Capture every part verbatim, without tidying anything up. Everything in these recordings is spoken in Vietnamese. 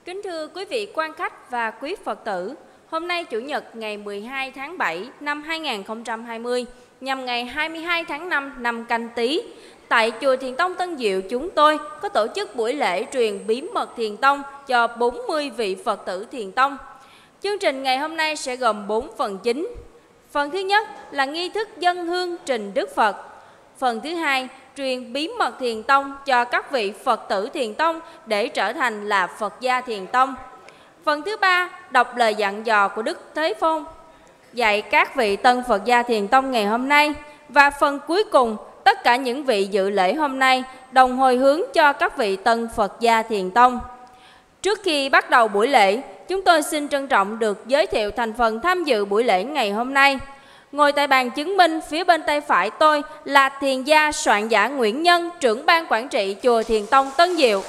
Kính thưa quý vị quan khách và quý Phật tử, hôm nay Chủ nhật ngày mười hai tháng bảy năm hai nghìn không trăm hai mươi, nhằm ngày hai mươi hai tháng năm năm Canh Tý, tại Chùa Thiền Tông Tân Diệu chúng tôi có tổ chức buổi lễ truyền bí mật Thiền Tông cho bốn mươi vị Phật tử Thiền Tông. Chương trình ngày hôm nay sẽ gồm bốn phần chính. Phần thứ nhất là nghi thức dâng hương trình Đức Phật. Phần thứ hai, truyền bí mật Thiền Tông cho các vị Phật tử Thiền Tông để trở thành là Phật gia Thiền Tông. Phần thứ ba, đọc lời dặn dò của Đức Thế Tôn dạy các vị tân Phật gia Thiền Tông ngày hôm nay. Và phần cuối cùng, tất cả những vị dự lễ hôm nay đồng hồi hướng cho các vị tân Phật gia Thiền Tông. Trước khi bắt đầu buổi lễ, chúng tôi xin trân trọng được giới thiệu thành phần tham dự buổi lễ ngày hôm nay. Ngồi tại bàn chứng minh phía bên tay phải tôi là thiền gia soạn giả Nguyễn Nhân, trưởng ban quản trị Chùa Thiền Tông Tân Diệu.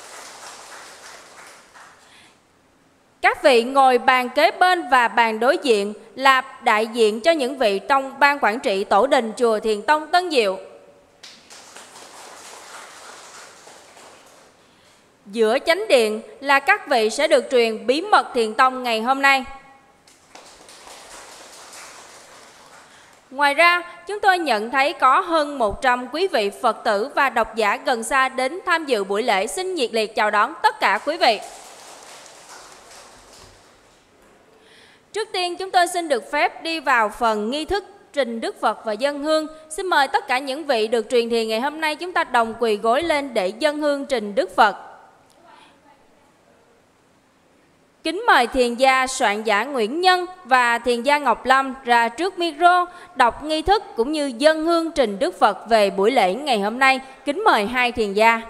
Các vị ngồi bàn kế bên và bàn đối diện là đại diện cho những vị trong ban quản trị tổ đình Chùa Thiền Tông Tân Diệu. Giữa chánh điện là các vị sẽ được truyền bí mật Thiền Tông ngày hôm nay. Ngoài ra, chúng tôi nhận thấy có hơn một trăm quý vị Phật tử và độc giả gần xa đến tham dự buổi lễ. Xin nhiệt liệt chào đón tất cả quý vị. Trước tiên, chúng tôi xin được phép đi vào phần nghi thức trình Đức Phật và dâng hương. Xin mời tất cả những vị được truyền thiền ngày hôm nay chúng ta đồng quỳ gối lên để dâng hương trình Đức Phật. Kính mời thiền gia soạn giả Nguyễn Nhân và thiền gia Ngọc Lâm ra trước micro đọc nghi thức cũng như dâng hương trình Đức Phật về buổi lễ ngày hôm nay. Kính mời hai thiền gia.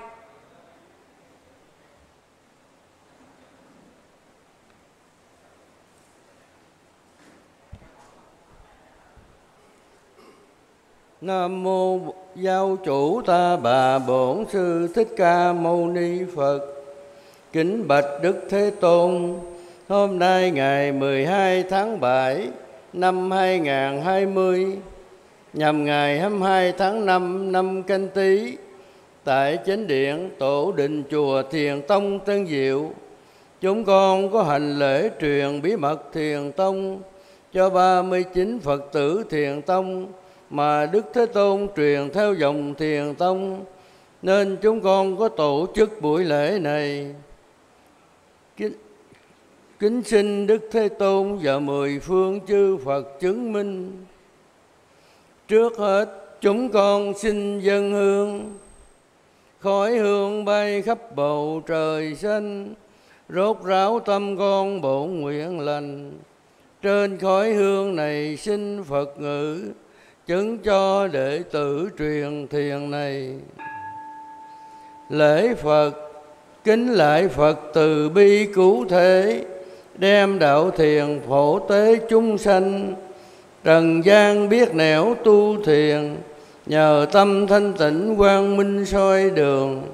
Nam mô Giáo chủ Ta Bà Bổn Sư Thích Ca Mâu Ni Phật. Kính bạch Đức Thế Tôn, hôm nay ngày mười hai tháng bảy năm hai nghìn không trăm hai mươi, nhằm ngày hai mươi hai tháng năm năm Canh Tý, tại chánh điện tổ đình Chùa Thiền Tông Tân Diệu, chúng con có hành lễ truyền bí mật Thiền Tông cho ba mươi chín Phật tử Thiền Tông mà Đức Thế Tôn truyền theo dòng Thiền Tông, nên chúng con có tổ chức buổi lễ này. Kính, kính xin Đức Thế Tôn và mười phương chư Phật chứng minh. Trước hết, chúng con xin dâng hương. Khói hương bay khắp bầu trời xanh, rốt ráo tâm con bổn nguyện lành. Trên khói hương này xin Phật ngự, chứng cho đệ tử truyền thiền này. Lễ Phật. Kính lại Phật từ bi cứu thế, đem đạo thiền phổ tế chúng sanh. Trần gian biết nẻo tu thiền, nhờ tâm thanh tịnh quang minh soi đường.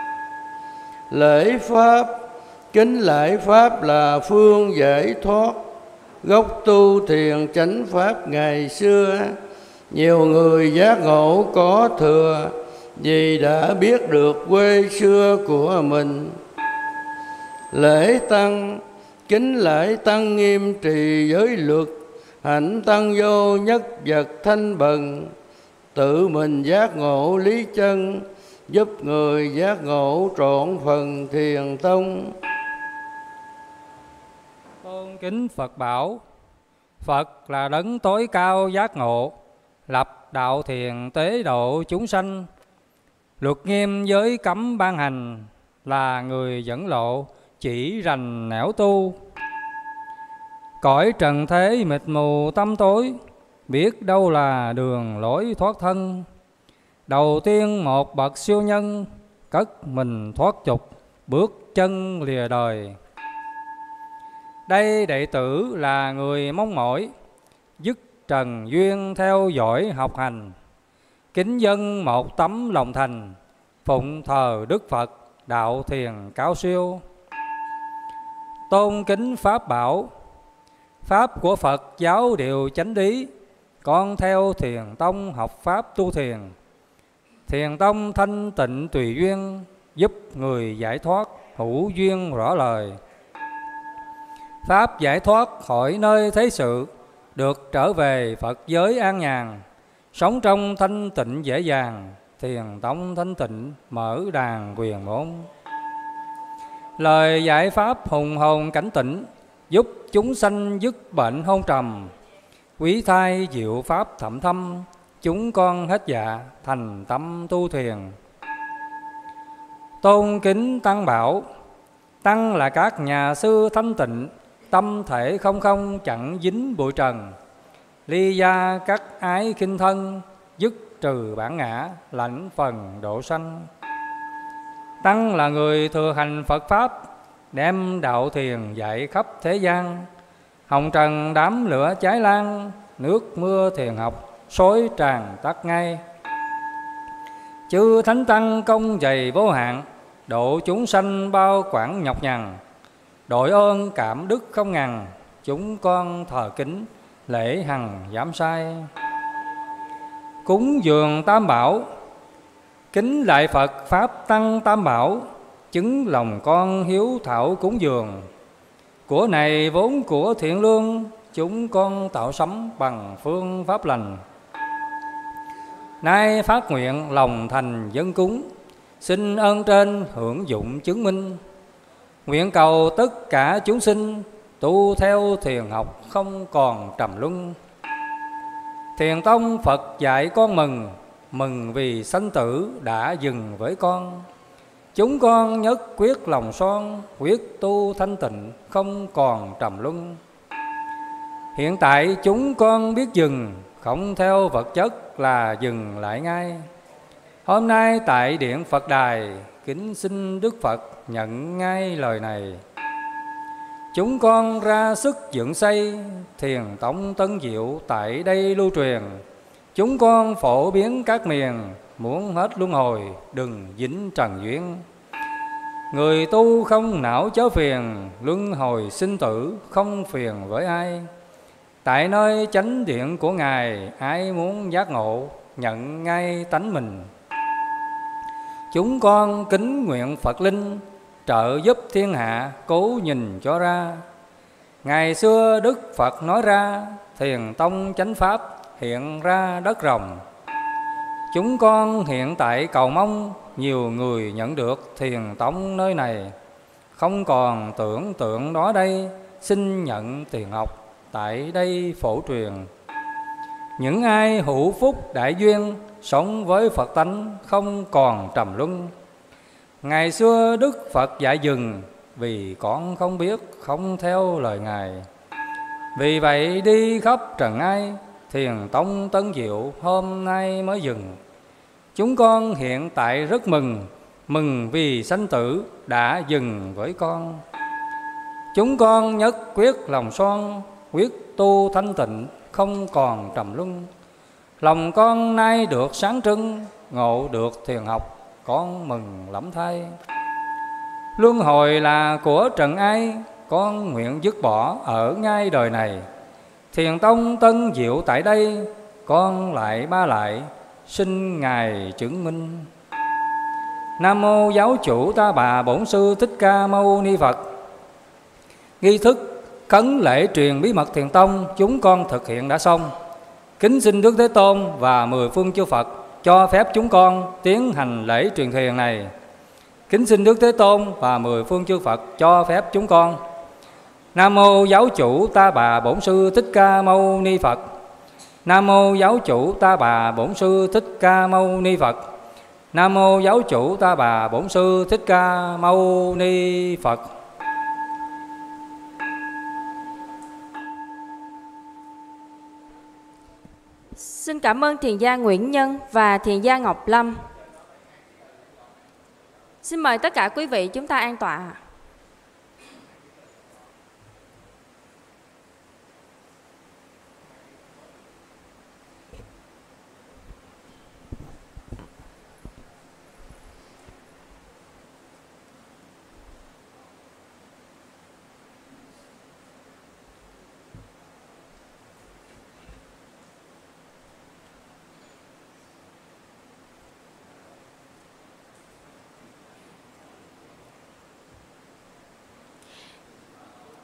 Lễ Pháp. Kính lại Pháp là phương giải thoát, gốc tu thiền chánh Pháp ngày xưa. Nhiều người giác ngộ có thừa, vì đã biết được quê xưa của mình. Lễ Tăng. Kính lại Tăng nghiêm trì giới luật, hạnh tăng vô nhất vật thanh bần. Tự mình giác ngộ lý chân, giúp người giác ngộ trọn phần Thiền Tông. Tôn kính Phật bảo, Phật là đấng tối cao giác ngộ, lập đạo thiền tế độ chúng sanh. Luật nghiêm giới cấm ban hành, là người dẫn lộ chỉ rành nẻo tu. Cõi trần thế mịt mù tâm tối, biết đâu là đường lối thoát thân. Đầu tiên một bậc siêu nhân, cất mình thoát dục, bước chân lìa đời. Đây đệ tử là người mong mỏi, dứt trần duyên theo dõi học hành. Kính dân một tấm lòng thành, phụng thờ Đức Phật đạo thiền cao siêu. Tôn kính Pháp bảo, Pháp của Phật giáo đều chánh lý, con theo Thiền Tông học Pháp tu thiền. Thiền Tông thanh tịnh tùy duyên, giúp người giải thoát hữu duyên rõ lời. Pháp giải thoát khỏi nơi thế sự, được trở về Phật giới an nhàn, sống trong thanh tịnh dễ dàng, thiền tông thanh tịnh mở đàn quyền môn. Lời giải pháp hùng hồn cảnh tỉnh, giúp chúng sanh dứt bệnh hôn trầm. Quý thai diệu pháp thậm thâm, chúng con hết dạ thành tâm tu thiền. Tôn kính tăng bảo, tăng là các nhà sư thanh tịnh, tâm thể không không chẳng dính bụi trần. Ly gia các ái khinh thân, dứt trừ bản ngã, lãnh phần độ sanh. Tăng là người thừa hành Phật Pháp, đem đạo thiền dạy khắp thế gian. Hồng trần đám lửa cháy lan, nước mưa thiền học, xối tràn tắt ngay. Chư Thánh Tăng công dày vô hạn, độ chúng sanh bao quảng nhọc nhằn. Đội ơn cảm đức không ngần, chúng con thờ kính lễ hằng giảm sai. Cúng dường Tam Bảo, kính lại Phật Pháp Tăng Tam Bảo, chứng lòng con hiếu thảo cúng dường. Của này vốn của thiện lương, chúng con tạo sắm bằng phương pháp lành. Nay phát nguyện lòng thành dân cúng, xin ơn trên hưởng dụng chứng minh. Nguyện cầu tất cả chúng sinh, tu theo thiền học không còn trầm luân. Thiền tông Phật dạy con mừng, mừng vì sanh tử đã dừng với con. Chúng con nhất quyết lòng son, quyết tu thanh tịnh không còn trầm luân. Hiện tại chúng con biết dừng, không theo vật chất là dừng lại ngay. Hôm nay tại điện Phật đài, kính xin Đức Phật nhận ngay lời này. Chúng con ra sức dựng xây, thiền tông Tân Diệu tại đây lưu truyền. Chúng con phổ biến các miền, muốn hết luân hồi, đừng dính trần duyên. Người tu không não chớ phiền, luân hồi sinh tử không phiền với ai. Tại nơi chánh điện của Ngài, ai muốn giác ngộ, nhận ngay tánh mình. Chúng con kính nguyện Phật linh, trợ giúp thiên hạ cố nhìn cho ra. Ngày xưa Đức Phật nói ra, thiền tông chánh pháp hiện ra đất rồng. Chúng con hiện tại cầu mong, nhiều người nhận được thiền tông nơi này. Không còn tưởng tượng đó đây, xin nhận tiền học tại đây phổ truyền. Những ai hữu phúc đại duyên, sống với Phật tánh không còn trầm luân. Ngày xưa Đức Phật dạy dừng, vì con không biết không theo lời Ngài. Vì vậy đi khắp trần ai, thiền tông Tân Diệu hôm nay mới dừng. Chúng con hiện tại rất mừng, mừng vì sanh tử đã dừng với con. Chúng con nhất quyết lòng son, quyết tu thanh tịnh không còn trầm luân. Lòng con nay được sáng trưng, ngộ được thiền học, con mừng lắm thay. Luân hồi là của trần ai, con nguyện dứt bỏ ở ngay đời này. Thiền tông Tân Diệu tại đây, con lại ba lại, xin Ngài chứng minh. Nam mô Giáo chủ Ta Bà Bổn Sư Thích Ca Mâu Ni Phật. Nghi thức khấn lễ truyền bí mật thiền tông chúng con thực hiện đã xong. Kính xin Đức Thế Tôn và mười phương chư Phật cho phép chúng con tiến hành lễ truyền thiền này. Kính xin Đức Thế Tôn và mười phương chư Phật cho phép chúng con. Nam mô Giáo chủ Ta Bà Bổn Sư Thích Ca Mâu Ni Phật. Nam mô Giáo chủ Ta Bà Bổn Sư Thích Ca Mâu Ni Phật. Nam mô Giáo chủ Ta Bà Bổn Sư Thích Ca Mâu Ni Phật. Xin cảm ơn thiền gia Nguyễn Nhân và thiền gia Ngọc Lâm. Xin mời tất cả quý vị chúng ta an tọa.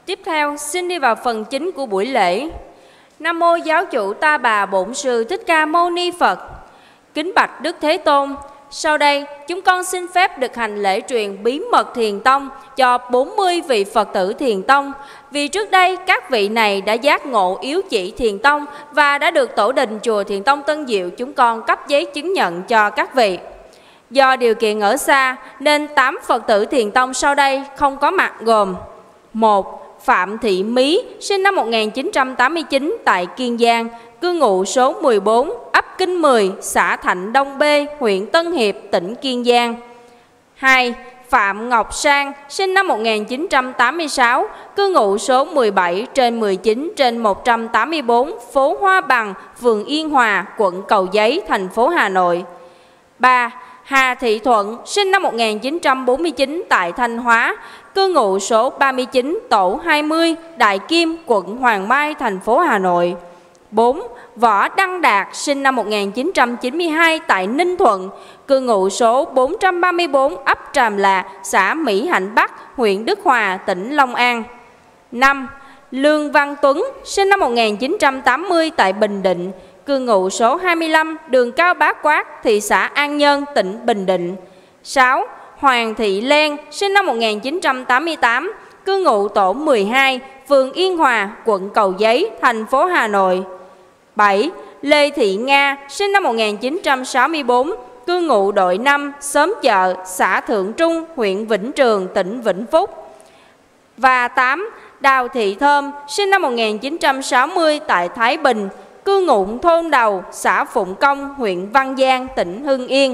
Tiếp theo, xin đi vào phần chính của buổi lễ. Nam mô Giáo chủ Ta Bà Bổn Sư Thích Ca Mâu Ni Phật. Kính bạch Đức Thế Tôn, sau đây chúng con xin phép được hành lễ truyền bí mật Thiền Tông cho bốn mươi vị Phật tử Thiền Tông. Vì trước đây các vị này đã giác ngộ yếu chỉ Thiền Tông và đã được Tổ đình chùa Thiền Tông Tân Diệu chúng con cấp giấy chứng nhận cho các vị. Do điều kiện ở xa nên tám Phật tử Thiền Tông sau đây không có mặt gồm: một. Phạm Thị Mí, sinh năm một nghìn chín trăm tám mươi chín tại Kiên Giang, cư ngụ số mười bốn, ấp Kinh mười, xã Thạnh Đông B, huyện Tân Hiệp, tỉnh Kiên Giang. hai. Phạm Ngọc Sang, sinh năm một nghìn chín trăm tám mươi sáu, cư ngụ số mười bảy trên mười chín trên một trăm tám mươi bốn, phố Hoa Bằng, phường Yên Hòa, quận Cầu Giấy, thành phố Hà Nội. ba. Hà Thị Thuận, sinh năm một nghìn chín trăm bốn mươi chín tại Thanh Hóa, cư ngụ số ba mươi chín tổ hai mươi, Đại Kim, quận Hoàng Mai, thành phố Hà Nội. bốn. Võ Đăng Đạt, sinh năm một nghìn chín trăm chín mươi hai tại Ninh Thuận, cư ngụ số bốn trăm ba mươi bốn, ấp Tràm Lạc, xã Mỹ Hạnh Bắc, huyện Đức Hòa, tỉnh Long An. năm. Lương Văn Tuấn, sinh năm một nghìn chín trăm tám mươi tại Bình Định, cư ngụ số hai mươi lăm, đường Cao Bá Quát, thị xã An Nhơn, tỉnh Bình Định. sáu. Hoàng Thị Len, sinh năm một nghìn chín trăm tám mươi tám, cư ngụ tổ mười hai, phường Yên Hòa, quận Cầu Giấy, thành phố Hà Nội. bảy. Lê Thị Nga, sinh năm một nghìn chín trăm sáu mươi bốn, cư ngụ đội năm, xóm Chợ, xã Thượng Trung, huyện Vĩnh Trường, tỉnh Vĩnh Phúc. Và tám. Đào Thị Thơm, sinh năm một nghìn chín trăm sáu mươi tại Thái Bình, cư ngụ thôn Đầu, xã Phụng Công, huyện Văn Giang, tỉnh Hưng Yên.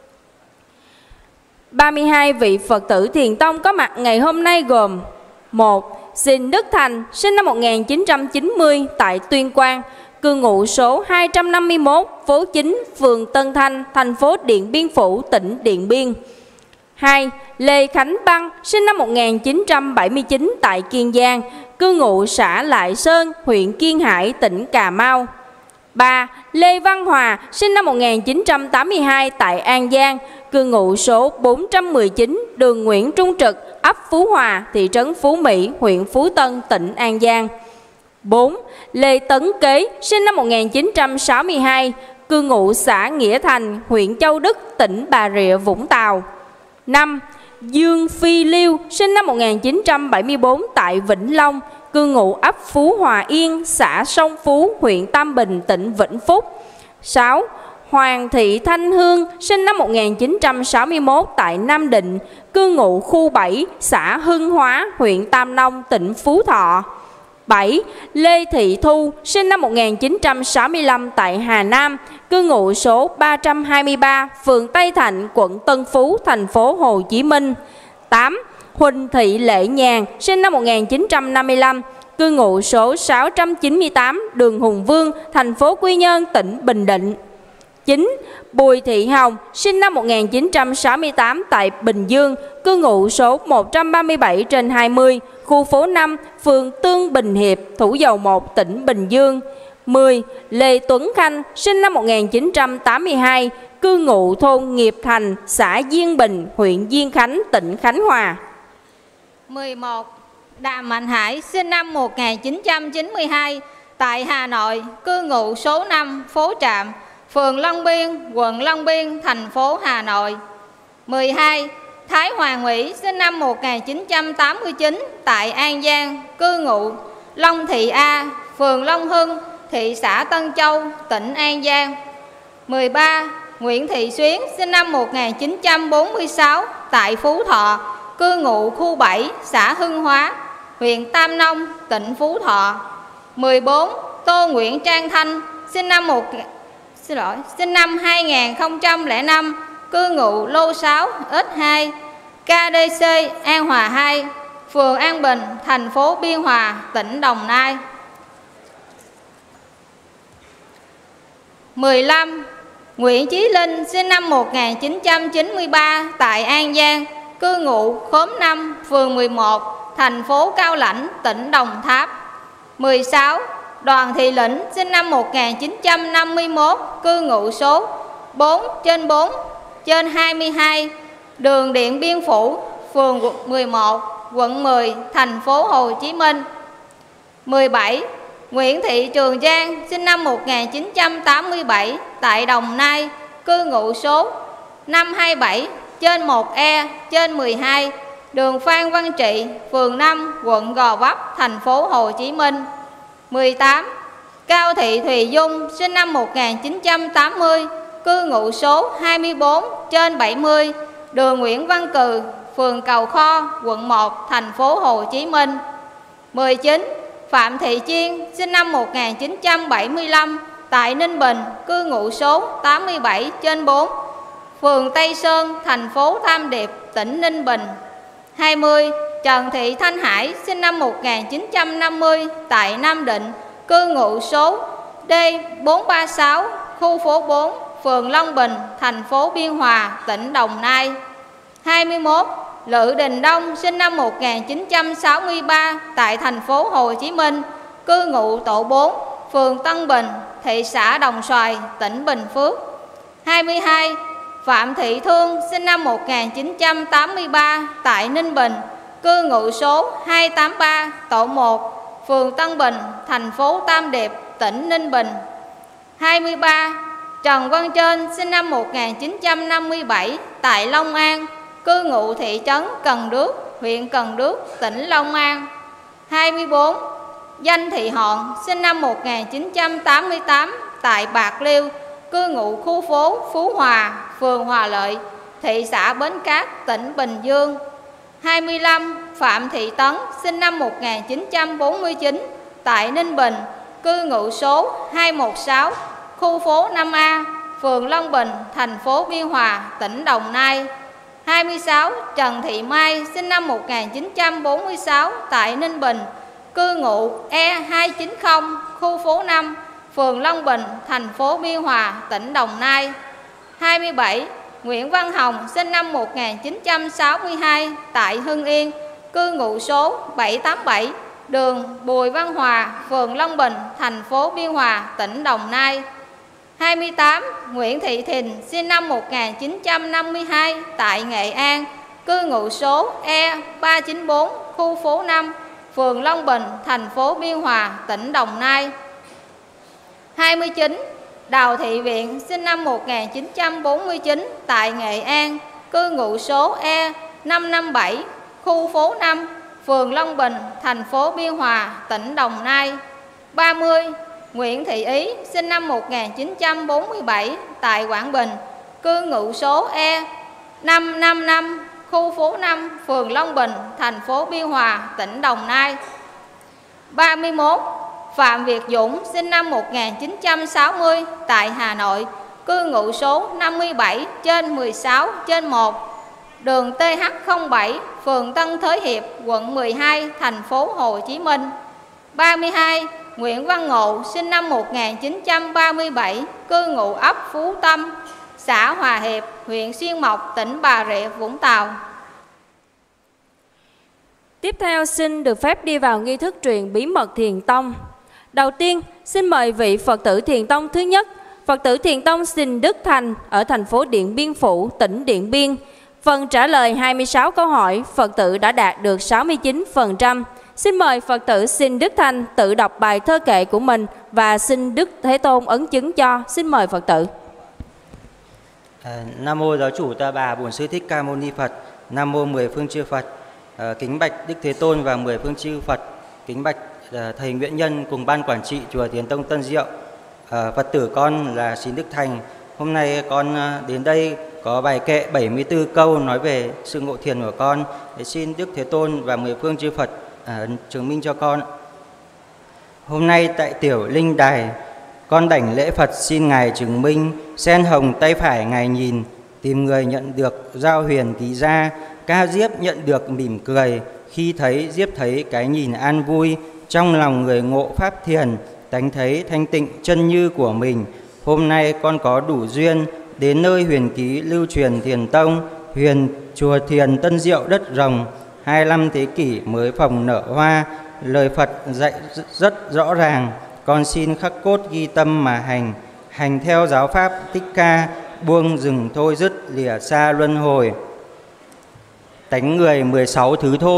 ba mươi hai vị Phật tử Thiền Tông có mặt ngày hôm nay gồm: một. Xin Đức Thành, sinh năm một nghìn chín trăm chín mươi tại Tuyên Quang, cư ngụ số hai trăm năm mươi mốt, phố chín, phường Tân Thanh, thành phố Điện Biên Phủ, tỉnh Điện Biên. hai. Lê Khánh Băng, sinh năm một nghìn chín trăm bảy mươi chín tại Kiên Giang, cư ngụ xã Lại Sơn, huyện Kiên Hải, tỉnh Cà Mau. ba. Lê Văn Hòa, sinh năm một nghìn chín trăm tám mươi hai tại An Giang, cư ngụ số bốn trăm mười chín, đường Nguyễn Trung Trực, ấp Phú Hòa, thị trấn Phú Mỹ, huyện Phú Tân, tỉnh An Giang. bốn. Lê Tấn Kế, sinh năm một nghìn chín trăm sáu mươi hai, cư ngụ xã Nghĩa Thành, huyện Châu Đức, tỉnh Bà Rịa Vũng Tàu. năm. Dương Phi Liêu, sinh năm một nghìn chín trăm bảy mươi bốn tại Vĩnh Long, cư ngụ ấp Phú Hòa Yên, xã Sông Phú, huyện Tam Bình, tỉnh Vĩnh Phúc. sáu. Hoàng Thị Thanh Hương, sinh năm một nghìn chín trăm sáu mươi mốt tại Nam Định, cư ngụ khu bảy, xã Hưng Hóa, huyện Tam Nông, tỉnh Phú Thọ. bảy. Lê Thị Thu, sinh năm một nghìn chín trăm sáu mươi lăm tại Hà Nam, cư ngụ số ba trăm hai mươi ba, phường Tây Thạnh, quận Tân Phú, thành phố Hồ Chí Minh. tám. Huỳnh Thị Lệ Nhàn, sinh năm một nghìn chín trăm năm mươi lăm, cư ngụ số sáu trăm chín mươi tám, đường Hùng Vương, thành phố Quy Nhơn, tỉnh Bình Định. chín. Bùi Thị Hồng, sinh năm một nghìn chín trăm sáu mươi tám tại Bình Dương, cư ngụ số một trăm ba mươi bảy trên hai mươi, khu phố năm, phường Tương Bình Hiệp, Thủ Dầu Một, tỉnh Bình Dương. mười. Lê Tuấn Khanh, sinh năm một nghìn chín trăm tám mươi hai, cư ngụ thôn Nghiệp Thành, xã Diên Bình, huyện Diên Khánh, tỉnh Khánh Hòa. mười một. Đàm Mạnh Hải, sinh năm một nghìn chín trăm chín mươi hai tại Hà Nội, cư ngụ số năm, phố Trạm, phường Long Biên, quận Long Biên, thành phố Hà Nội. mười hai. Thái Hoàng Mỹ, sinh năm một nghìn chín trăm tám mươi chín tại An Giang, cư ngụ Long Thị A, phường Long Hưng, thị xã Tân Châu, tỉnh An Giang. mười ba. Nguyễn Thị Xuyến, sinh năm một nghìn chín trăm bốn mươi sáu tại Phú Thọ, cư ngụ khu bảy, xã Hưng Hóa, huyện Tam Nông, tỉnh Phú Thọ. mười bốn. Tô Nguyễn Trang Thanh, sinh năm một xin lỗi, sinh năm hai nghìn không trăm lẻ năm, cư ngụ lô sáu, ích hai, ca đê xê An Hòa hai, phường An Bình, thành phố Biên Hòa, tỉnh Đồng Nai. mười lăm. Nguyễn Chí Linh, sinh năm một nghìn chín trăm chín mươi ba tại An Giang, cư ngụ khóm năm, phường mười một, thành phố Cao Lãnh, tỉnh Đồng Tháp. mười sáu. Đoàn Thị Lĩnh, sinh năm một nghìn chín trăm năm mươi mốt, cư ngụ số bốn trên bốn trên hai mươi hai, đường Điện Biên Phủ, phường mười một, quận mười, thành phố Hồ Chí Minh. mười bảy. Nguyễn Thị Trường Giang, sinh năm một nghìn chín trăm tám mươi bảy, tại Đồng Nai, cư ngụ số năm hai bảy trên một E trên mười hai, đường Phan Văn Trị, phường năm, quận Gò Vấp, thành phố Hồ Chí Minh. mười tám. Cao Thị Thùy Dung, sinh năm một nghìn chín trăm tám mươi, cư ngụ số hai mươi bốn trên bảy mươi, đường Nguyễn Văn Cừ, phường Cầu Kho, quận một, thành phố Hồ Chí Minh. mười chín. Phạm Thị Chiên, sinh năm một nghìn chín trăm bảy mươi lăm, tại Ninh Bình, cư ngụ số tám mươi bảy trên bốn, phường Tây Sơn, thành phố Tam Điệp, tỉnh Ninh Bình. hai mươi. Trần Thị Thanh Hải, sinh năm một nghìn chín trăm năm mươi, tại Nam Định, cư ngụ số D bốn ba sáu, khu phố bốn, phường Long Bình, thành phố Biên Hòa, tỉnh Đồng Nai. hai mươi mốt. Lữ Đình Đông, sinh năm một nghìn chín trăm sáu mươi ba, tại thành phố Hồ Chí Minh, cư ngụ tổ bốn, phường Tân Bình, thị xã Đồng Xoài, tỉnh Bình Phước. hai mươi hai. Phạm Thị Thương, sinh năm một nghìn chín trăm tám mươi ba, tại Ninh Bình, cư ngụ số hai tám ba, tổ một, phường Tân Bình, thành phố Tam Điệp, tỉnh Ninh Bình. hai mươi ba. Trần Văn Trên, sinh năm một nghìn chín trăm năm mươi bảy, tại Long An, cư ngụ thị trấn Cần Đước, huyện Cần Đước, tỉnh Long An. hai mươi bốn. Danh Thị Họn, sinh năm một nghìn chín trăm tám mươi tám, tại Bạc Liêu, cư ngụ khu phố Phú Hòa, phường Hòa Lợi, thị xã Bến Cát, tỉnh Bình Dương. hai mươi lăm. Phạm Thị Tấn, sinh năm một nghìn chín trăm bốn mươi chín, tại Ninh Bình, cư ngụ số hai một sáu, khu phố năm A, phường Long Bình, thành phố Biên Hòa, tỉnh Đồng Nai. hai mươi sáu. Trần Thị Mai, sinh năm một nghìn chín trăm bốn mươi sáu, tại Ninh Bình, cư ngụ E hai chín không, khu phố năm, phường Long Bình, thành phố Biên Hòa, tỉnh Đồng Nai. hai mươi bảy. Nguyễn Văn Hồng, sinh năm một nghìn chín trăm sáu mươi hai, tại Hưng Yên, cư ngụ số bảy tám bảy, đường Bùi Văn Hòa, phường Long Bình, thành phố Biên Hòa, tỉnh Đồng Nai. hai mươi tám. Nguyễn Thị Thìn, sinh năm một nghìn chín trăm năm mươi hai, tại Nghệ An, cư ngụ số E ba chín bốn, khu phố năm, phường Long Bình, thành phố Biên Hòa, tỉnh Đồng Nai. hai mươi chín. Đào Thị Viện, sinh năm một nghìn chín trăm bốn mươi chín, tại Nghệ An, cư ngụ số E năm năm bảy, khu phố năm, phường Long Bình, thành phố Biên Hòa, tỉnh Đồng Nai. ba mươi. Nguyễn Thị Ý, sinh năm một nghìn chín trăm bốn mươi bảy, tại Quảng Bình, cư ngụ số E năm năm năm, khu phố năm, phường Long Bình, thành phố Biên Hòa, tỉnh Đồng Nai. ba mươi mốt. Phạm Việt Dũng, sinh năm một nghìn chín trăm sáu mươi, tại Hà Nội, cư ngụ số năm mươi bảy trên mười sáu trên một, đường T H không bảy, phường Tân Thới Hiệp, quận mười hai, thành phố Hồ Chí Minh. ba mươi hai. Nguyễn Văn Ngộ, sinh năm một nghìn chín trăm ba mươi bảy, cư ngụ ấp Phú Tâm, xã Hòa Hiệp, huyện Xuyên Mộc, tỉnh Bà Rịa Vũng Tàu. Tiếp theo xin được phép đi vào nghi thức truyền bí mật Thiền Tông. Đầu tiên, xin mời vị Phật tử Thiền Tông thứ nhất, Phật tử Thiền Tông Sìn Đức Thành ở thành phố Điện Biên Phủ, tỉnh Điện Biên. Phần trả lời hai mươi sáu câu hỏi, Phật tử đã đạt được sáu mươi chín phần trăm. Xin mời Phật tử Sìn Đức Thành tự đọc bài thơ kệ của mình và xin Đức Thế Tôn ấn chứng cho. Xin mời Phật tử. À, Nam mô Giáo chủ Ta Bà Bổn Sư Thích Ca Mâu Ni Phật. Nam mô mười phương chư Phật. À, kính bạch Đức Thế Tôn và mười phương chư Phật. Kính bạch à, thầy Nguyễn Nhân cùng ban quản trị chùa Thiền Tông Tân Diệu. À, Phật tử con là Sìn Đức Thành. Hôm nay con đến đây có bài kệ bảy mươi tư câu nói về sự ngộ thiền của con. Để xin Đức Thế Tôn và mười phương chư Phật à, chứng minh cho con. Hôm nay tại Tiểu Linh Đài, con đảnh lễ Phật xin Ngài chứng minh. Sen hồng tay phải Ngài nhìn, tìm người nhận được giao huyền tí ra. Ca diếp nhận được mỉm cười, khi thấy diếp thấy cái nhìn an vui. Trong lòng người ngộ pháp thiền, tánh thấy thanh tịnh chân như của mình. Hôm nay con có đủ duyên đến nơi huyền ký lưu truyền Thiền Tông, huyền chùa Thiền Tân Diệu đất rồng. hai mươi lăm thế kỷ mới phồng nở hoa, lời Phật dạy rất rõ ràng. Con xin khắc cốt ghi tâm mà hành, hành theo giáo pháp Thích Ca, buông dừng thôi dứt lìa xa luân hồi. Tánh người mười sáu thứ thôi,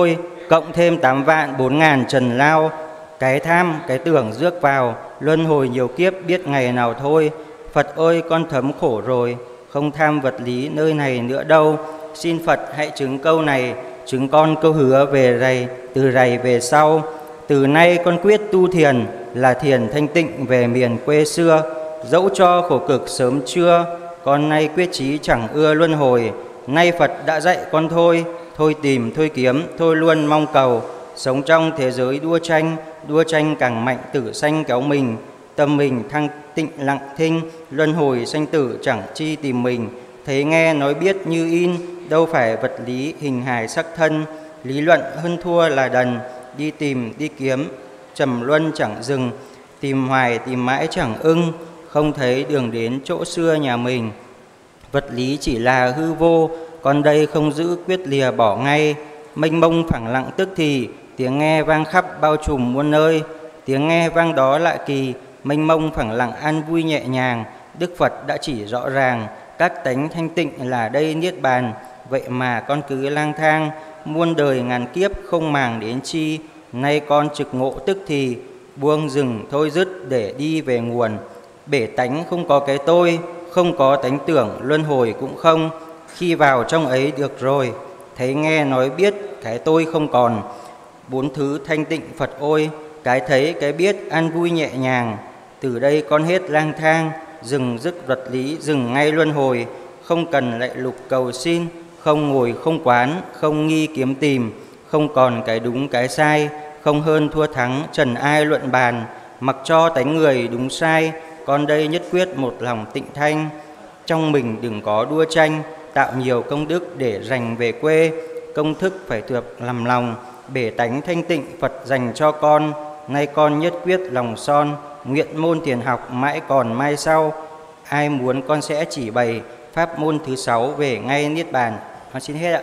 cộng thêm tám vạn bốn ngàn trần lao. Cái tham, cái tưởng rước vào, luân hồi nhiều kiếp biết ngày nào thôi. Phật ơi con thấm khổ rồi, không tham vật lý nơi này nữa đâu. Xin Phật hãy chứng câu này, chứng con câu hứa về rày, từ rày về sau. Từ nay con quyết tu thiền, là thiền thanh tịnh về miền quê xưa. Dẫu cho khổ cực sớm trưa, con nay quyết chí chẳng ưa luân hồi. Nay Phật đã dạy con thôi, thôi tìm, thôi kiếm, thôi luôn mong cầu. Sống trong thế giới đua tranh, đua tranh càng mạnh tử sanh kéo mình. Tâm mình thăng tịnh lặng thinh, luân hồi sanh tử chẳng chi tìm mình. Thấy nghe nói biết như in, đâu phải vật lý hình hài sắc thân. Lý luận hơn thua là đần, đi tìm đi kiếm, trầm luân chẳng dừng. Tìm hoài tìm mãi chẳng ưng, không thấy đường đến chỗ xưa nhà mình. Vật lý chỉ là hư vô, còn đây không giữ quyết lìa bỏ ngay. Mênh mông phẳng lặng tức thì, tiếng nghe vang khắp bao trùm muôn nơi. Tiếng nghe vang đó lạ kỳ, mênh mông phẳng lặng an vui nhẹ nhàng. Đức Phật đã chỉ rõ ràng, các tánh thanh tịnh là đây niết bàn. Vậy mà con cứ lang thang, muôn đời ngàn kiếp không màng đến chi. Nay con trực ngộ tức thì, buông rừng thôi dứt để đi về nguồn. Bể tánh không có cái tôi, không có tánh tưởng, luân hồi cũng không. Khi vào trong ấy được rồi, thấy nghe nói biết, cái tôi không còn. Bốn thứ thanh tịnh Phật ôi, cái thấy cái biết an vui nhẹ nhàng. Từ đây con hết lang thang, dừng dứt vật lý, dừng ngay luân hồi. Không cần lại lục cầu xin, không ngồi không quán, không nghi kiếm tìm. Không còn cái đúng cái sai, không hơn thua thắng, trần ai luận bàn. Mặc cho tánh người đúng sai, con đây nhất quyết một lòng tịnh thanh. Trong mình đừng có đua tranh, tạo nhiều công đức để dành về quê. Công thức phải được làm lòng, bể tánh thanh tịnh Phật dành cho con. Nay con nhất quyết lòng son, nguyện môn thiền học mãi còn mai sau. Ai muốn con sẽ chỉ bày, pháp môn thứ sáu về ngay niết bàn. Con xin hết ạ.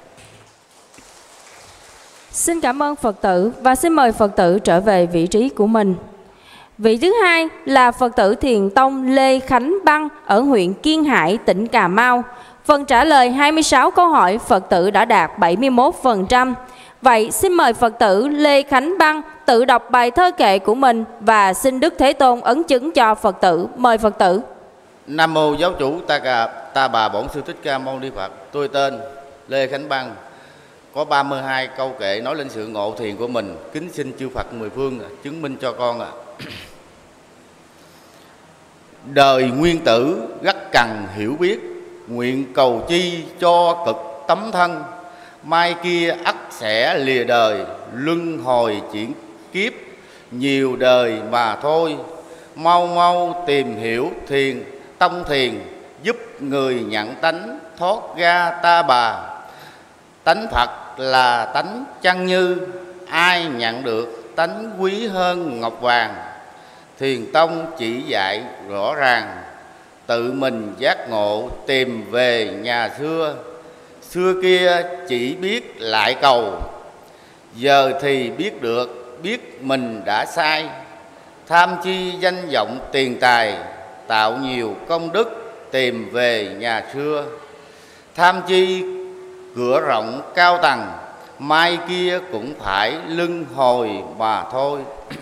Xin cảm ơn Phật tử và xin mời Phật tử trở về vị trí của mình. Vị thứ hai là Phật tử Thiền Tông Lê Khánh Băng ở huyện Kiên Hải, tỉnh Cà Mau. Phần trả lời hai mươi sáu câu hỏi, Phật tử đã đạt bảy mươi mốt phần trăm. Vậy xin mời Phật tử Lê Khánh Băng tự đọc bài thơ kệ của mình và xin Đức Thế Tôn ấn chứng cho Phật tử. Mời Phật tử. Nam mô Giáo chủ Ta Cà Ta Bà Bổn Sư Thích Ca Mâu Ni Phật. Tôi tên Lê Khánh Băng, có ba mươi hai câu kệ nói lên sự ngộ thiền của mình. Kính xin chư Phật mười phương chứng minh cho con ạ. Đời nguyên tử gắt cằn hiểu biết, nguyện cầu chi cho cực tấm thân. Mai kia ắt sẽ lìa đời, luân hồi chuyển kiếp, nhiều đời mà thôi. Mau mau tìm hiểu thiền tông thiền, giúp người nhận tánh thoát ra ta bà. Tánh Phật là tánh chân như, ai nhận được tánh quý hơn ngọc vàng. Thiền tông chỉ dạy rõ ràng, tự mình giác ngộ tìm về nhà xưa. Xưa kia chỉ biết lại cầu, giờ thì biết được biết mình đã sai. Tham chi danh vọng tiền tài, tạo nhiều công đức tìm về nhà xưa. Tham chi cửa rộng cao tầng, mai kia cũng phải luân hồi mà thôi.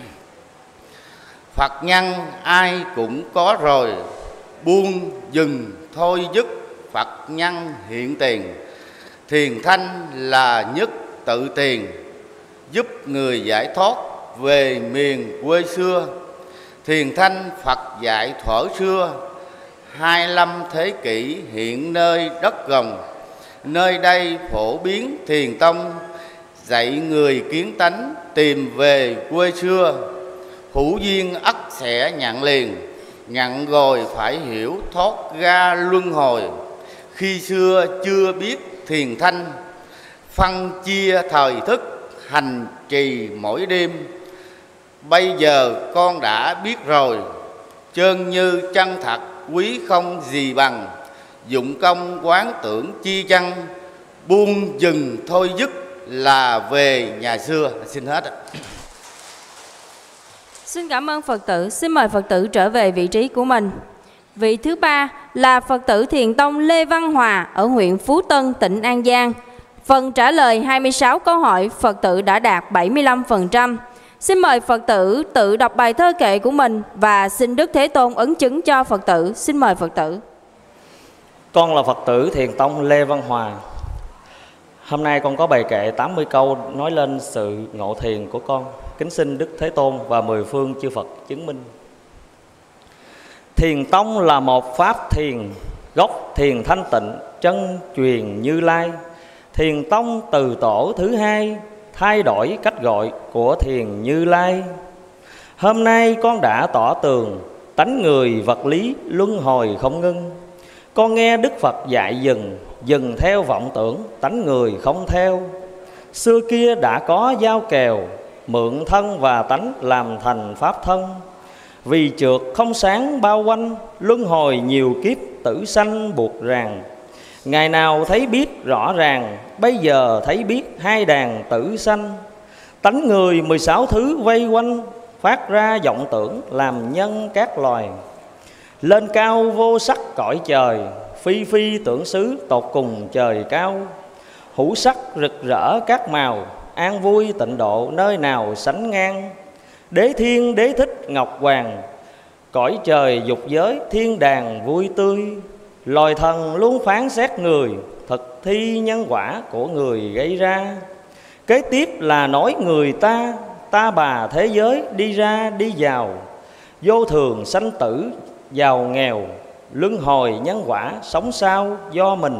Phật nhân ai cũng có rồi, buông dừng thôi dứt Phật nhân hiện tiền. Thiền thanh là nhất tự tiền, giúp người giải thoát về miền quê xưa. Thiền thanh Phật dạy thuở xưa, hai mươi lăm thế kỷ hiện nơi đất gồng. Nơi đây phổ biến thiền tông, dạy người kiến tánh tìm về quê xưa. Hữu duyên ắt sẽ nhận liền, nhận rồi phải hiểu thoát ra luân hồi. Khi xưa chưa biết thiền thanh, phân chia thời thức hành trì mỗi đêm. Bây giờ con đã biết rồi, chân như chân thật quý không gì bằng. Dụng công quán tưởng chi chăng, buông dừng thôi dứt là về nhà xưa. Xin hết ạ. Xin cảm ơn Phật tử. Xin mời Phật tử trở về vị trí của mình. Vị thứ ba là Phật tử Thiền Tông Lê Văn Hòa ở huyện Phú Tân, tỉnh An Giang. Phần trả lời hai mươi sáu câu hỏi, Phật tử đã đạt bảy mươi lăm phần trăm. Xin mời Phật tử tự đọc bài thơ kệ của mình và xin Đức Thế Tôn ấn chứng cho Phật tử. Xin mời Phật tử. Con là Phật tử Thiền Tông Lê Văn Hòa. Hôm nay con có bài kệ tám mươi câu nói lên sự ngộ thiền của con. Kính xin Đức Thế Tôn và mười phương chư Phật chứng minh. Thiền Tông là một pháp thiền, gốc thiền thanh tịnh, chân truyền Như Lai. Thiền Tông từ tổ thứ hai, thay đổi cách gọi của thiền Như Lai. Hôm nay con đã tỏ tường, tánh người vật lý luân hồi không ngưng. Con nghe Đức Phật dạy dừng, dừng theo vọng tưởng, tánh người không theo. Xưa kia đã có giao kèo, mượn thân và tánh làm thành pháp thân. Vì trượt không sáng bao quanh, luân hồi nhiều kiếp tử sanh buộc ràng. Ngày nào thấy biết rõ ràng, bây giờ thấy biết hai đàn tử sanh. Tánh người mười sáu thứ vây quanh, phát ra vọng tưởng làm nhân các loài. Lên cao vô sắc cõi trời, phi phi tưởng xứ tột cùng trời cao. Hữu sắc rực rỡ các màu, an vui tịnh độ nơi nào sánh ngang. Đế thiên đế thích ngọc hoàng, cõi trời dục giới thiên đàng vui tươi. Loài thần luôn phán xét người, thực thi nhân quả của người gây ra. Kế tiếp là nói người ta, ta bà thế giới đi ra đi vào. Vô thường sanh tử, giàu nghèo, luân hồi nhân quả sống sao do mình.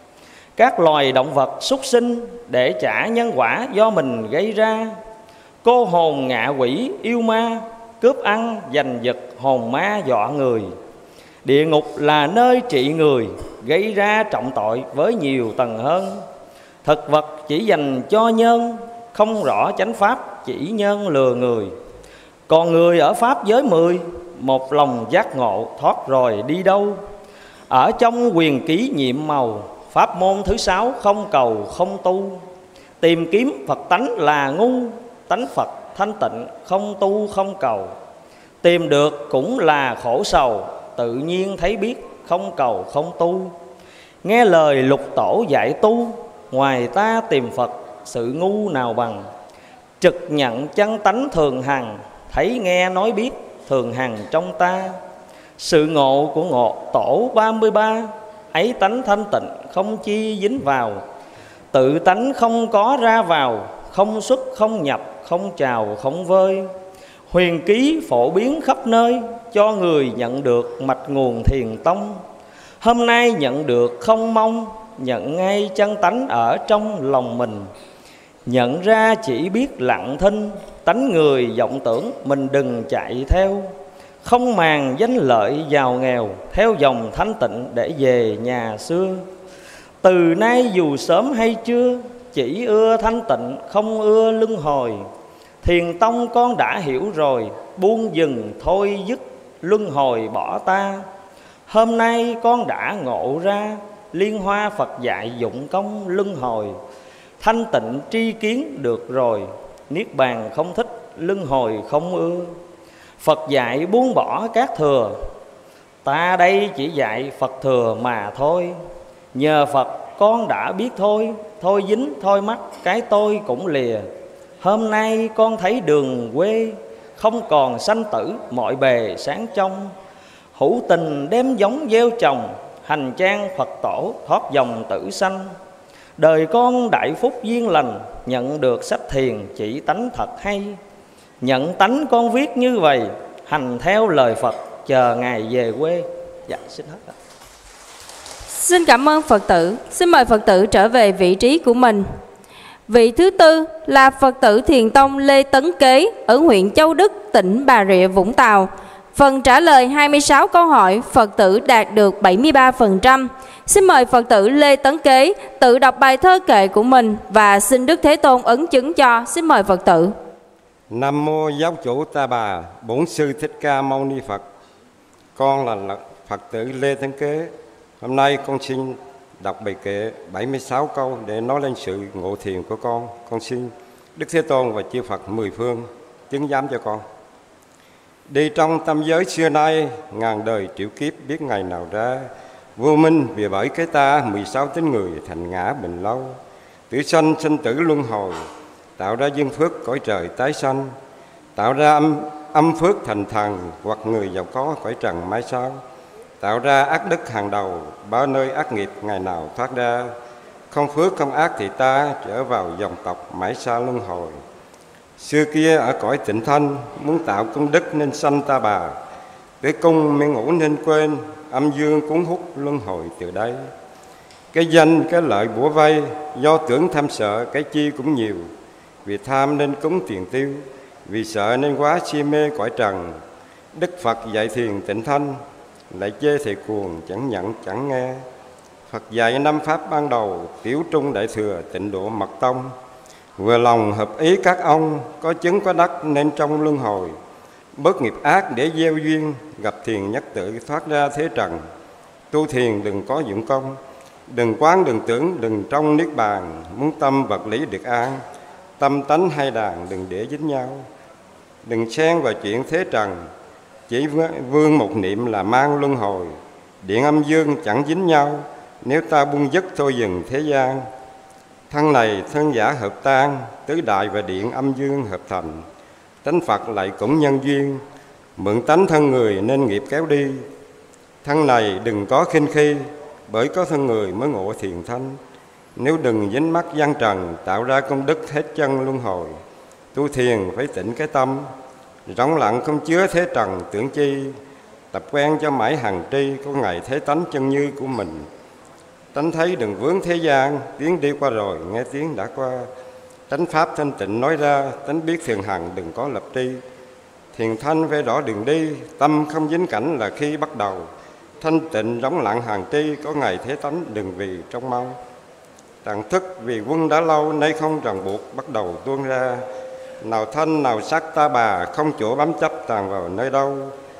Các loài động vật súc sinh để trả nhân quả do mình gây ra. Cô hồn ngạ quỷ yêu ma, cướp ăn giành giật hồn ma dọa người. Địa ngục là nơi trị người, gây ra trọng tội với nhiều tầng hơn. Thực vật chỉ dành cho nhân, không rõ chánh pháp chỉ nhân lừa người. Còn người ở pháp giới mười, một lòng giác ngộ thoát rồi đi đâu. Ở trong quyền ký nhiệm màu, pháp môn thứ sáu không cầu không tu. Tìm kiếm Phật tánh là ngu, tánh Phật thanh tịnh không tu không cầu. Tìm được cũng là khổ sầu, tự nhiên thấy biết không cầu không tu. Nghe lời lục tổ dạy tu, ngoài ta tìm Phật sự ngu nào bằng. Trực nhận chân tánh thường hằng, thấy nghe nói biết thường hằng trong ta. Sự ngộ của ngộ tổ ba mươi ba, ấy tánh thanh tịnh không chi dính vào. Tự tánh không có ra vào, không xuất không nhập, không trào không vơi. Huyền ký phổ biến khắp nơi, cho người nhận được mạch nguồn thiền tông. Hôm nay nhận được không mong, nhận ngay chân tánh ở trong lòng mình. Nhận ra chỉ biết lặng thinh, tánh người vọng tưởng mình đừng chạy theo. Không màng danh lợi giàu nghèo, theo dòng thanh tịnh để về nhà xưa. Từ nay dù sớm hay trưa, chỉ ưa thanh tịnh không ưa luân hồi. Thiền tông con đã hiểu rồi, buông dừng thôi dứt luân hồi bỏ ta. Hôm nay con đã ngộ ra, liên hoa Phật dạy dụng công luân hồi. Thanh tịnh tri kiến được rồi, niết bàn không thích, luân hồi không ưa. Phật dạy buông bỏ các thừa, ta đây chỉ dạy Phật thừa mà thôi. Nhờ Phật con đã biết thôi, thôi dính thôi mắc cái tôi cũng lìa. Hôm nay con thấy đường quê, không còn sanh tử mọi bề sáng trong. Hữu tình đem giống gieo trồng, hành trang Phật tổ thoát dòng tử sanh. Đời con đại phúc duyên lành, nhận được sách thiền chỉ tánh thật hay. Nhận tánh con viết như vậy, hành theo lời Phật chờ ngày về quê. Dạ xin hết. Xin cảm ơn Phật tử. Xin mời Phật tử trở về vị trí của mình. Vị thứ tư là Phật tử Thiền Tông Lê Tấn Kế ở huyện Châu Đức, tỉnh Bà Rịa Vũng Tàu. Phần trả lời hai mươi sáu câu hỏi, Phật tử đạt được bảy mươi ba phần trăm. Xin mời Phật tử Lê Tấn Kế tự đọc bài thơ kệ của mình và xin Đức Thế Tôn ấn chứng cho. Xin mời Phật tử. Nam mô Giáo chủ Ta Bà, Bổn sư Thích Ca Mâu Ni Phật. Con là Phật tử Lê Tấn Kế. Hôm nay con xin đọc bài kệ bảy mươi sáu câu để nói lên sự ngộ thiền của con. Con xin Đức Thế Tôn và chư Phật mười phương chứng giám cho con. Đi trong tâm giới xưa nay, ngàn đời triệu kiếp biết ngày nào ra. Vô minh vì bởi cái ta, mười sáu tính người thành ngã bình lâu. tử sanh sinh tử luân hồi, tạo ra duyên phước cõi trời tái sanh, tạo ra âm, âm phước thành thần hoặc người giàu có cõi trần mai sau, tạo ra ác đức hàng đầu, ba nơi ác nghiệp ngày nào thoát ra, không phước không ác thì ta trở vào dòng tộc mãi xa luân hồi. Xưa kia ở cõi Tịnh Thanh, muốn tạo công đức nên sanh Ta Bà, cái cung mê ngủ nên quên, âm dương cuốn hút luân hồi từ đây. Cái danh cái lợi bủa vây, do tưởng tham sợ cái chi cũng nhiều, vì tham nên cúng tiền tiêu, vì sợ nên quá si mê cõi trần. Đức Phật dạy thiền tịnh thanh, lại chê thầy cuồng chẳng nhận chẳng nghe. Phật dạy năm pháp ban đầu, tiểu trung đại thừa tịnh độ mật tông. Vừa lòng hợp ý các ông, có chứng có đắc nên trong luân hồi. Bớt nghiệp ác để gieo duyên, gặp thiền nhất tự thoát ra thế trần. Tu thiền đừng có dụng công, đừng quán đừng tưởng đừng trong niết bàn. Muốn tâm vật lý được an, tâm tánh hai đàn đừng để dính nhau. Đừng xen vào chuyện thế trần, chỉ vương một niệm là mang luân hồi. Điện âm dương chẳng dính nhau, nếu ta buông dứt thôi dừng thế gian. Thân này thân giả hợp tan, tứ đại và điện âm dương hợp thành. Tánh Phật lại cũng nhân duyên, mượn tánh thân người nên nghiệp kéo đi. Thân này đừng có khinh khi, bởi có thân người mới ngộ thiền thanh. Nếu đừng dính mắc gian trần, tạo ra công đức hết chân luân hồi. Tu thiền phải tĩnh cái tâm, rỗng lặng không chứa thế trần tưởng chi. Tập quen cho mãi hằng tri, có ngày thế tánh chân như của mình. Tánh thấy đừng vướng thế gian, tiếng đi qua rồi nghe tiếng đã qua. Tánh pháp thanh tịnh nói ra, tánh biết thiền hằng đừng có lập tri. Thiền thanh vẽ rõ đường đi, tâm không dính cảnh là khi bắt đầu. Thanh tịnh rỗng lặng hàng tri, có ngày thế tánh đừng vì trong mau. Tàn thức vì quân đã lâu, nay không ràng buộc bắt đầu tuôn ra. Nào thanh nào sắc Ta Bà, không chỗ bám chấp tàn vào nơi đâu.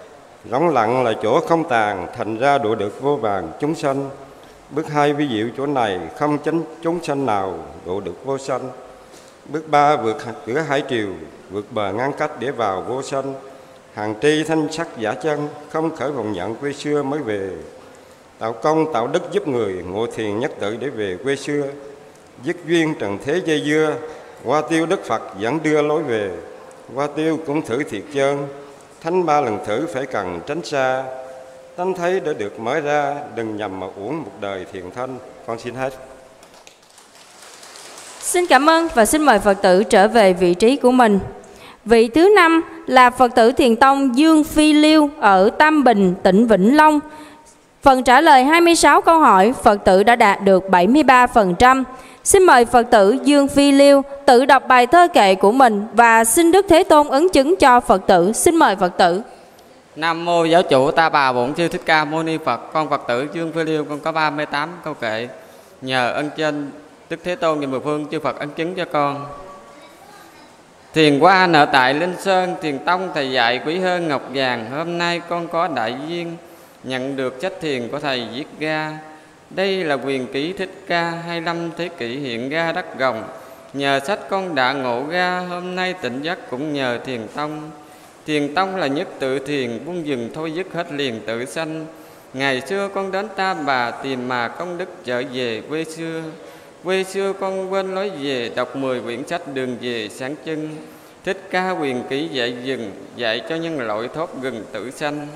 Rỗng lặng là chỗ không tàn, thành ra độ được vô vàn chúng sanh. Bước hai vi diệu chỗ này, không tránh chúng sanh nào độ được vô sanh. Bước ba vượt cửa hai triều, vượt bờ ngăn cách để vào vô sanh. Hàng tri thanh sắc giả chân, không khởi vọng nhận quê xưa mới về. Tạo công tạo đức giúp người, ngộ thiền nhất tự để về quê xưa. Dứt duyên trần thế dây dưa, qua tiêu Đức Phật dẫn đưa lối về. Qua tiêu cũng thử thiệt trơn, thánh ba lần thử phải cần tránh xa. Tánh thấy đã được mở ra, đừng nhầm mà uổng một đời thiền thanh. Con xin hết. Xin cảm ơn và xin mời Phật tử trở về vị trí của mình. Vị thứ năm là Phật tử Thiền Tông Dương Phi Liêu ở Tam Bình, tỉnh Vĩnh Long. Phần trả lời hai mươi sáu câu hỏi, Phật tử đã đạt được bảy mươi ba phần trăm. Xin mời Phật tử Dương Phi Liêu tự đọc bài thơ kệ của mình và xin Đức Thế Tôn ấn chứng cho Phật tử. Xin mời Phật tử. Nam mô Giáo chủ Ta Bà Bổn Sư Thích Ca Mâu Ni Phật. Con Phật tử Dương Phi Liêu, con có ba mươi tám câu kệ. Nhờ ân trên Đức Thế Tôn và mười phương chư Phật ấn chứng cho con. Thiền qua nợ tại Linh Sơn, Thiền Tông thầy dạy quý hơn ngọc vàng. Hôm nay con có đại duyên nhận được sách thiền của thầy viết ra. Đây là quyền ký Thích Ca hai mươi lăm thế kỷ hiện ra đắc gồng. Nhờ sách con đã ngộ ra, hôm nay tỉnh giấc cũng nhờ Thiền Tông. Thiền Tông là nhất tự thiền, buông dừng thôi dứt hết liền tự sanh. Ngày xưa con đến Ta Bà tìm mà công đức trở về quê xưa. Quê xưa con quên lối về, đọc mười quyển sách đường về sáng chân. Thích Ca quyền ký dạy dừng, dạy cho nhân loại thoát gần tự sanh.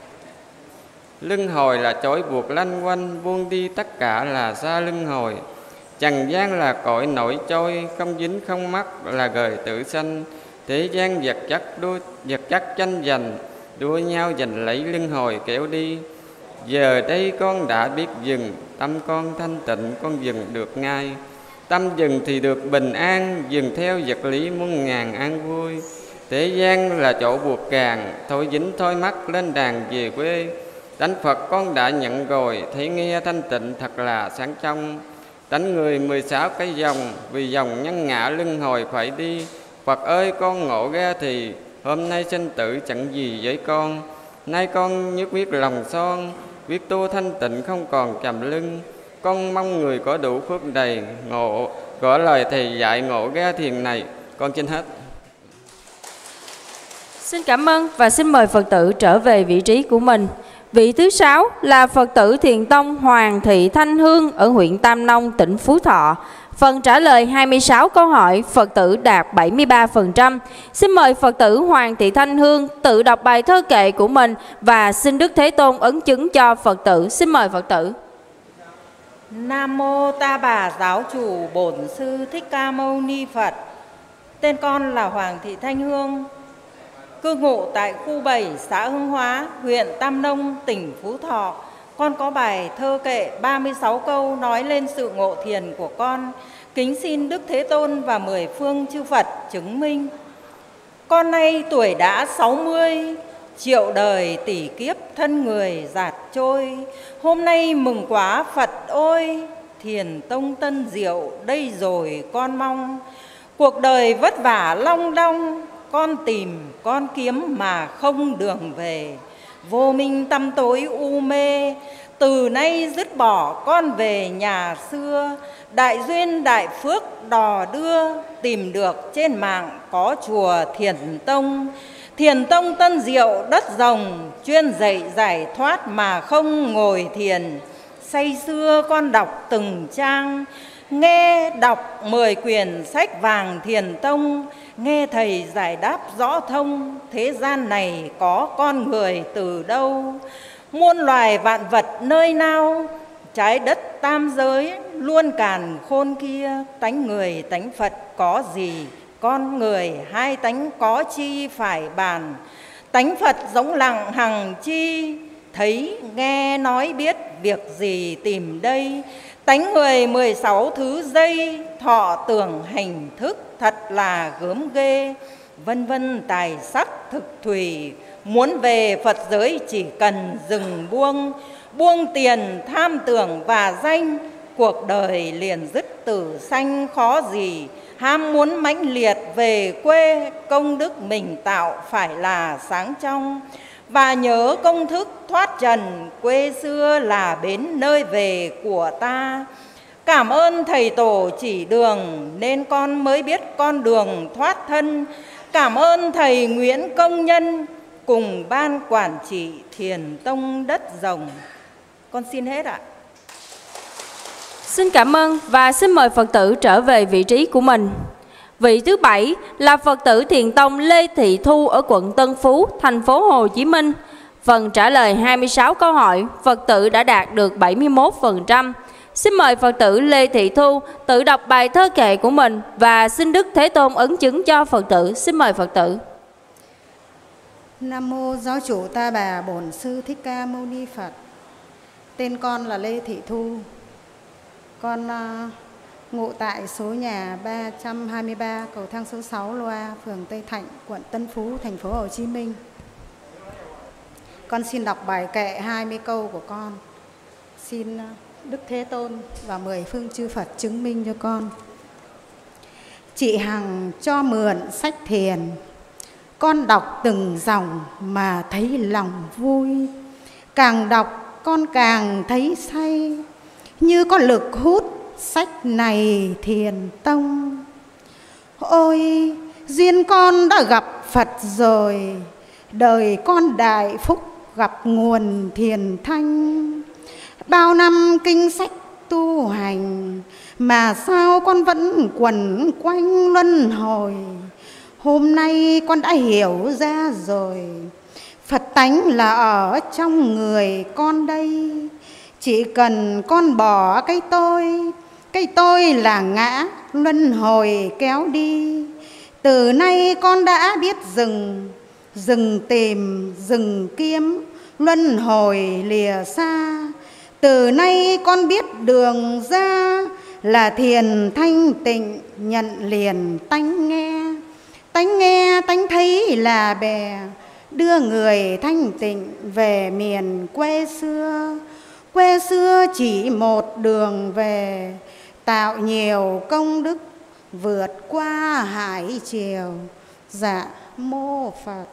Luân hồi là chối buộc lanh quanh, buông đi tất cả là xa luân hồi. Trần gian là cõi nổi trôi, không dính không mắc là gời tự sanh. Thế gian vật chất đua vật chất tranh giành, đua nhau giành lấy luân hồi kéo đi. Giờ đây con đã biết dừng, tâm con thanh tịnh con dừng được ngay. Tâm dừng thì được bình an, dừng theo vật lý muôn ngàn an vui. Thế gian là chỗ buộc càng, thôi dính thôi mắc lên đàn về quê. Tánh Phật con đã nhận rồi, thấy nghe thanh tịnh thật là sáng trong. Tánh người mười sáu cái dòng, vì dòng nhân ngã luân hồi phải đi. Phật ơi con ngộ ra thì, hôm nay sinh tử chẳng gì với con. Nay con nhất quyết lòng son, quyết tu thanh tịnh không còn trầm lưng. Con mong người có đủ phước đầy, ngộ có lời thầy dạy ngộ ra thiền này. Con xin hết. Xin cảm ơn và xin mời Phật tử trở về vị trí của mình. Vị thứ sáu là Phật tử Thiền tông Hoàng Thị Thanh Hương ở huyện Tam Nông, tỉnh Phú Thọ. Phần trả lời hai mươi sáu câu hỏi, Phật tử đạt bảy mươi ba phần trăm. Xin mời Phật tử Hoàng Thị Thanh Hương tự đọc bài thơ kệ của mình và xin Đức Thế Tôn ấn chứng cho Phật tử. Xin mời Phật tử. Nam mô Ta Bà Giáo Chủ Bổn Sư Thích Ca Mâu Ni Phật. Tên con là Hoàng Thị Thanh Hương, cư ngụ tại khu bảy xã Hưng Hóa, huyện Tam Nông, tỉnh Phú Thọ. Con có bài thơ kệ ba mươi sáu câu nói lên sự ngộ thiền của con. Kính xin Đức Thế Tôn và mười phương chư Phật chứng minh. Con nay tuổi đã sáu mươi, triệu đời tỷ kiếp thân người giạt trôi. Hôm nay mừng quá Phật ôi, thiền tông tân diệu đây rồi con mong. Cuộc đời vất vả long đong, con tìm con kiếm mà không đường về. Vô minh tăm tối u mê, từ nay dứt bỏ con về nhà xưa. Đại duyên đại phước đò đưa, tìm được trên mạng có chùa Thiền Tông. Thiền Tông tân diệu đất rồng, chuyên dạy giải thoát mà không ngồi thiền. Say xưa con đọc từng trang, nghe đọc mười quyển sách vàng Thiền Tông. Nghe thầy giải đáp rõ thông, thế gian này có con người từ đâu. Muôn loài vạn vật nơi nào, trái đất tam giới luôn càn khôn kia. Tánh người tánh Phật có gì, con người hai tánh có chi phải bàn. Tánh Phật giống lặng hằng chi, thấy nghe nói biết việc gì tìm đây. Tánh người mười sáu thứ giây, thọ tưởng hành thức thật là gớm ghê. Vân vân tài sắc thực thủy, muốn về Phật giới chỉ cần dừng buông. Buông tiền tham tưởng và danh, cuộc đời liền dứt tử sanh khó gì. Ham muốn mãnh liệt về quê, công đức mình tạo phải là sáng trong. Và nhớ công thức thoát trần, quê xưa là bến nơi về của ta. Cảm ơn thầy tổ chỉ đường, nên con mới biết con đường thoát thân. Cảm ơn thầy Nguyễn Công Nhân, cùng ban quản trị Thiền Tông đất rồng. Con xin hết ạ. Xin cảm ơn và xin mời Phật tử trở về vị trí của mình. Vị thứ bảy là Phật tử Thiền tông Lê Thị Thu ở quận Tân Phú, thành phố Hồ Chí Minh. Phần trả lời hai mươi sáu câu hỏi, Phật tử đã đạt được bảy mươi mốt phần trăm. Xin mời Phật tử Lê Thị Thu tự đọc bài thơ kệ của mình và xin Đức Thế Tôn ấn chứng cho Phật tử. Xin mời Phật tử. Nam mô Giáo chủ Ta Bà Bổn Sư Thích Ca Mâu Ni Phật. Tên con là Lê Thị Thu. Con uh, ngụ tại số nhà ba trăm hai mươi ba cầu thang số sáu Loa, phường Tây Thạnh, quận Tân Phú, thành phố Hồ Chí Minh. Con xin đọc bài kệ hai mươi câu của con. Xin uh, Đức Thế Tôn và mười phương chư Phật chứng minh cho con. Chị Hằng cho mượn sách thiền, con đọc từng dòng mà thấy lòng vui. Càng đọc con càng thấy say, như có lực hút sách này Thiền Tông. Ôi duyên con đã gặp Phật rồi, đời con đại phúc gặp nguồn thiền thanh. Bao năm kinh sách tu hành, mà sao con vẫn quẩn quanh luân hồi. Hôm nay con đã hiểu ra rồi, Phật tánh là ở trong người con đây. Chỉ cần con bỏ cái tôi, cái tôi là ngã luân hồi kéo đi. Từ nay con đã biết dừng, dừng tìm, dừng kiếm, luân hồi lìa xa. Từ nay con biết đường ra, là thiền thanh tịnh nhận liền tánh nghe. Tánh nghe tánh thấy là bè, đưa người thanh tịnh về miền quê xưa. Quê xưa chỉ một đường về, tạo nhiều công đức vượt qua hải triều. Dạ mô Phật.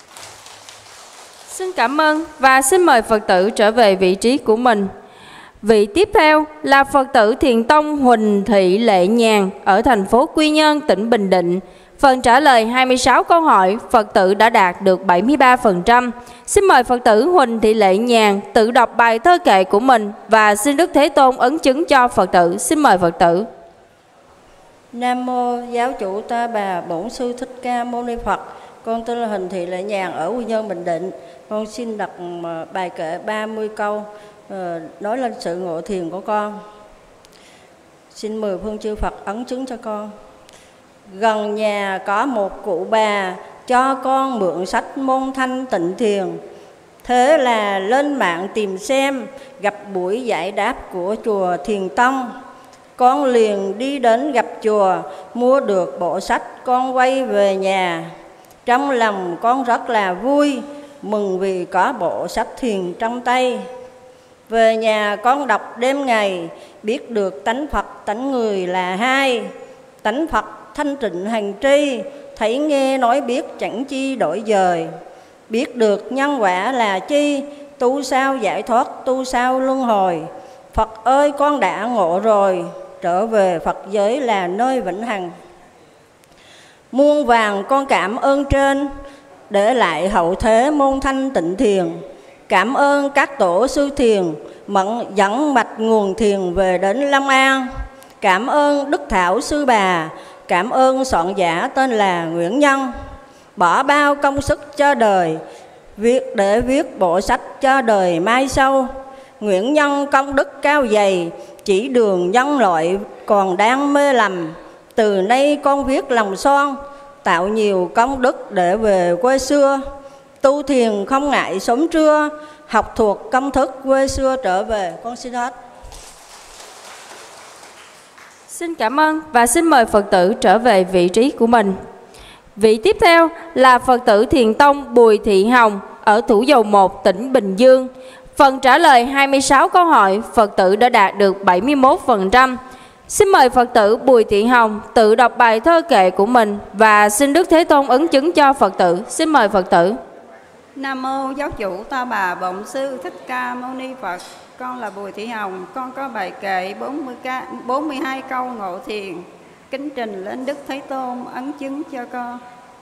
Xin cảm ơn và xin mời Phật tử trở về vị trí của mình. Vị tiếp theo là Phật tử Thiền tông Huỳnh Thị Lệ Nhàn ở thành phố Quy Nhơn, tỉnh Bình Định. Phần trả lời hai mươi sáu câu hỏi, Phật tử đã đạt được bảy mươi ba phần trăm. Xin mời Phật tử Huỳnh Thị Lệ Nhàn tự đọc bài thơ kệ của mình và xin Đức Thế Tôn ấn chứng cho Phật tử. Xin mời Phật tử. Nam mô Giáo chủ Ta Bà Bổn Sư Thích Ca Mâu Ni Phật. Con tên là Huỳnh Thị Lệ Nhàn ở Quy Nhơn, Bình Định. Con xin đọc bài kệ ba mươi câu nói lên sự ngộ thiền của con. Xin mời phương chư Phật ấn chứng cho con. Gần nhà có một cụ bà cho con mượn sách môn thanh tịnh thiền. Thế là lên mạng tìm xem, gặp buổi giải đáp của chùa Thiền Tông. Con liền đi đến gặp chùa, mua được bộ sách, con quay về nhà. Trong lòng con rất là vui, mừng vì có bộ sách thiền trong tay. Về nhà con đọc đêm ngày, biết được tánh Phật tánh người là hai. Tánh Phật thanh tịnh hành tri, thấy nghe nói biết chẳng chi đổi dời. Biết được nhân quả là chi, tu sao giải thoát, tu sao luân hồi. Phật ơi con đã ngộ rồi, trở về Phật giới là nơi vĩnh hằng. Muôn vàng con cảm ơn trên, để lại hậu thế môn thanh tịnh thiền. Cảm ơn các tổ sư thiền, mẫn dẫn mạch nguồn thiền về đến Long An. Cảm ơn Đức Thảo Sư Bà, cảm ơn soạn giả tên là Nguyễn Nhân. Bỏ bao công sức cho đời, viết để viết bộ sách cho đời mai sau. Nguyễn Nhân công đức cao dày, chỉ đường nhân loại còn đang mê lầm. Từ nay con viết lòng son, tạo nhiều công đức để về quê xưa. Tu thiền không ngại sớm trưa, học thuộc công thức quê xưa trở về. Con xin hết. Xin cảm ơn và xin mời Phật tử trở về vị trí của mình. Vị tiếp theo là Phật tử Thiền Tông Bùi Thị Hồng ở Thủ Dầu Một, tỉnh Bình Dương. Phần trả lời hai mươi sáu câu hỏi, Phật tử đã đạt được bảy mươi mốt phần trăm. Xin mời Phật tử Bùi Thị Hồng tự đọc bài thơ kệ của mình và xin Đức Thế Tôn ấn chứng cho Phật tử. Xin mời Phật tử. Nam mô Giáo chủ Ta Bà Bổn Sư Thích Ca Mâu Ni Phật. Con là Bùi Thị Hồng, con có bài kệ bốn mươi hai câu ngộ thiền, kính trình lên Đức Thế Tôn ấn chứng cho con.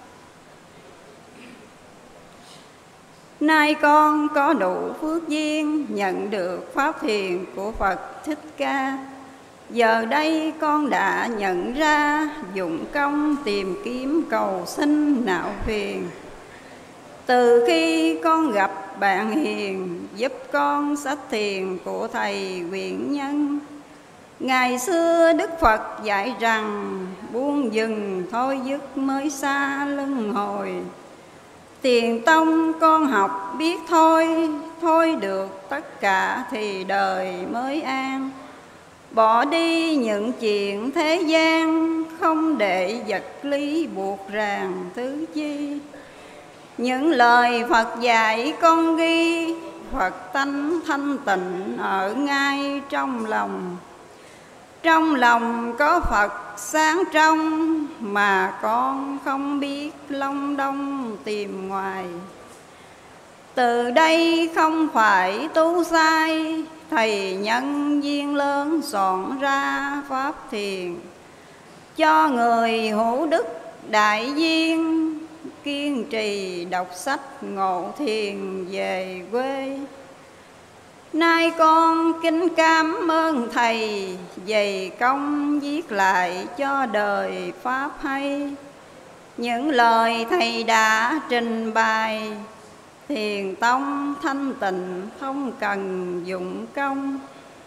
Nay con có đủ phước duyên nhận được pháp thiền của Phật Thích Ca. Giờ đây con đã nhận ra, dụng công tìm kiếm cầu sinh não phiền. Từ khi con gặp bạn hiền, giúp con sách thiền của Thầy Nguyễn Nhân. Ngày xưa Đức Phật dạy rằng, buông dừng thôi dứt mới xa luân hồi. Thiền tông con học biết thôi, thôi được tất cả thì đời mới an. Bỏ đi những chuyện thế gian, không để vật lý buộc ràng thứ chi. Những lời Phật dạy con ghi, Phật tánh thanh tịnh ở ngay trong lòng. Trong lòng có Phật sáng trong, mà con không biết long đong tìm ngoài. Từ đây không phải tu sai, Thầy nhân duyên lớn soạn ra pháp thiền. Cho người hữu đức đại duyên, kiên trì đọc sách ngộ thiền về quê. Nay con kính cảm ơn Thầy, dày công viết lại cho đời pháp hay. Những lời Thầy đã trình bày, thiền tông thanh tịnh không cần dụng công.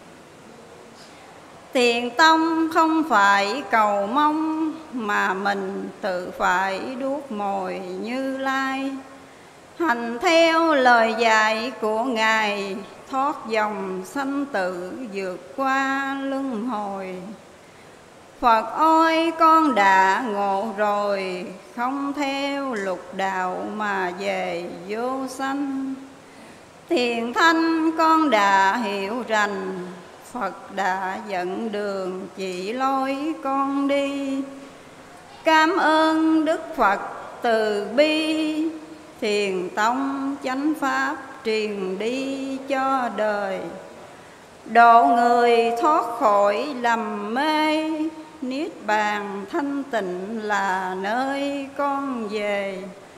Thiền tông không phải cầu mong, mà mình tự phải đuốc mồi Như Lai. Hành theo lời dạy của Ngài, thoát dòng sanh tử vượt qua luân hồi. Phật ơi con đã ngộ rồi, không theo lục đạo mà về vô sanh. Thiền thanh con đã hiểu rành, Phật đã dẫn đường chỉ lối con đi. Cảm ơn Đức Phật từ bi, thiền tông chánh pháp truyền đi cho đời. Độ người thoát khỏi lầm mê, niết bàn thanh tịnh là nơi con về.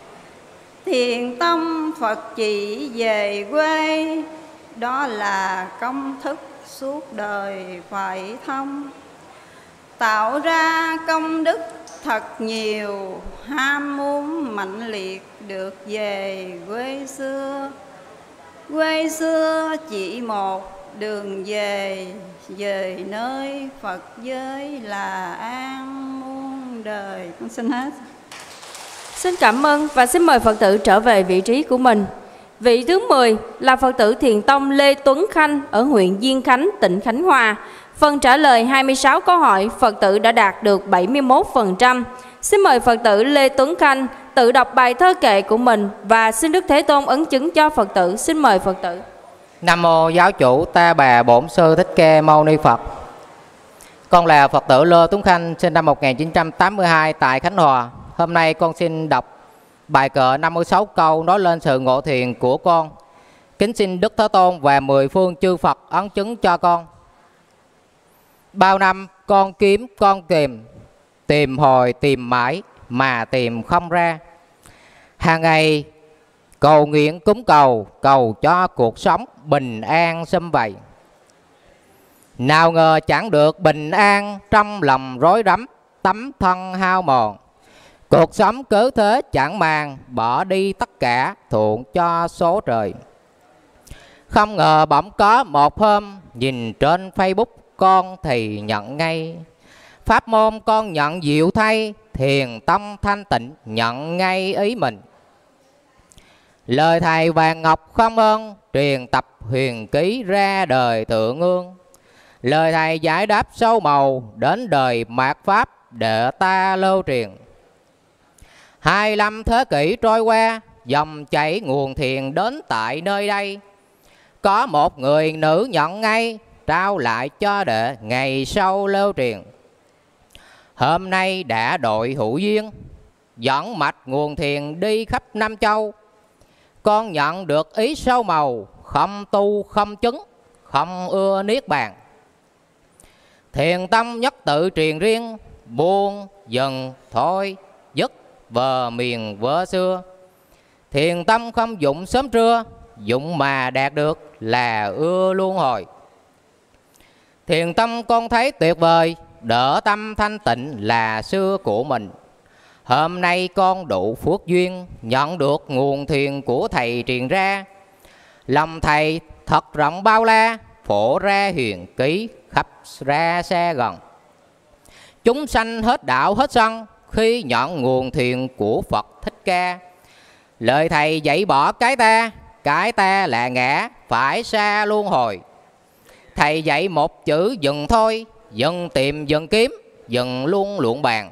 Thiền tông Phật chỉ về quê, đó là công thức suốt đời phải thông. Tạo ra công đức thật nhiều, ham muốn mạnh liệt được về quê xưa. Quê xưa chỉ một đường về, về nơi Phật giới là an muôn đời. Con xin hết. Xin cảm ơn và xin mời Phật tử trở về vị trí của mình. Vị thứ mười là Phật tử Thiền tông Lê Tuấn Khanh ở huyện Diên Khánh, tỉnh Khánh Hòa. Phần trả lời hai mươi sáu câu hỏi, Phật tử đã đạt được bảy mươi mốt phần trăm. Xin mời Phật tử Lê Tuấn Khanh tự đọc bài thơ kệ của mình và xin Đức Thế Tôn ấn chứng cho Phật tử. Xin mời Phật tử. Nam mô Giáo chủ Ta Bà Bổn Sư Thích Ca Mâu Ni Phật. Con là Phật tử Lê Tuấn Khanh, sinh năm một nghìn chín trăm tám mươi hai tại Khánh Hòa. Hôm nay con xin đọc bài kệ năm mươi sáu câu nói lên sự ngộ thiền của con. Kính xin Đức Thế Tôn và mười phương chư Phật ấn chứng cho con. Bao năm con kiếm con tìm, tìm hồi tìm mãi mà tìm không ra. Hàng ngày cầu nguyện cúng cầu, cầu cho cuộc sống bình an sum vầy. Nào ngờ chẳng được bình an, trong lòng rối rắm, tấm thân hao mòn. Cuộc sống cứ thế chẳng màng, bỏ đi tất cả thuận cho số trời. Không ngờ bỗng có một hôm, nhìn trên Facebook con thì nhận ngay. Pháp môn con nhận diệu thay, thiền tông thanh tịnh nhận ngay ý mình. Lời thầy vàng ngọc không ơn, truyền tập huyền ký ra đời tượng ương. Lời thầy giải đáp sâu màu, đến đời mạt pháp để ta lưu truyền. Hai mươi lăm thế kỷ trôi qua, dòng chảy nguồn thiền đến tại nơi đây. Có một người nữ nhận ngay, trao lại cho đệ ngày sau lưu truyền. Hôm nay đã đội hữu duyên, dẫn mạch nguồn thiền đi khắp Nam Châu. Con nhận được ý sâu màu, không tu không chứng, không ưa niết bàn. Thiền tâm nhất tự truyền riêng, buông dần thôi dứt vờ miền vỡ xưa. Thiền tâm không dụng sớm trưa, dụng mà đạt được là ưa luân hồi. Thiền tâm con thấy tuyệt vời, đỡ tâm thanh tịnh là xưa của mình. Hôm nay con đủ phước duyên, nhận được nguồn thiền của thầy truyền ra. Lòng thầy thật rộng bao la, phổ ra huyền ký khắp ra xa gần. Chúng sanh hết đạo hết sân, khi nhận nguồn thiền của Phật Thích Ca. Lời thầy dạy bỏ cái ta, cái ta là ngã, phải xa luân hồi. Thầy dạy một chữ dừng thôi, dừng tìm dừng kiếm, dừng luôn luận bàn.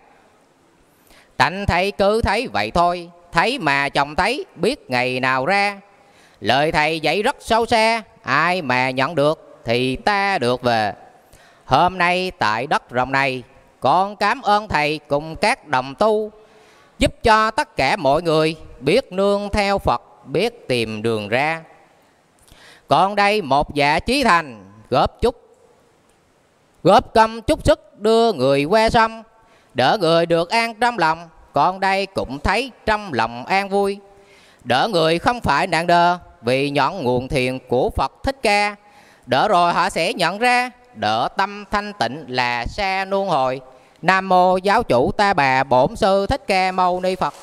Tạnh thầy cứ thấy vậy thôi, thấy mà chồng thấy, biết ngày nào ra. Lời thầy dạy rất sâu xa, ai mà nhận được thì ta được về. Hôm nay tại đất rộng này, con cảm ơn thầy cùng các đồng tu, giúp cho tất cả mọi người biết nương theo Phật, biết tìm đường ra. Con đây một dạ chí thành, góp chút góp công chút sức đưa người qua sông, đỡ người được an trong lòng. Con đây cũng thấy trong lòng an vui, đỡ người không phải nạn đờ, vì nhận nguồn thiền của Phật Thích Ca. Đỡ rồi họ sẽ nhận ra, đỡ tâm thanh tịnh là xa luân hồi. Nam mô Giáo chủ Ta Bà Bổn Sư Thích Ca Mâu Ni Phật.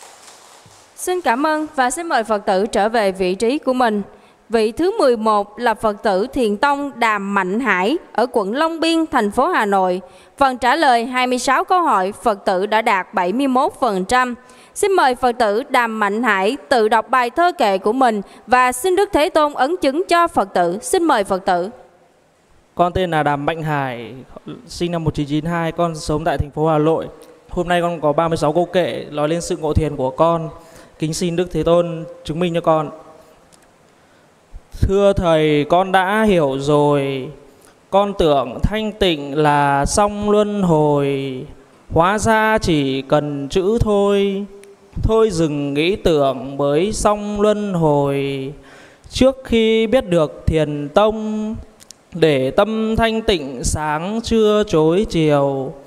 Xin cảm ơn và xin mời Phật tử trở về vị trí của mình. Vị thứ mười một là Phật tử Thiền tông Đàm Mạnh Hải ở quận Long Biên, thành phố Hà Nội. Phần trả lời hai mươi sáu câu hỏi, Phật tử đã đạt bảy mươi mốt phần trăm. Xin mời Phật tử Đàm Mạnh Hải tự đọc bài thơ kệ của mình và xin Đức Thế Tôn ấn chứng cho Phật tử. Xin mời Phật tử. Con tên là Đàm Mạnh Hải, sinh năm một nghìn chín trăm chín mươi hai, con sống tại thành phố Hà Nội. Hôm nay con có ba mươi sáu câu kệ nói lên sự ngộ thiền của con. Kính xin Đức Thế Tôn chứng minh cho con. Thưa Thầy, con đã hiểu rồi. Con tưởng thanh tịnh là xong luân hồi, hóa ra chỉ cần chữ thôi. Thôi dừng nghĩ tưởng mới xong luân hồi. Trước khi biết được thiền tông, để tâm thanh tịnh sáng trưa chối chiều.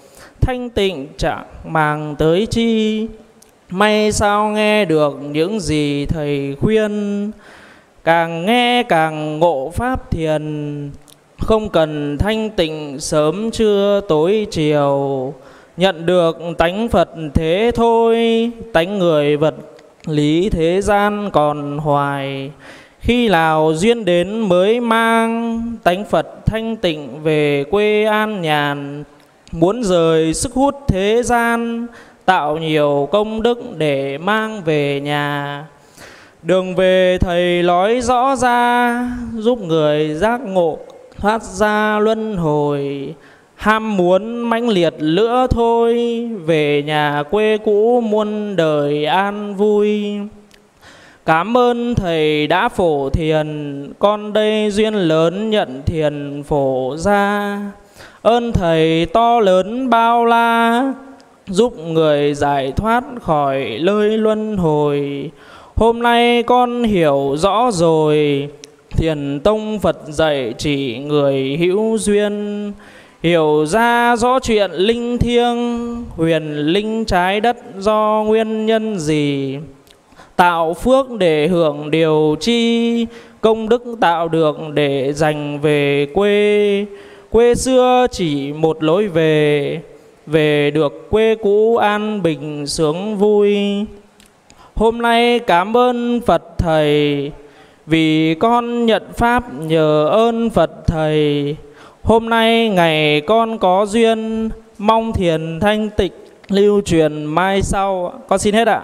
thanh tịnh chẳng màng tới chi. May sao nghe được những gì thầy khuyên, càng nghe càng ngộ pháp thiền. Không cần thanh tịnh sớm trưa tối chiều, nhận được tánh Phật thế thôi. Tánh người vật lý thế gian còn hoài, khi nào duyên đến mới mang. Tánh Phật thanh tịnh về quê an nhàn, muốn rời sức hút thế gian, tạo nhiều công đức để mang về nhà. Đường về thầy nói rõ ra, giúp người giác ngộ thoát ra luân hồi. Ham muốn mãnh liệt lửa thôi, về nhà quê cũ muôn đời an vui. Cảm ơn thầy đã phổ thiền, con đây duyên lớn nhận thiền phổ ra. Ơn thầy to lớn bao la, giúp người giải thoát khỏi lơi luân hồi. Hôm nay con hiểu rõ rồi, thiền tông Phật dạy chỉ người hữu duyên. Hiểu ra rõ chuyện linh thiêng, huyền linh trái đất do nguyên nhân gì. Tạo phước để hưởng điều chi, công đức tạo được để dành về quê. Quê xưa chỉ một lối về, về được quê cũ an bình sướng vui. Hôm nay cảm ơn Phật Thầy, vì con nhận Pháp nhờ ơn Phật Thầy. Hôm nay ngày con có duyên, mong thiền thanh tịnh lưu truyền mai sau. Con xin hết ạ.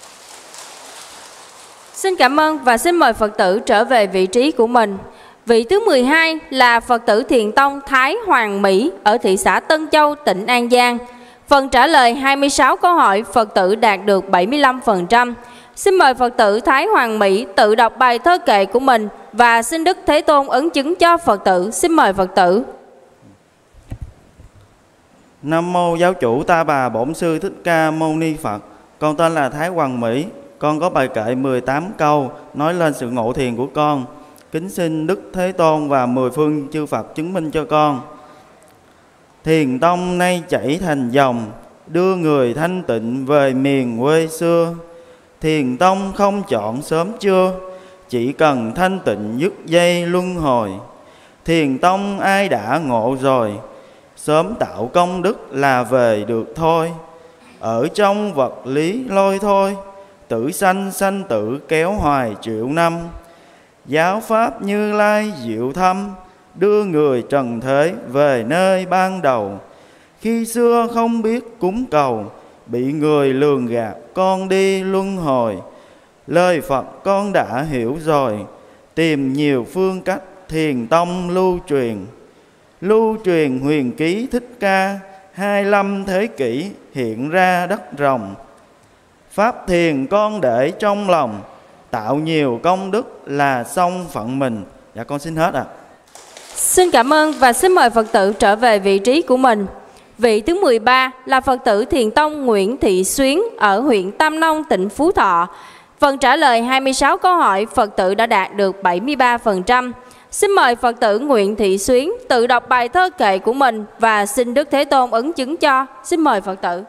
Xin cảm ơn và xin mời Phật tử trở về vị trí của mình. Vị thứ mười hai là Phật tử Thiền Tông Thái Hoàng Mỹ ở thị xã Tân Châu, tỉnh An Giang. Phần trả lời hai mươi sáu câu hỏi, Phật tử đạt được bảy mươi lăm phần trăm. Xin mời Phật tử Thái Hoàng Mỹ tự đọc bài thơ kệ của mình và xin Đức Thế Tôn ấn chứng cho Phật tử. Xin mời Phật tử. Nam mô Giáo chủ Ta Bà Bổn Sư Thích Ca Mâu Ni Phật. Con tên là Thái Hoàng Mỹ. Con có bài kệ mười tám câu nói lên sự ngộ thiền của con. Kính xin Đức Thế Tôn và mười phương chư Phật chứng minh cho con. Thiền tông nay chảy thành dòng, đưa người thanh tịnh về miền quê xưa. Thiền tông không chọn sớm trưa, chỉ cần thanh tịnh dứt dây luân hồi. Thiền tông ai đã ngộ rồi, sớm tạo công đức là về được thôi. Ở trong vật lý lôi thôi, tử sanh sanh tử kéo hoài triệu năm. Giáo pháp Như Lai diệu thâm, đưa người trần thế về nơi ban đầu. Khi xưa không biết cúng cầu, bị người lường gạt con đi luân hồi. Lời Phật con đã hiểu rồi, tìm nhiều phương cách thiền tông lưu truyền. Lưu truyền huyền ký Thích Ca, hai mươi lăm thế kỷ hiện ra đất rồng. Pháp thiền con để trong lòng, tạo nhiều công đức là xong phận mình. Dạ con xin hết ạ. À. Xin cảm ơn và xin mời Phật tử trở về vị trí của mình. Vị thứ mười ba là Phật tử Thiền Tông Nguyễn Thị Xuyến ở huyện Tam Nông, tỉnh Phú Thọ. Phần trả lời hai mươi sáu câu hỏi, Phật tử đã đạt được bảy mươi ba phần trăm. Xin mời Phật tử Nguyễn Thị Xuyến tự đọc bài thơ kệ của mình và xin Đức Thế Tôn ấn chứng cho. Xin mời Phật tử.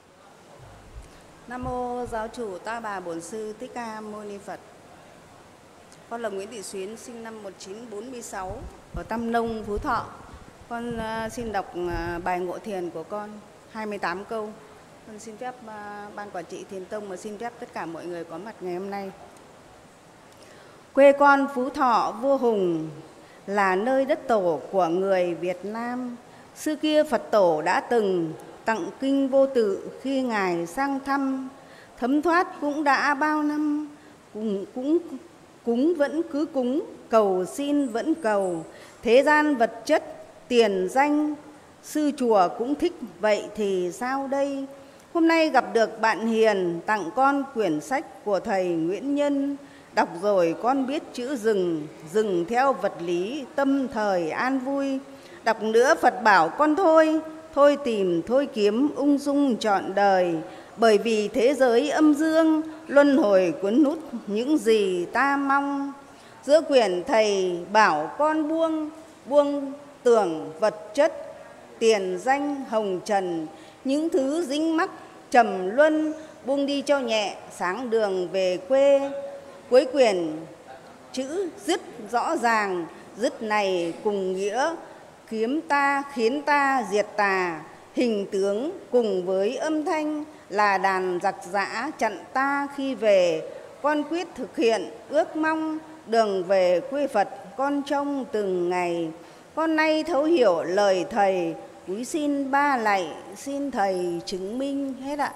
Nam mô Giáo chủ Ta Bà Bổn Sư Thích Ca Mâu Ni Phật. Con là Nguyễn Thị Xuyến, sinh năm một nghìn chín trăm bốn mươi sáu ở Tam Nông, Phú Thọ. Con uh, xin đọc uh, bài ngộ thiền của con hai mươi tám câu. Con xin phép uh, Ban Quản trị Thiền Tông và xin phép tất cả mọi người có mặt ngày hôm nay. Quê con Phú Thọ vua Hùng là nơi đất tổ của người Việt Nam. Xưa kia Phật tổ đã từng tặng kinh vô tự khi Ngài sang thăm. Thấm thoát cũng đã bao năm, cũng, cũng, cúng vẫn cứ cúng, cầu xin vẫn cầu. Thế gian vật chất, tiền danh, sư chùa cũng thích, vậy thì sao đây? Hôm nay gặp được bạn hiền, tặng con quyển sách của thầy Nguyễn Nhân. Đọc rồi con biết chữ dừng, dừng theo vật lý, tâm thời an vui. Đọc nữa Phật bảo con thôi, thôi tìm, thôi kiếm, ung dung trọn đời. Bởi vì thế giới âm dương, luân hồi cuốn nút những gì ta mong. Giữa quyển thầy bảo con buông, buông tưởng vật chất, tiền danh hồng trần, những thứ dính mắc trầm luân, buông đi cho nhẹ, sáng đường về quê. Cuối quyển chữ dứt rõ ràng, dứt này cùng nghĩa kiếm ta khiến ta diệt tà, hình tướng cùng với âm thanh là đàn giặc giã chặn ta khi về. Con quyết thực hiện ước mong đường về quê Phật con trông từng ngày. Con nay thấu hiểu lời thầy, cúi xin ba lạy, xin thầy chứng minh. Hết ạ.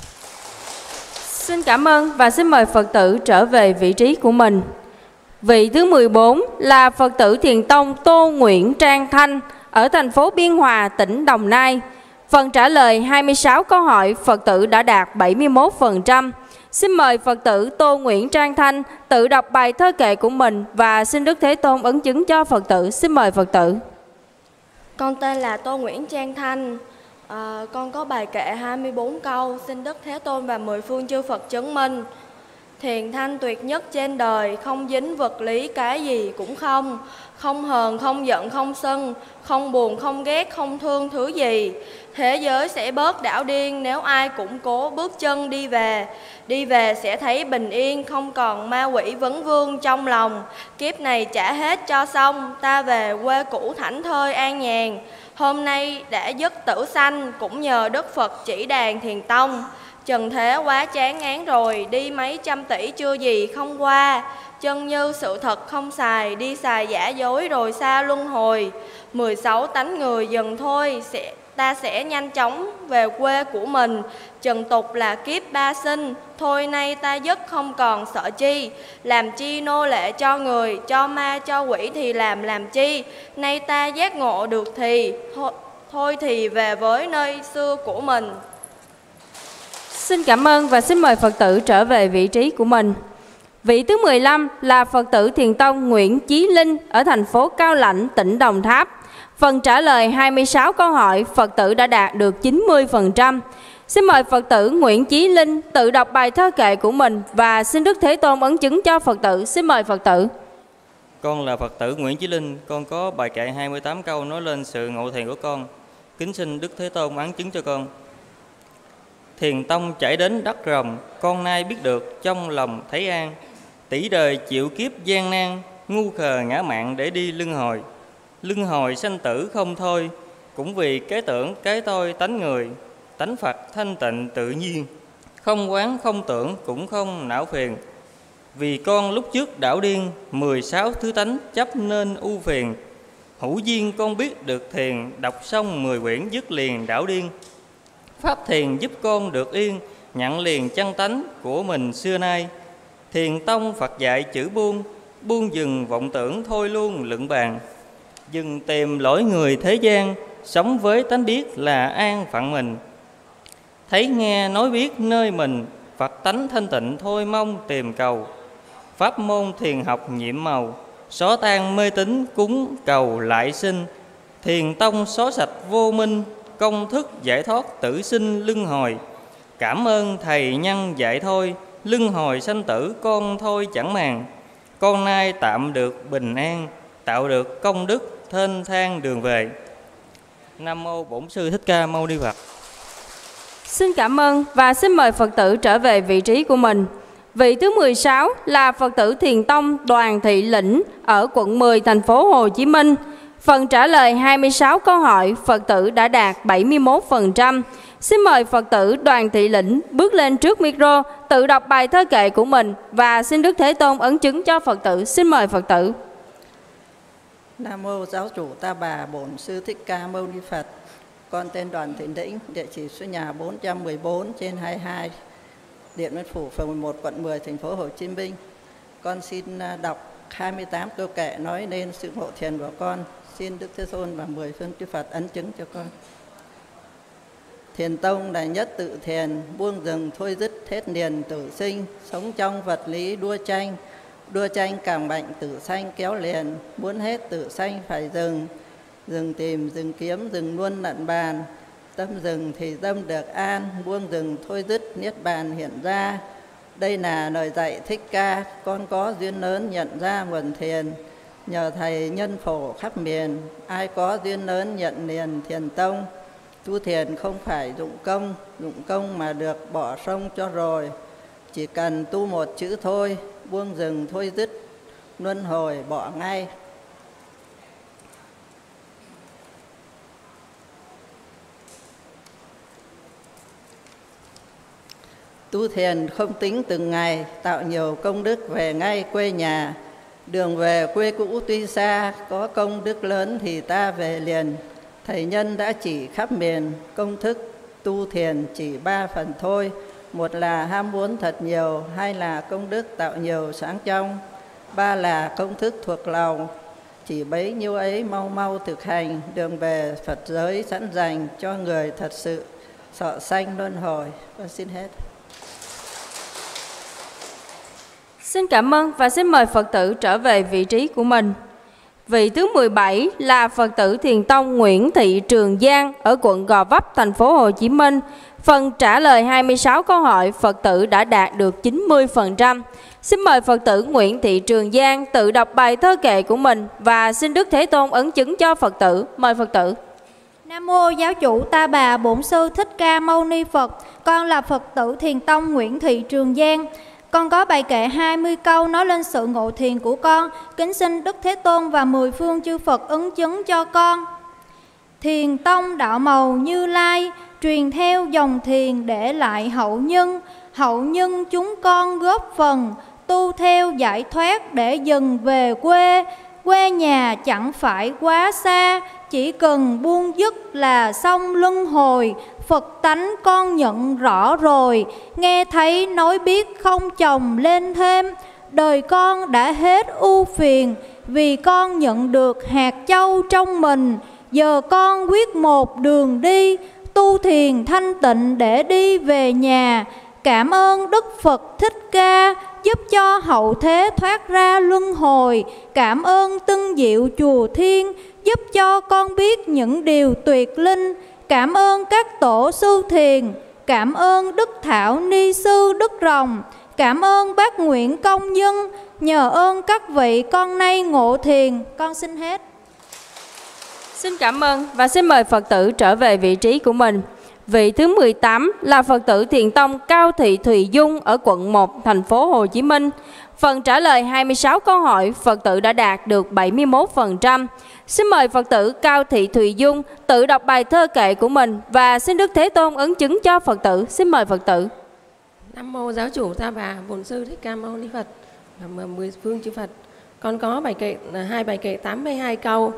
Xin cảm ơn và xin mời Phật tử trở về vị trí của mình. Vị thứ mười bốn là Phật tử Thiền Tông Tô Nguyễn Trang Thanh ở thành phố Biên Hòa, tỉnh Đồng Nai. Phần trả lời hai mươi sáu câu hỏi, Phật tử đã đạt bảy mươi mốt phần trăm. Xin mời Phật tử Tô Nguyễn Trang Thanh tự đọc bài thơ kệ của mình và xin Đức Thế Tôn ấn chứng cho Phật tử. Xin mời Phật tử. Con tên là Tô Nguyễn Trang Thanh. À, con có bài kệ hai mươi bốn câu, xin Đức Thế Tôn và mười phương chư Phật chứng minh. Thiền thanh tuyệt nhất trên đời, không dính vật lý cái gì cũng không. Không hờn, không giận, không sân, không buồn, không ghét, không thương thứ gì. Thế giới sẽ bớt đảo điên nếu ai cũng cố bước chân đi về. Đi về sẽ thấy bình yên, không còn ma quỷ vấn vương trong lòng. Kiếp này trả hết cho xong, ta về quê cũ thảnh thơi an nhàn. Hôm nay đã dứt tử sanh, cũng nhờ Đức Phật chỉ đàn Thiền Tông. Trần thế quá chán ngán rồi, đi mấy trăm tỷ chưa gì không qua. Chân như sự thật không xài, đi xài giả dối rồi xa luân hồi. Mười sáu tánh người dần thôi, sẽ, ta sẽ nhanh chóng về quê của mình. Trần tục là kiếp ba sinh, thôi nay ta dứt không còn sợ chi. Làm chi nô lệ cho người, cho ma cho quỷ thì làm làm chi. Nay ta giác ngộ được thì, thôi, thôi thì về với nơi xưa của mình. Xin cảm ơn và xin mời Phật tử trở về vị trí của mình. Vị thứ mười lăm là Phật tử Thiền Tông Nguyễn Chí Linh ở thành phố Cao Lãnh, tỉnh Đồng Tháp. Phần trả lời hai mươi sáu câu hỏi, Phật tử đã đạt được chín mươi phần trăm. Xin mời Phật tử Nguyễn Chí Linh tự đọc bài thơ kệ của mình và xin Đức Thế Tôn ấn chứng cho Phật tử. Xin mời Phật tử. Con là Phật tử Nguyễn Chí Linh, con có bài kệ hai mươi tám câu nói lên sự ngộ thiền của con. Kính xin Đức Thế Tôn ấn chứng cho con. Thiền tông chảy đến đất rồng, con nay biết được trong lòng thấy an. Tỷ đời chịu kiếp gian nan, ngu khờ ngã mạn để đi luân hồi. Luân hồi sanh tử không thôi, cũng vì cái tưởng cái tôi tánh người. Tánh Phật thanh tịnh tự nhiên, không quán không tưởng cũng không não phiền. Vì con lúc trước đảo điên, mười sáu thứ tánh chấp nên ưu phiền. Hữu duyên con biết được thiền, đọc xong mười quyển dứt liền đảo điên. Pháp thiền giúp con được yên, nhận liền chân tánh của mình xưa nay. Thiền tông Phật dạy chữ buông, buông dừng vọng tưởng thôi luôn luận bàn. Dừng tìm lỗi người thế gian, sống với tánh biết là an phận mình. Thấy nghe nói biết nơi mình, Phật tánh thanh tịnh thôi mong tìm cầu. Pháp môn thiền học nhiệm màu, xóa tan mê tín cúng cầu lại sinh. Thiền tông xóa sạch vô minh, công thức giải thoát tử sinh luân hồi. Cảm ơn thầy nhân dạy thôi, luân hồi sanh tử con thôi chẳng màng. Con nay tạm được bình an, tạo được công đức thênh thang đường về. Nam mô Bổn Sư Thích Ca Mâu Ni Phật. Xin cảm ơn và xin mời Phật tử trở về vị trí của mình. Vị thứ mười sáu là Phật tử Thiền Tông Đoàn Thị Lĩnh ở quận mười, thành phố Hồ Chí Minh. Phần trả lời hai mươi sáu câu hỏi, Phật tử đã đạt bảy mươi mốt phần trăm. Xin mời Phật tử Đoàn Thị Lĩnh bước lên trước micro, tự đọc bài thơ kệ của mình và xin Đức Thế Tôn ấn chứng cho Phật tử. Xin mời Phật tử. Nam mô Giáo chủ Ta Bà Bổn Sư Thích Ca Mâu Ni Phật. Con tên Đoàn Thị Lĩnh, địa chỉ số nhà bốn trăm mười bốn trên hai mươi hai, Điện Biên Phủ, phường mười một, quận mười, thành phố Hồ Chí Minh. Con xin đọc hai mươi tám câu kệ nói nên sự ngộ thiền của con. Xin Đức Thế Tôn và mười phương chư Phật ấn chứng cho con. Thiền tông là nhất tự thiền, buông dừng thôi dứt hết niền tử sinh, sống trong vật lý đua tranh, đua tranh càng mạnh tử sanh kéo liền, muốn hết tử sanh phải dừng, dừng tìm, dừng kiếm, dừng luôn lận bàn, tâm dừng thì tâm được an, buông dừng thôi dứt niết bàn hiện ra. Đây là lời dạy Thích Ca, con có duyên lớn nhận ra nguồn thiền, nhờ thầy nhân phổ khắp miền, ai có duyên lớn nhận liền thiền tông. Tu thiền không phải dụng công, dụng công mà được bỏ sông cho rồi. Chỉ cần tu một chữ thôi, buông rừng thôi dứt, luân hồi bỏ ngay. Tu thiền không tính từng ngày, tạo nhiều công đức về ngay quê nhà. Đường về quê cũ tuy xa, có công đức lớn thì ta về liền. Thầy nhân đã chỉ khắp miền, công thức tu thiền chỉ ba phần thôi. Một là ham muốn thật nhiều, hai là công đức tạo nhiều sáng trong, ba là công thức thuộc lòng. Chỉ bấy nhiêu ấy mau mau thực hành, đường về Phật giới sẵn dành cho người thật sự sợ sanh luân hồi. Con xin hết. Xin cảm ơn và xin mời Phật tử trở về vị trí của mình. Vị thứ mười bảy là Phật tử Thiền Tông Nguyễn Thị Trường Giang ở quận Gò Vấp, thành phố Hồ Chí Minh. Phần trả lời hai mươi sáu câu hỏi, Phật tử đã đạt được chín mươi phần trăm. Xin mời Phật tử Nguyễn Thị Trường Giang tự đọc bài thơ kệ của mình và xin Đức Thế Tôn ấn chứng cho Phật tử. Mời Phật tử. Nam mô Giáo chủ Ta Bà Bổn Sư Thích Ca Mâu Ni Phật. Con là Phật tử Thiền Tông Nguyễn Thị Trường Giang. Con có bài kệ hai mươi câu nói lên sự ngộ thiền của con. Kính xin Đức Thế Tôn và mười phương chư Phật ứng chứng cho con. Thiền tông đạo màu Như Lai, truyền theo dòng thiền để lại hậu nhân. Hậu nhân chúng con góp phần, tu theo giải thoát để dần về quê. Quê nhà chẳng phải quá xa, chỉ cần buông dứt là xong luân hồi. Phật tánh con nhận rõ rồi, nghe thấy nói biết không chồng lên thêm. Đời con đã hết ưu phiền, vì con nhận được hạt châu trong mình. Giờ con quyết một đường đi, tu thiền thanh tịnh để đi về nhà. Cảm ơn Đức Phật Thích Ca, giúp cho hậu thế thoát ra luân hồi. Cảm ơn Tân Diệu Chùa Thiên, giúp cho con biết những điều tuyệt linh. Cảm ơn các tổ sư thiền, cảm ơn Đức Thảo Ni Sư Đức Rồng, cảm ơn bác Nguyễn Công Nhân. Nhờ ơn các vị con nay ngộ thiền. Con xin hết. Xin cảm ơn và xin mời Phật tử trở về vị trí của mình. Vị thứ mười tám là Phật tử Thiền Tông Cao Thị Thùy Dung ở quận một, thành phố Hồ Chí Minh. Phần trả lời hai mươi sáu câu hỏi, Phật tử đã đạt được bảy mươi mốt phần trăm. Xin mời Phật tử Cao Thị Thùy Dung tự đọc bài thơ kệ của mình và xin Đức Thế Tôn ấn chứng cho Phật tử. Xin mời Phật tử. Nam mô Giáo chủ Ta Bà Bổn Sư Thích Ca Mâu Ni Phật. Mười phương chư Phật. Con có bài kệ hai bài kệ tám mươi hai câu.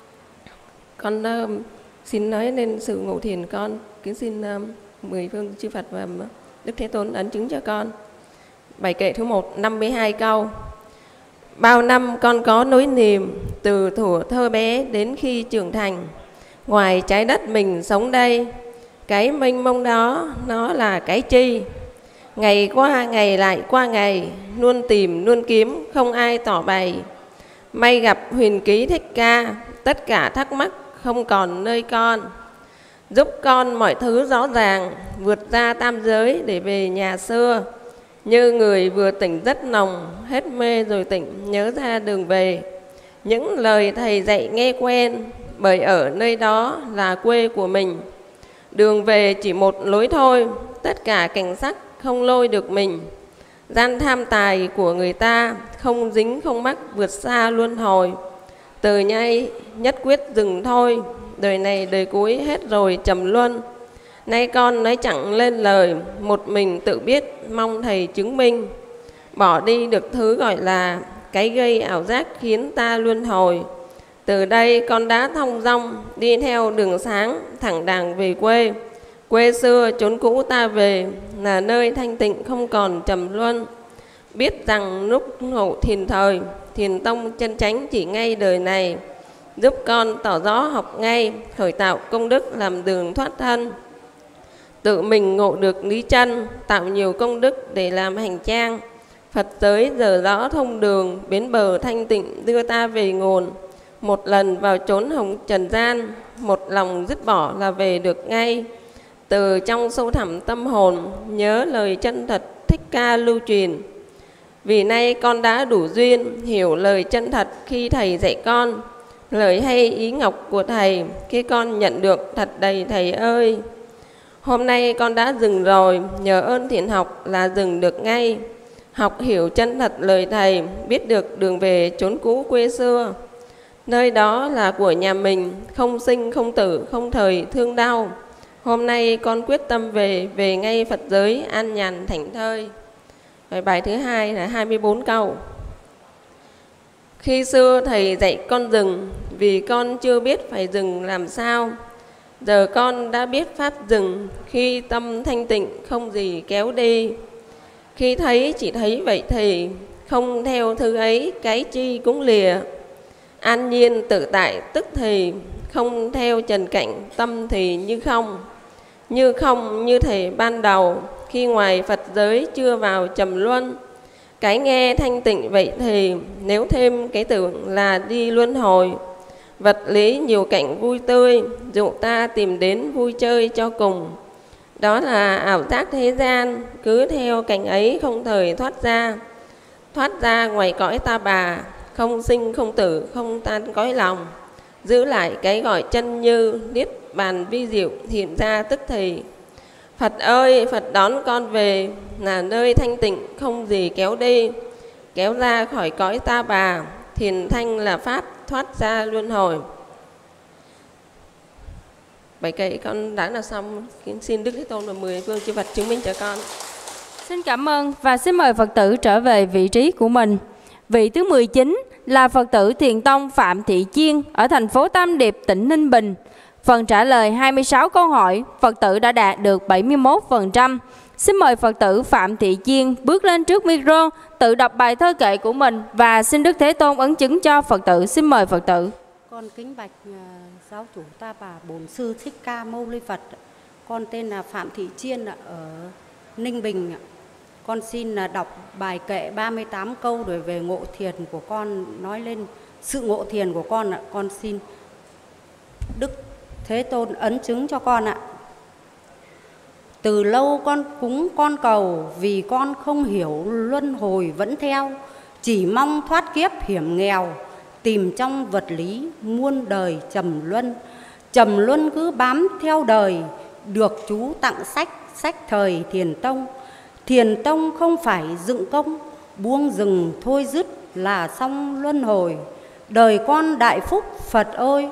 Con uh, xin nói lên sự ngộ thiền con. Kính xin uh, mười phương chư Phật và Đức Thế Tôn ấn chứng cho con. Bài kệ thứ một, năm mươi hai câu. Bao năm con có nỗi niềm, từ thuở thơ bé đến khi trưởng thành. Ngoài trái đất mình sống đây, cái mênh mông đó nó là cái chi? Ngày qua ngày lại qua ngày, luôn tìm luôn kiếm, không ai tỏ bày. May gặp huyền ký Thích Ca, tất cả thắc mắc không còn nơi con. Giúp con mọi thứ rõ ràng, vượt ra tam giới để về nhà xưa. Như người vừa tỉnh rất nồng, hết mê rồi tỉnh, nhớ ra đường về. Những lời thầy dạy nghe quen, bởi ở nơi đó là quê của mình. Đường về chỉ một lối thôi, tất cả cảnh sắc không lôi được mình. Gian tham tài của người ta, không dính không mắc vượt xa luân hồi. Từ nay nhất quyết dừng thôi, đời này đời cuối hết rồi trầm luân. Nay con nói chẳng lên lời, một mình tự biết, mong thầy chứng minh. Bỏ đi được thứ gọi là cái gây ảo giác khiến ta luân hồi. Từ đây con đã thong dong, đi theo đường sáng, thẳng đàng về quê. Quê xưa chốn cũ ta về, là nơi thanh tịnh không còn trầm luân. Biết rằng lúc ngộ thiền thời, thiền tông chân chánh chỉ ngay đời này. Giúp con tỏ rõ học ngay, khởi tạo công đức làm đường thoát thân. Tự mình ngộ được lý chân, tạo nhiều công đức để làm hành trang. Phật giới giờ rõ thông đường, bến bờ thanh tịnh đưa ta về nguồn. Một lần vào chốn hồng trần gian, một lòng dứt bỏ là về được ngay. Từ trong sâu thẳm tâm hồn, nhớ lời chân thật Thích Ca lưu truyền. Vì nay con đã đủ duyên hiểu lời chân thật khi Thầy dạy con. Lời hay ý ngọc của Thầy khi con nhận được thật đầy Thầy ơi. Hôm nay con đã dừng rồi, nhờ ơn thiện học là dừng được ngay. Học hiểu chân thật lời Thầy, biết được đường về chốn cũ quê xưa. Nơi đó là của nhà mình, không sinh không tử, không thời thương đau. Hôm nay con quyết tâm về, về ngay Phật giới an nhàn thảnh thơi. Rồi bài thứ hai là hai mươi bốn câu. Khi xưa Thầy dạy con dừng, vì con chưa biết phải dừng làm sao. Giờ con đã biết pháp dừng, khi tâm thanh tịnh không gì kéo đi. Khi thấy chỉ thấy vậy thì, không theo thứ ấy cái chi cũng lìa. An nhiên tự tại tức thì, không theo trần cảnh tâm thì như không. Như không như thể ban đầu, khi ngoài Phật giới chưa vào trầm luân. Cái nghe thanh tịnh vậy thì, nếu thêm cái tưởng là đi luân hồi. Vật lý nhiều cảnh vui tươi, dụ ta tìm đến vui chơi cho cùng. Đó là ảo giác thế gian, cứ theo cảnh ấy không thời thoát ra. Thoát ra ngoài cõi ta bà, không sinh không tử, không tan cõi lòng. Giữ lại cái gọi chân như, niết bàn vi diệu hiện ra tức thì. Phật ơi, Phật đón con về, là nơi thanh tịnh không gì kéo đi. Kéo ra khỏi cõi ta bà, thiền thanh là pháp thoát ra luân hồi. Bài kệ con đã là xong. Xin Đức Thế Tôn và mười phương chư Phật chứng minh cho con. Xin cảm ơn và xin mời Phật tử trở về vị trí của mình. Vị thứ mười chín là Phật tử Thiền Tông Phạm Thị Chiên ở thành phố Tam Điệp, tỉnh Ninh Bình. Phần trả lời hai mươi sáu câu hỏi, Phật tử đã đạt được bảy mươi mốt phần trăm. Xin mời Phật tử Phạm Thị Chiên bước lên trước micro, tự đọc bài thơ kệ của mình và xin Đức Thế Tôn ấn chứng cho Phật tử. Xin mời Phật tử. Con kính bạch uh, giáo chủ Ta Bà Bổn Sư Thích Ca Mâu Ni Phật. Con tên là Phạm Thị Chiên ở Ninh Bình. Con xin uh, đọc bài kệ ba mươi tám câu rồi về ngộ thiền của con, nói lên sự ngộ thiền của con ạ. Con xin Đức Thế Tôn ấn chứng cho con ạ. Từ lâu con cúng con cầu, vì con không hiểu luân hồi vẫn theo, chỉ mong thoát kiếp hiểm nghèo, tìm trong vật lý muôn đời trầm luân. Trầm luân cứ bám theo đời, được chú tặng sách, sách thời Thiền Tông. Thiền Tông không phải dựng công, buông rừng thôi dứt là xong luân hồi. Đời con đại phúc Phật ơi,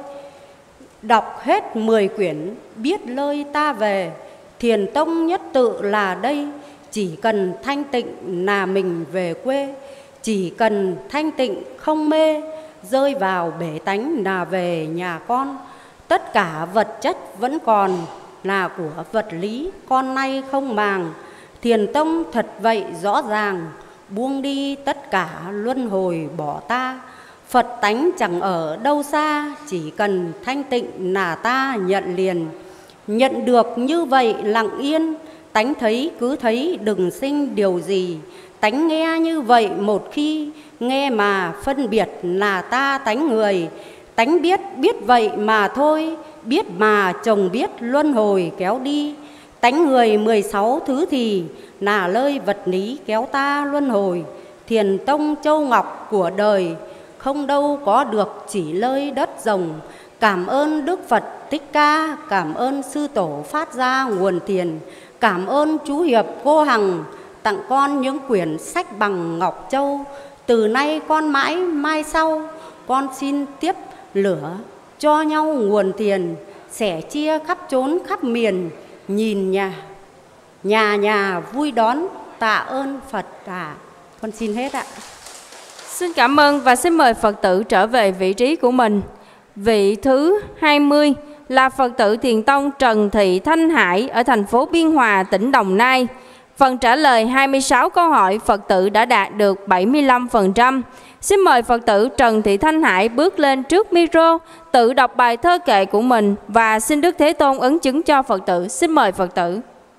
đọc hết mười quyển biết lơi ta về. Thiền Tông nhất tự là đây, chỉ cần thanh tịnh là mình về quê. Chỉ cần thanh tịnh không mê, rơi vào bể tánh là về nhà con. Tất cả vật chất vẫn còn là của vật lý, con nay không màng. Thiền Tông thật vậy rõ ràng, buông đi tất cả luân hồi bỏ ta. Phật tánh chẳng ở đâu xa, chỉ cần thanh tịnh là ta nhận liền. Nhận được như vậy lặng yên, tánh thấy cứ thấy đừng sinh điều gì. Tánh nghe như vậy một khi, nghe mà phân biệt là ta tánh người. Tánh biết, biết vậy mà thôi, biết mà chồng biết luân hồi kéo đi. Tánh người mười sáu thứ thì là lơi vật lý kéo ta luân hồi. Thiền Tông châu ngọc của đời, không đâu có được chỉ lơi đất rồng. Cảm ơn Đức Phật Thích Ca, cảm ơn Sư Tổ phát ra nguồn tiền. Cảm ơn chú Hiệp cô Hằng tặng con những quyển sách bằng ngọc châu. Từ nay con mãi mai sau, con xin tiếp lửa cho nhau nguồn tiền, sẻ chia khắp chốn khắp miền. Nhìn nhà, nhà nhà vui đón, tạ ơn Phật à. Con xin hết ạ. Xin cảm ơn và xin mời Phật tử trở về vị trí của mình. Vị thứ hai mươi là Phật tử Thiền Tông Trần Thị Thanh Hải ở thành phố Biên Hòa, tỉnh Đồng Nai. Phần trả lời hai mươi sáu câu hỏi, Phật tử đã đạt được bảy mươi lăm phần trăm. Xin mời Phật tử Trần Thị Thanh Hải bước lên trước micro, tự đọc bài thơ kệ của mình và xin Đức Thế Tôn ấn chứng cho Phật tử. Xin mời Phật tử.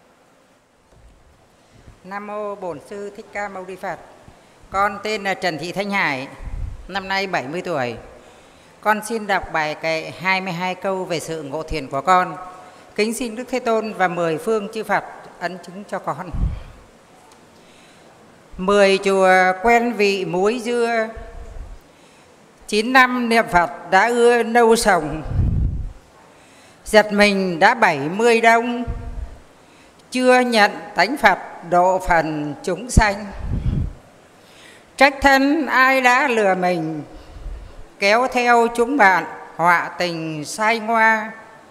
Nam mô Bổn Sư Thích Ca Mâu Ni Phật. Con tên là Trần Thị Thanh Hải, năm nay bảy mươi tuổi. Con xin đọc bài kệ hai mươi hai câu về sự ngộ thiền của con. Kính xin Đức Thế Tôn và mười phương chư Phật ấn chứng cho con. Mười chùa quen vị muối dưa, chín năm niệm Phật đã ưa nâu sồng. Giật mình đã bảy mươi đông, chưa nhận tánh Phật độ phần chúng sanh. Trách thân ai đã lừa mình, kéo theo chúng bạn họa tình sai ngoa.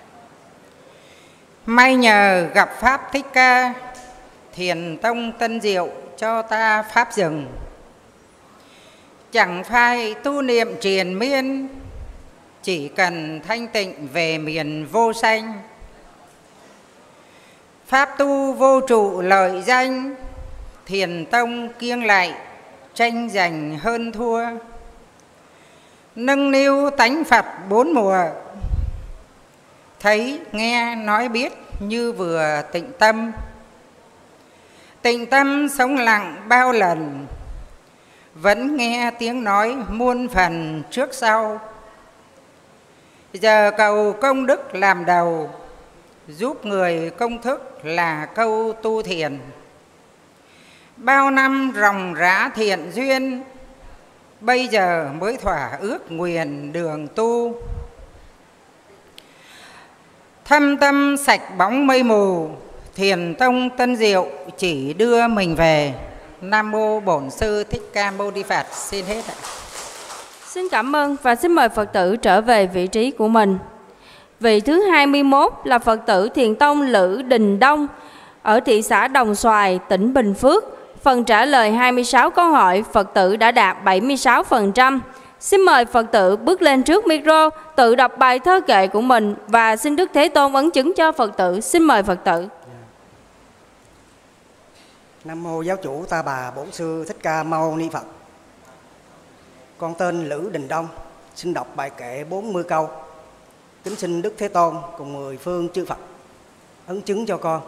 May nhờ gặp Pháp Thích Ca, Thiền Tông Tân Diệu cho ta Pháp rừng. Chẳng phải tu niệm triền miên, chỉ cần thanh tịnh về miền vô sanh. Pháp tu vô trụ lợi danh, Thiền Tông kiêng lại tranh giành hơn thua. Nâng niu tánh Phật bốn mùa, thấy nghe nói biết như vừa tịnh tâm. Tịnh tâm sống lặng bao lần, vẫn nghe tiếng nói muôn phần trước sau. Giờ cầu công đức làm đầu, giúp người công thức là câu tu thiền. Bao năm ròng rã thiện duyên, bây giờ mới thỏa ước nguyện đường tu. Thâm tâm sạch bóng mây mù, Thiền Tông Tân Diệu chỉ đưa mình về. Nam mô Bổn Sư Thích Ca Mâu Ni Phật. Xin hết ạ. Xin cảm ơn và xin mời Phật tử trở về vị trí của mình. Vị thứ hai mươi mốt là Phật tử Thiền Tông Lữ Đình Đông ở thị xã Đồng Xoài, tỉnh Bình Phước. Phần trả lời hai mươi sáu câu hỏi, Phật tử đã đạt bảy mươi sáu phần trăm. Xin mời Phật tử bước lên trước micro, tự đọc bài thơ kệ của mình và xin Đức Thế Tôn ấn chứng cho Phật tử. Xin mời Phật tử. Nam mô Giáo chủ Ta Bà Bổn Sư Thích Ca Mâu Ni Phật. Con tên Lữ Đình Đông, xin đọc bài kệ bốn mươi câu. Kính xin Đức Thế Tôn cùng mười phương chư Phật ấn chứng cho con.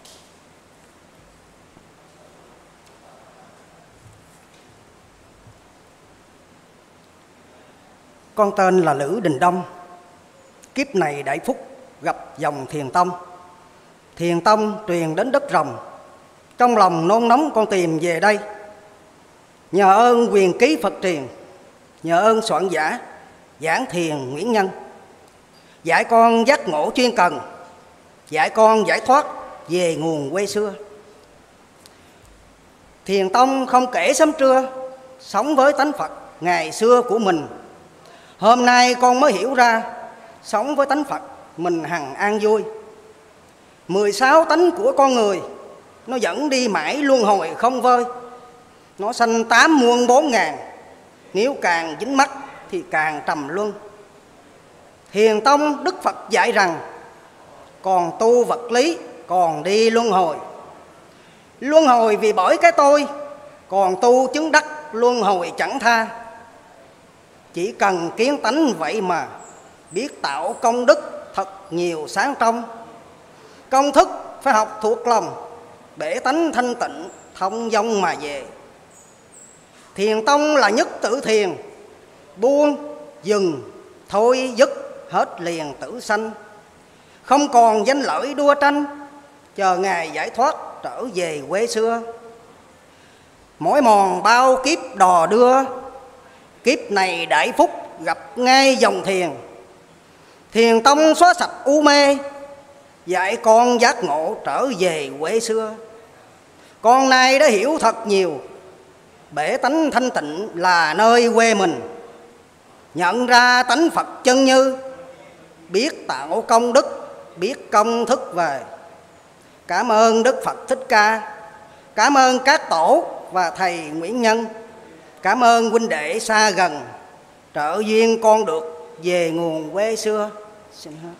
Con tên là Lữ Đình Đông, kiếp này đại phúc gặp dòng Thiền Tông. Thiền Tông truyền đến đất rồng, trong lòng nôn nóng con tìm về đây. Nhờ ơn quyền ký Phật truyền, nhờ ơn soạn giả Giảng Thiền Nguyễn Nhân, dạy con giác ngộ chuyên cần, dạy con giải thoát về nguồn quê xưa. Thiền Tông không kể sớm trưa, sống với tánh Phật ngày xưa của mình. Hôm nay con mới hiểu ra, sống với tánh Phật mình hằng an vui. Mười sáu tánh của con người, nó dẫn đi mãi luân hồi không vơi. Nó sanh tám muôn bốn ngàn, nếu càng dính mắc thì càng trầm luân. Thiền Tông Đức Phật dạy rằng, còn tu vật lý, còn đi luân hồi. Luân hồi vì bởi cái tôi, còn tu chứng đắc luân hồi chẳng tha. Chỉ cần kiến tánh vậy mà, biết tạo công đức thật nhiều sáng trong. Công thức phải học thuộc lòng, bể tánh thanh tịnh thông dong mà về. Thiền Tông là nhất tự thiền, buông dừng thôi dứt hết liền tử sanh. Không còn danh lợi đua tranh, chờ ngày giải thoát trở về quê xưa. Mỗi mòn bao kiếp đò đưa, kiếp này đại phúc gặp ngay dòng thiền. Thiền Tông xóa sạch u mê, dạy con giác ngộ trở về quê xưa. Con nay đã hiểu thật nhiều, bể tánh thanh tịnh là nơi quê mình. Nhận ra tánh Phật chân như, biết tạo công đức, biết công thức về. Cảm ơn Đức Phật Thích Ca, cảm ơn các tổ và thầy Nguyễn Nhân, cảm ơn huynh đệ xa gần, trợ duyên con được về nguồn quê xưa. Xin hết.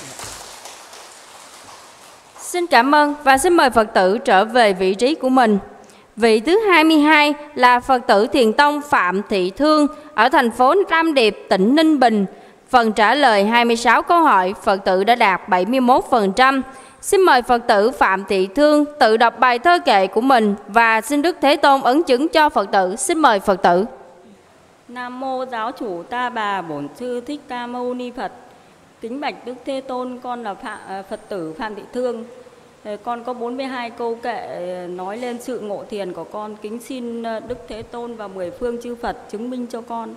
Xin cảm ơn và xin mời Phật tử trở về vị trí của mình. Vị thứ hai mươi hai là Phật tử Thiền Tông Phạm Thị Thương ở thành phố Tam Điệp, tỉnh Ninh Bình. Phần trả lời hai mươi sáu câu hỏi, Phật tử đã đạt bảy mươi mốt phần trăm. Xin mời Phật tử Phạm Thị Thương tự đọc bài thơ kệ của mình và xin Đức Thế Tôn ấn chứng cho Phật tử. Xin mời Phật tử. Nam mô Giáo chủ Ta Bà Bổn Sư Thích Ca Mâu Ni Phật. Kính bạch Đức Thế Tôn, con là Phạm, Phật tử Phạm Thị Thương. Con có bốn mươi hai câu kệ nói lên sự ngộ thiền của con. Kính xin Đức Thế Tôn và mười phương chư Phật chứng minh cho con.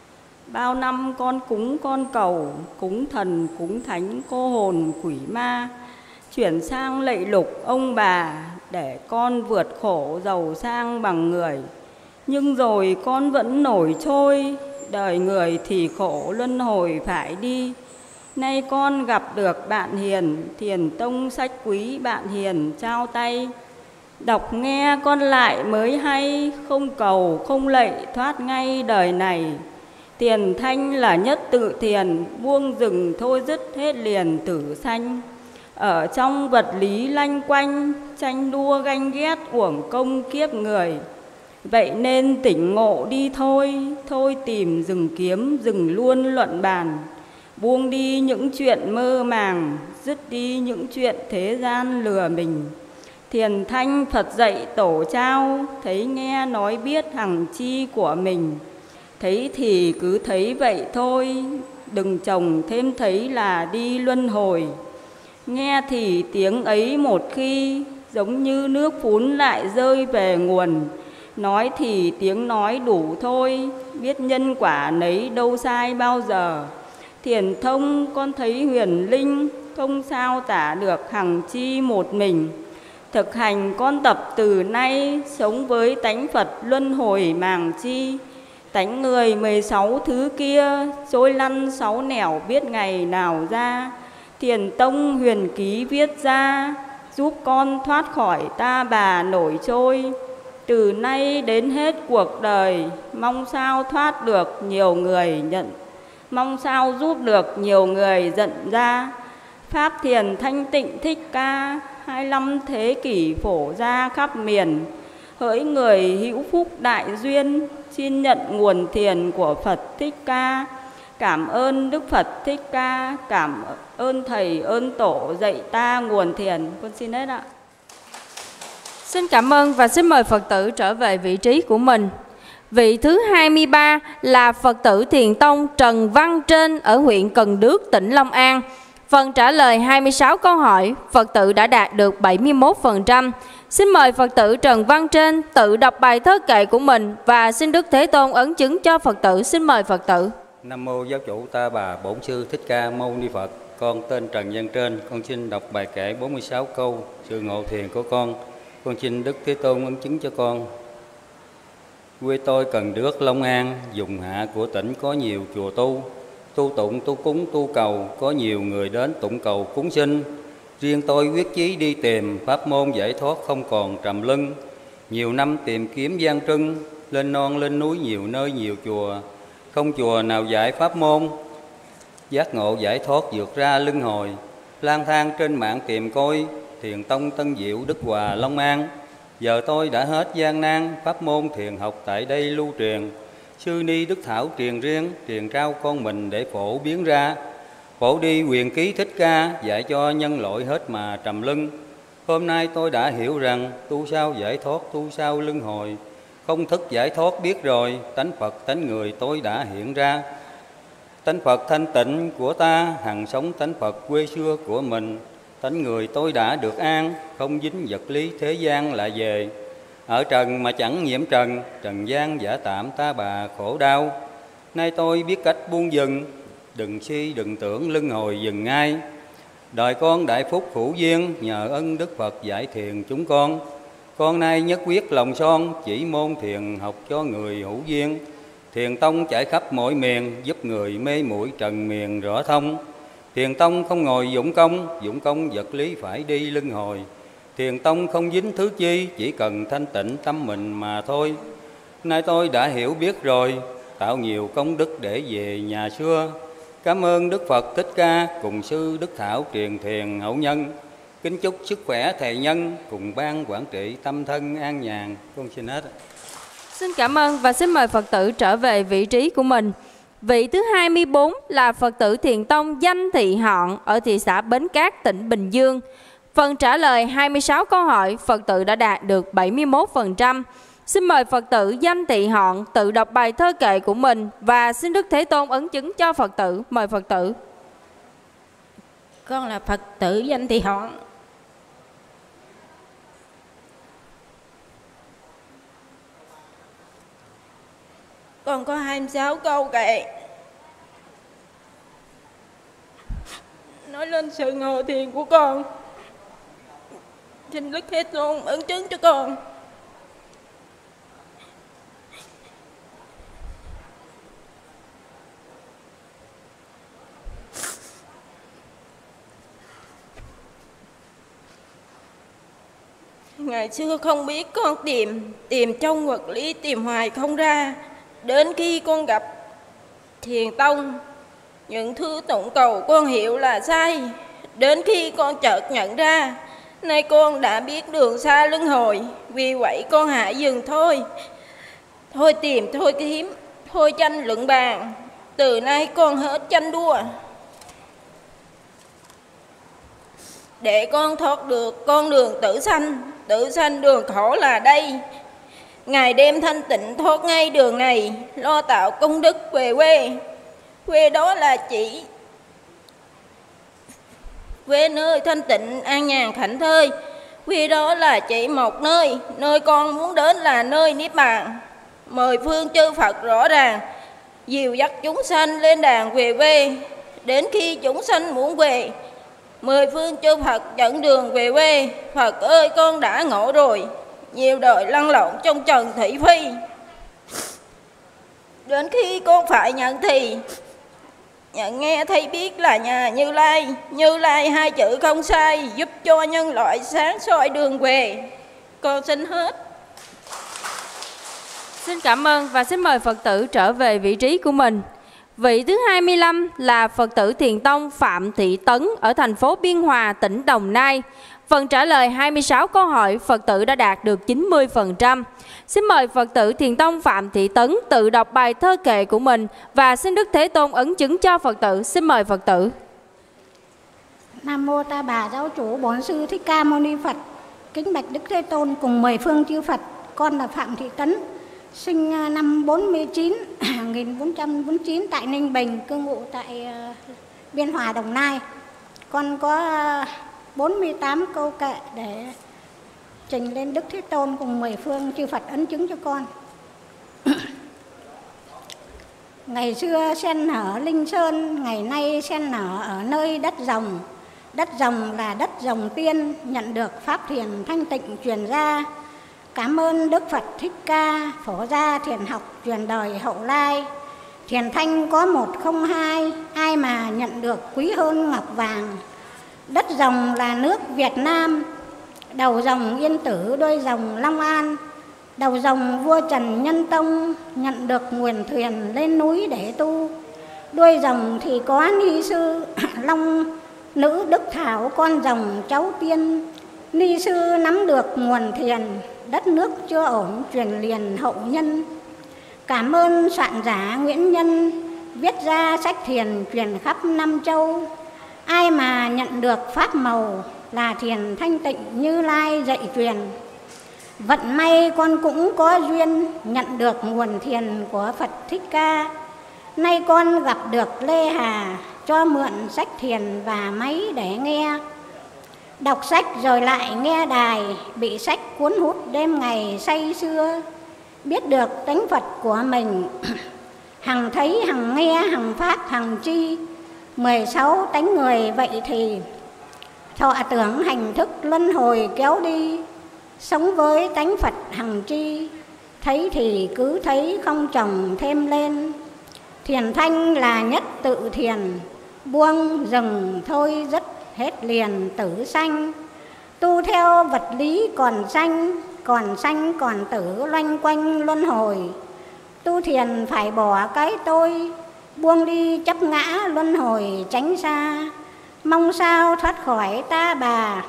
Bao năm con cúng con cầu, cúng thần, cúng thánh, cô hồn, quỷ ma, chuyển sang lạy lục ông bà để con vượt khổ giàu sang bằng người. Nhưng rồi con vẫn nổi trôi, đời người thì khổ luân hồi phải đi. Nay con gặp được bạn hiền, thiền tông sách quý bạn hiền trao tay. Đọc nghe con lại mới hay, không cầu không lạy thoát ngay đời này. Tiền thanh là nhất tự thiền, buông rừng thôi dứt hết liền tử sanh. Ở trong vật lý lanh quanh, tranh đua ganh ghét uổng công kiếp người. Vậy nên tỉnh ngộ đi thôi, thôi tìm rừng kiếm, rừng luôn luận bàn. Buông đi những chuyện mơ màng, dứt đi những chuyện thế gian lừa mình. Thiền thanh Phật dạy tổ trao, thấy nghe nói biết hằng chi của mình. Thấy thì cứ thấy vậy thôi, đừng chồng thêm thấy là đi luân hồi. Nghe thì tiếng ấy một khi, giống như nước phún lại rơi về nguồn. Nói thì tiếng nói đủ thôi, biết nhân quả nấy đâu sai bao giờ. Thiền thông con thấy huyền linh, không sao tả được hằng chi một mình. Thực hành con tập từ nay, sống với tánh Phật luân hồi màng chi. Tánh người mười sáu thứ kia, trôi lăn sáu nẻo biết ngày nào ra. Thiền tông huyền ký viết ra, giúp con thoát khỏi ta bà nổi trôi. Từ nay đến hết cuộc đời, mong sao thoát được nhiều người nhận, mong sao giúp được nhiều người nhận ra. Pháp thiền thanh tịnh thích ca, hai mươi lăm thế kỷ phổ ra khắp miền. Hỡi người hữu phúc đại duyên, xin nhận nguồn thiền của Phật Thích Ca. Cảm ơn Đức Phật Thích Ca, cảm ơn Thầy ơn Tổ dạy ta nguồn thiền. Con xin hết ạ. Xin cảm ơn và xin mời Phật tử trở về vị trí của mình. Vị thứ hai mươi ba là Phật tử Thiền Tông Trần Văn Trên ở huyện Cần Đước, tỉnh Long An. Phần trả lời hai mươi sáu câu hỏi, Phật tử đã đạt được bảy mươi mốt phần trăm. Xin mời Phật tử Trần Văn Trên tự đọc bài thơ kệ của mình và xin Đức Thế Tôn ấn chứng cho Phật tử. Xin mời Phật tử. Nam mô Giáo chủ Ta Bà Bổn Sư Thích Ca Mâu Ni Phật. Con tên Trần Văn Trên, con xin đọc bài kệ bốn mươi sáu câu sự ngộ thiền của con. Con xin Đức Thế Tôn ấn chứng cho con. Quê tôi Cần Đước, Long An, vùng hạ của tỉnh có nhiều chùa tu. Tu tụng, tu cúng, tu cầu, có nhiều người đến tụng cầu cúng sinh. Riêng tôi quyết chí đi tìm pháp môn giải thoát không còn trầm lưng. Nhiều năm tìm kiếm gian trưng, lên non lên núi nhiều nơi nhiều chùa. Không chùa nào dạy pháp môn, giác ngộ giải thoát vượt ra luân hồi. Lang thang trên mạng tìm coi, Thiền Tông Tân Diệu Đức Hòa Long An. Giờ tôi đã hết gian nan, pháp môn thiền học tại đây lưu truyền. Sư Ni Đức Thảo truyền riêng, truyền trao con mình để phổ biến ra. Phổ đi quyền ký Thích Ca, dạy cho nhân loại hết mà trầm lưng. Hôm nay tôi đã hiểu rằng, tu sao giải thoát, tu sao luân hồi. Không thức giải thoát biết rồi, tánh Phật tánh người tôi đã hiện ra. Tánh Phật thanh tịnh của ta, hằng sống tánh Phật quê xưa của mình. Tánh người tôi đã được an, không dính vật lý thế gian lại về. Ở trần mà chẳng nhiễm trần, trần gian giả tạm ta bà khổ đau. Nay tôi biết cách buông dừng, đừng si đừng tưởng luân hồi dừng ngay. Đời con đại phúc hữu duyên, nhờ ân Đức Phật giải thiền chúng con. Con nay nhất quyết lòng son, chỉ môn thiền học cho người hữu duyên. Thiền tông trải khắp mọi miền, giúp người mê muội trần miền rõ thông. Thiền tông không ngồi dụng công, dụng công vật lý phải đi luân hồi. Thiền tông không dính thứ chi, chỉ cần thanh tịnh tâm mình mà thôi. Nay tôi đã hiểu biết rồi, tạo nhiều công đức để về nhà xưa. Cảm ơn Đức Phật Thích Ca cùng sư Đức Thảo truyền thiền hậu nhân. Kính chúc sức khỏe thầy nhân cùng ban quản trị tâm thân an nhàn. Con xin hết. Xin cảm ơn và xin mời Phật tử trở về vị trí của mình. Vị thứ hai mươi bốn là Phật tử Thiền Tông Danh Thị Họn ở thị xã Bến Cát, tỉnh Bình Dương. Phần trả lời hai mươi sáu câu hỏi, Phật tử đã đạt được bảy mươi mốt phần trăm. Xin mời Phật tử Danh Thị Họn tự đọc bài thơ kệ của mình và xin Đức Thế Tôn ấn chứng cho Phật tử. Mời Phật tử. Con là Phật tử Danh Thị Họn. con có hai mươi sáu câu kệ nói lên sự ngộ thiền của con. Xin Đức Thế Tôn ấn chứng cho con. Ngày xưa không biết, con tìm tìm trong vật lý tìm hoài không ra. Đến khi con gặp Thiền Tông, những thứ tụng cầu con hiểu là sai. Đến khi con chợt nhận ra, nay con đã biết đường xa luân hồi. Vì vậy con hãy dừng thôi. Thôi tìm, thôi kiếm, thôi tranh luận bàn. Từ nay con hết tranh đua. Để con thoát được con đường tử sanh. Tử sanh đường khổ là đây. Ngày đêm thanh tịnh thoát ngay đường này. Lo tạo công đức về quê. Quê đó là chỉ quê nơi thanh tịnh an nhàn thảnh thơi. Quê đó là chỉ một nơi. Nơi con muốn đến là nơi Niết Bàn. Mời phương chư Phật rõ ràng, dìu dắt chúng sanh lên đàn về quê. Đến khi chúng sanh muốn về, mười phương chư Phật dẫn đường về quê. Phật ơi, con đã ngộ rồi, nhiều đời lăn lộn trong trần thị phi. Đến khi con phải nhận thì nhận nghe thấy biết là nhà Như Lai. Như Lai hai chữ không sai, giúp cho nhân loại sáng soi đường về. Con xin hết. Xin cảm ơn và xin mời Phật tử trở về vị trí của mình. Vị thứ hai mươi lăm là Phật tử Thiền Tông Phạm Thị Tấn ở thành phố Biên Hòa, tỉnh Đồng Nai. Phần trả lời hai mươi sáu câu hỏi, Phật tử đã đạt được chín mươi phần trăm. Xin mời Phật tử Thiền Tông Phạm Thị Tấn tự đọc bài thơ kệ của mình và xin Đức Thế Tôn ấn chứng cho Phật tử. Xin mời Phật tử. Nam Mô Ta Bà Giáo Chủ Bổn Sư Thích Ca Mâu Ni Phật. Kính bạch Đức Thế Tôn cùng mười phương chư Phật. Con là Phạm Thị Tấn, sinh năm bốn mươi chín, một nghìn bốn trăm bốn mươi chín tại Ninh Bình, cư ngụ tại Biên Hòa, Đồng Nai. Con có bốn mươi tám câu kệ để trình lên Đức Thế Tôn cùng mười phương chư Phật ấn chứng cho con. Ngày xưa sen nở Linh Sơn, ngày nay sen nở ở nơi đất rồng. Đất rồng là đất rồng tiên, nhận được pháp thiền thanh tịnh truyền ra. Cảm ơn Đức Phật Thích Ca, phổ gia thiền học truyền đời hậu lai. Thiền thanh có một không hai, ai mà nhận được quý hơn ngọc vàng. Đất rồng là nước Việt Nam, đầu rồng Yên Tử, đuôi rồng Long An. Đầu rồng vua Trần Nhân Tông, nhận được nguồn thuyền lên núi để tu. Đuôi rồng thì có ni sư Long nữ Đức Thảo, con rồng cháu tiên. Ni sư nắm được nguồn thiền, đất nước chưa ổn truyền liền hậu nhân. Cảm ơn soạn giả Nguyễn Nhân, viết ra sách thiền truyền khắp năm châu. Ai mà nhận được pháp màu là thiền thanh tịnh Như Lai dạy truyền. Vận may con cũng có duyên nhận được nguồn thiền của Phật Thích Ca. Nay con gặp được Lê Hà, cho mượn sách thiền và máy để nghe. Đọc sách rồi lại nghe đài, bị sách cuốn hút đêm ngày say sưa. Biết được tánh Phật của mình, hằng thấy hằng nghe hằng phát hằng chi. Mười sáu tánh người vậy thì thọ tưởng hành thức luân hồi kéo đi. Sống với tánh Phật hằng tri, thấy thì cứ thấy không chồng thêm lên. Thiền thanh là nhất tự thiền, buông rừng thôi dứt hết liền tử sanh. Tu theo vật lý còn sanh, còn sanh còn tử loanh quanh luân hồi. Tu thiền phải bỏ cái tôi, buông đi chấp ngã luân hồi tránh xa. Mong sao thoát khỏi ta bà,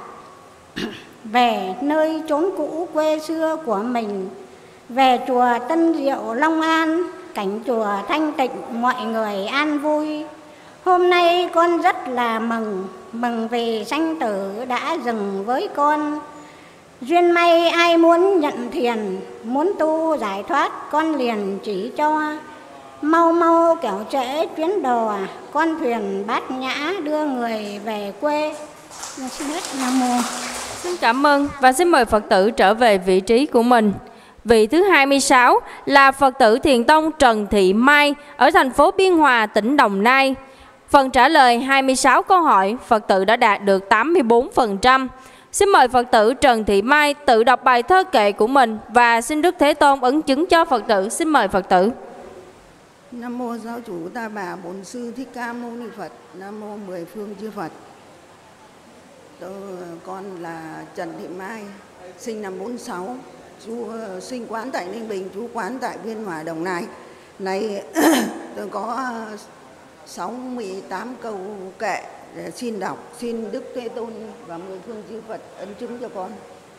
về nơi chốn cũ quê xưa của mình. Về chùa Tân Diệu Long An, cảnh chùa thanh tịnh mọi người an vui. Hôm nay con rất là mừng, mừng vì sanh tử đã dừng với con. Duyên may ai muốn nhận thiền, muốn tu giải thoát con liền chỉ cho. Mau mau kẻo trễ chuyến đò, con thuyền Bát Nhã đưa người về quê. Xin hết Nam Mô. Xin cảm ơn và xin mời Phật tử trở về vị trí của mình. Vị thứ hai mươi sáu là Phật tử Thiền tông Trần Thị Mai ở thành phố Biên Hòa, tỉnh Đồng Nai. Phần trả lời hai mươi sáu câu hỏi, Phật tử đã đạt được tám mươi tư phần trăm. Xin mời Phật tử Trần Thị Mai tự đọc bài thơ kệ của mình và xin Đức Thế Tôn ấn chứng cho Phật tử. Xin mời Phật tử. Nam mô Giáo chủ Ta Bà Bổn Sư Thích Ca Mâu Ni Phật. Nam mô mười phương chư Phật. Tôi, con là Trần Thị Mai, sinh năm bốn sáu, chú sinh quán tại Ninh Bình, chú quán tại Biên Hòa, Đồng Nai. Này tôi có sáu mươi tám câu kệ để xin đọc, xin Đức Thế Tôn và mười phương chư Phật ấn chứng cho con.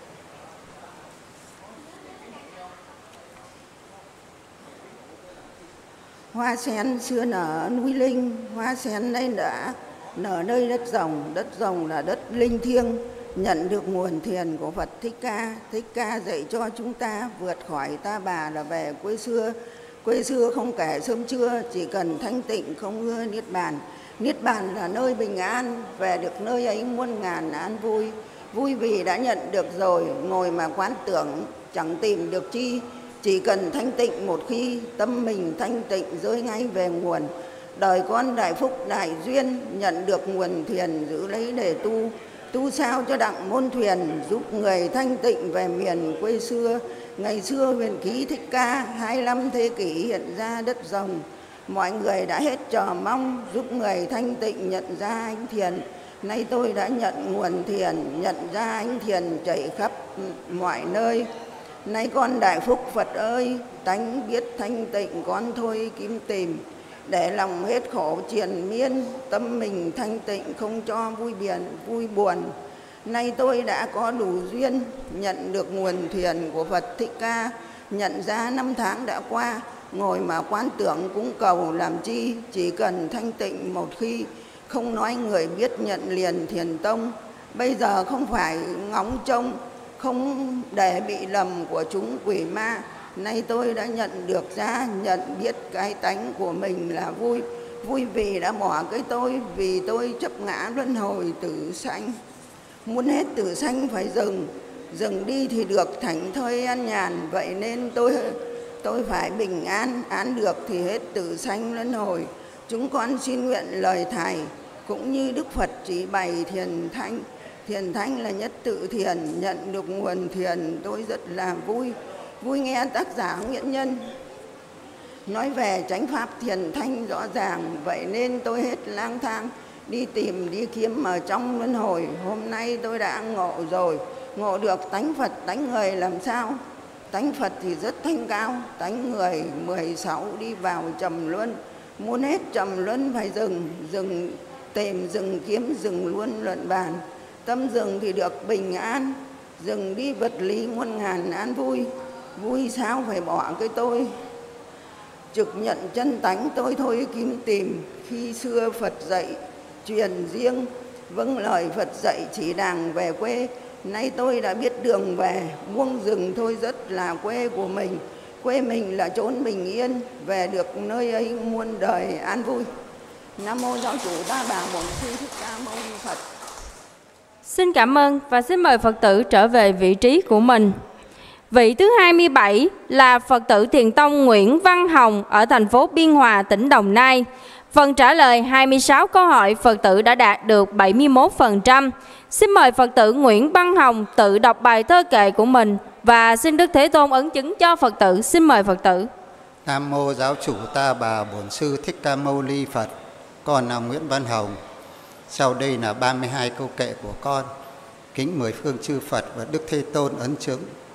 Hoa sen xưa nở núi Linh, hoa sen đây đã nở nơi đất rồng, đất rồng là đất linh thiêng, nhận được nguồn thiền của Phật Thích Ca. Thích Ca dạy cho chúng ta vượt khỏi ta bà là về quê xưa. Quê xưa không kể sớm trưa, chỉ cần thanh tịnh không ưa niết bàn. Niết bàn là nơi bình an, về được nơi ấy muôn ngàn an vui. Vui vì đã nhận được rồi, ngồi mà quán tưởng chẳng tìm được chi. Chỉ cần thanh tịnh một khi, tâm mình thanh tịnh rơi ngay về nguồn. Đời con đại phúc đại duyên, nhận được nguồn thiền giữ lấy để tu. Tu sao cho đặng môn thuyền, giúp người thanh tịnh về miền quê xưa. Ngày xưa huyền khí Thích Ca, hai mươi lăm thế kỷ hiện ra đất rồng. Mọi người đã hết chờ mong, giúp người thanh tịnh nhận ra ánh thiền. Nay tôi đã nhận nguồn thiền, nhận ra ánh thiền chảy khắp mọi nơi. Nay con đại phúc Phật ơi, tánh biết thanh tịnh con thôi kiếm tìm. Để lòng hết khổ triền miên, tâm mình thanh tịnh không cho vui biển vui buồn. Nay tôi đã có đủ duyên, nhận được nguồn thiền của Phật Thích Ca. Nhận ra năm tháng đã qua, ngồi mà quán tưởng cúng cầu làm chi. Chỉ cần thanh tịnh một khi, không nói người biết nhận liền thiền tông. Bây giờ không phải ngóng trông, không để bị lầm của chúng quỷ ma. Nay tôi đã nhận được ra, nhận biết cái tánh của mình là vui. Vui vì đã bỏ cái tôi, vì tôi chấp ngã luân hồi tử sanh. Muốn hết tử sanh phải dừng, dừng đi thì được thảnh thơi an nhàn. Vậy nên tôi tôi phải bình an, án được thì hết tử sanh luân hồi. Chúng con xin nguyện lời Thầy, cũng như Đức Phật chỉ bày thiền thanh. Thiền thanh là nhất tự thiền, nhận được nguồn thiền tôi rất là vui. Vui nghe tác giả Nguyễn Nhân nói về chánh pháp thiền thanh rõ ràng. Vậy nên tôi hết lang thang đi tìm đi kiếm ở trong luân hồi. Hôm nay tôi đã ngộ rồi, ngộ được tánh Phật tánh người làm sao. Tánh Phật thì rất thanh cao, tánh người mười sáu đi vào trầm luân. Muốn hết trầm luân phải dừng, dừng tìm, dừng kiếm, dừng luôn luận bàn. Tâm dừng thì được bình an, dừng đi vật lý muôn ngàn an vui. Vui sao phải bỏ cái tôi, trực nhận chân tánh tôi thôi kiếm tìm. Khi xưa Phật dạy truyền riêng, vâng lời Phật dạy chỉ đàng về quê. Nay tôi đã biết đường về, buông rừng thôi rất là quê của mình. Quê mình là chốn bình yên, về được nơi ấy muôn đời an vui. Nam mô Giáo chủ Ta Bà Bổn Sư Thích Ca Mâu Ni Phật. Xin cảm ơn và xin mời Phật tử trở về vị trí của mình. Vị thứ hai mươi bảy là Phật tử Thiền tông Nguyễn Văn Hồng ở thành phố Biên Hòa, tỉnh Đồng Nai. Phần trả lời hai mươi sáu câu hỏi, Phật tử đã đạt được bảy mươi mốt phần trăm. Xin mời Phật tử Nguyễn Văn Hồng tự đọc bài thơ kệ của mình và xin Đức Thế Tôn ấn chứng cho Phật tử. Xin mời Phật tử. Nam mô Giáo chủ Ta Bà Bổn Sư Thích Ca Mâu Ni Phật. Con là Nguyễn Văn Hồng. Sau đây là ba mươi hai câu kệ của con. Kính mười phương chư Phật và Đức Thế Tôn ấn chứng.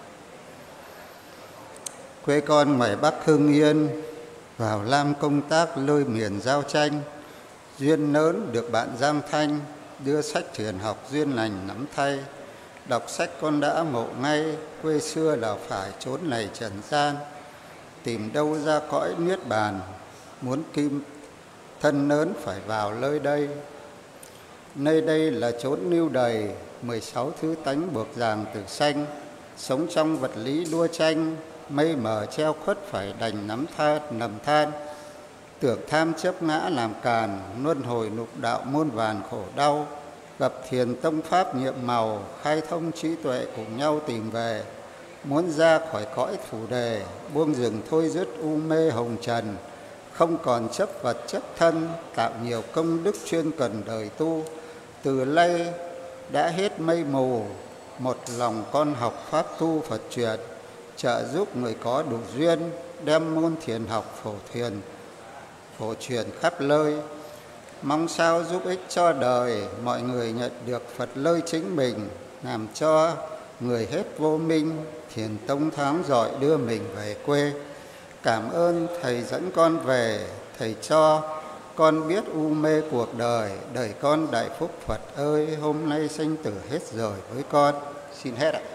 Quê con ngoài Bắc Hưng Yên, vào Lam công tác lơi miền giao tranh. Duyên lớn được bạn Giang Thanh, đưa sách thiền học duyên lành nắm thay. Đọc sách con đã ngộ ngay, quê xưa là phải trốn này trần gian. Tìm đâu ra cõi niết bàn, muốn kim thân lớn phải vào nơi đây. Nơi đây là chốn lưu đầy, mười sáu thứ tánh buộc ràng từ sanh. Sống trong vật lý đua tranh, mây mờ treo khuất phải đành nắm than nầm than. Tưởng tham chấp ngã làm càn, luân hồi nục đạo muôn vàn khổ đau. Gặp thiền tông pháp nhiệm màu, khai thông trí tuệ cùng nhau tìm về. muốn ra khỏi cõi phủ đề, buông rừng thôi dứt u mê hồng trần, không còn chấp vật chấp thân, tạo nhiều công đức chuyên cần đời tu. Từ nay đã hết mây mù, một lòng con học pháp tu Phật truyền, trợ giúp người có đủ duyên, đem môn thiền học phổ thiền phổ truyền khắp nơi. Mong sao giúp ích cho đời, mọi người nhận được Phật lơi chính mình, làm cho người hết vô minh, thiền tông thoáng rọi đưa mình về quê. Cảm ơn Thầy dẫn con về, Thầy cho con biết u mê cuộc đời, đời con đại phúc Phật ơi, hôm nay sanh tử hết rồi với con. Xin hết ạ.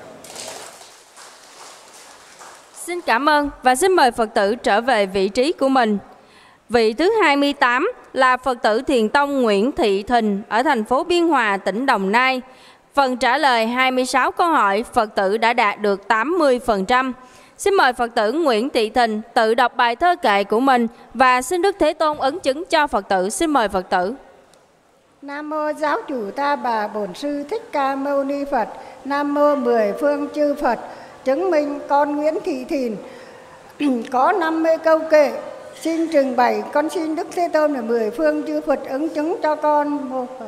Xin cảm ơn và xin mời Phật tử trở về vị trí của mình. Vị thứ hai mươi tám là Phật tử Thiền Tông Nguyễn Thị Thìn ở thành phố Biên Hòa, tỉnh Đồng Nai. Phần trả lời hai mươi sáu câu hỏi, Phật tử đã đạt được tám mươi phần trăm. Xin mời Phật tử Nguyễn Thị Thìn tự đọc bài thơ kệ của mình và xin Đức Thế Tôn ấn chứng cho Phật tử. Xin mời Phật tử. Nam mô Giáo chủ Ta Bà Bổn Sư Thích Ca Mâu Ni Phật. Nam mô mười phương chư Phật. Chứng minh con Nguyễn Thị Thìn có năm mươi câu kệ xin trình bày. Con xin Đức Thế Tôn là mười phương chư Phật ứng chứng cho con. Mô Phật.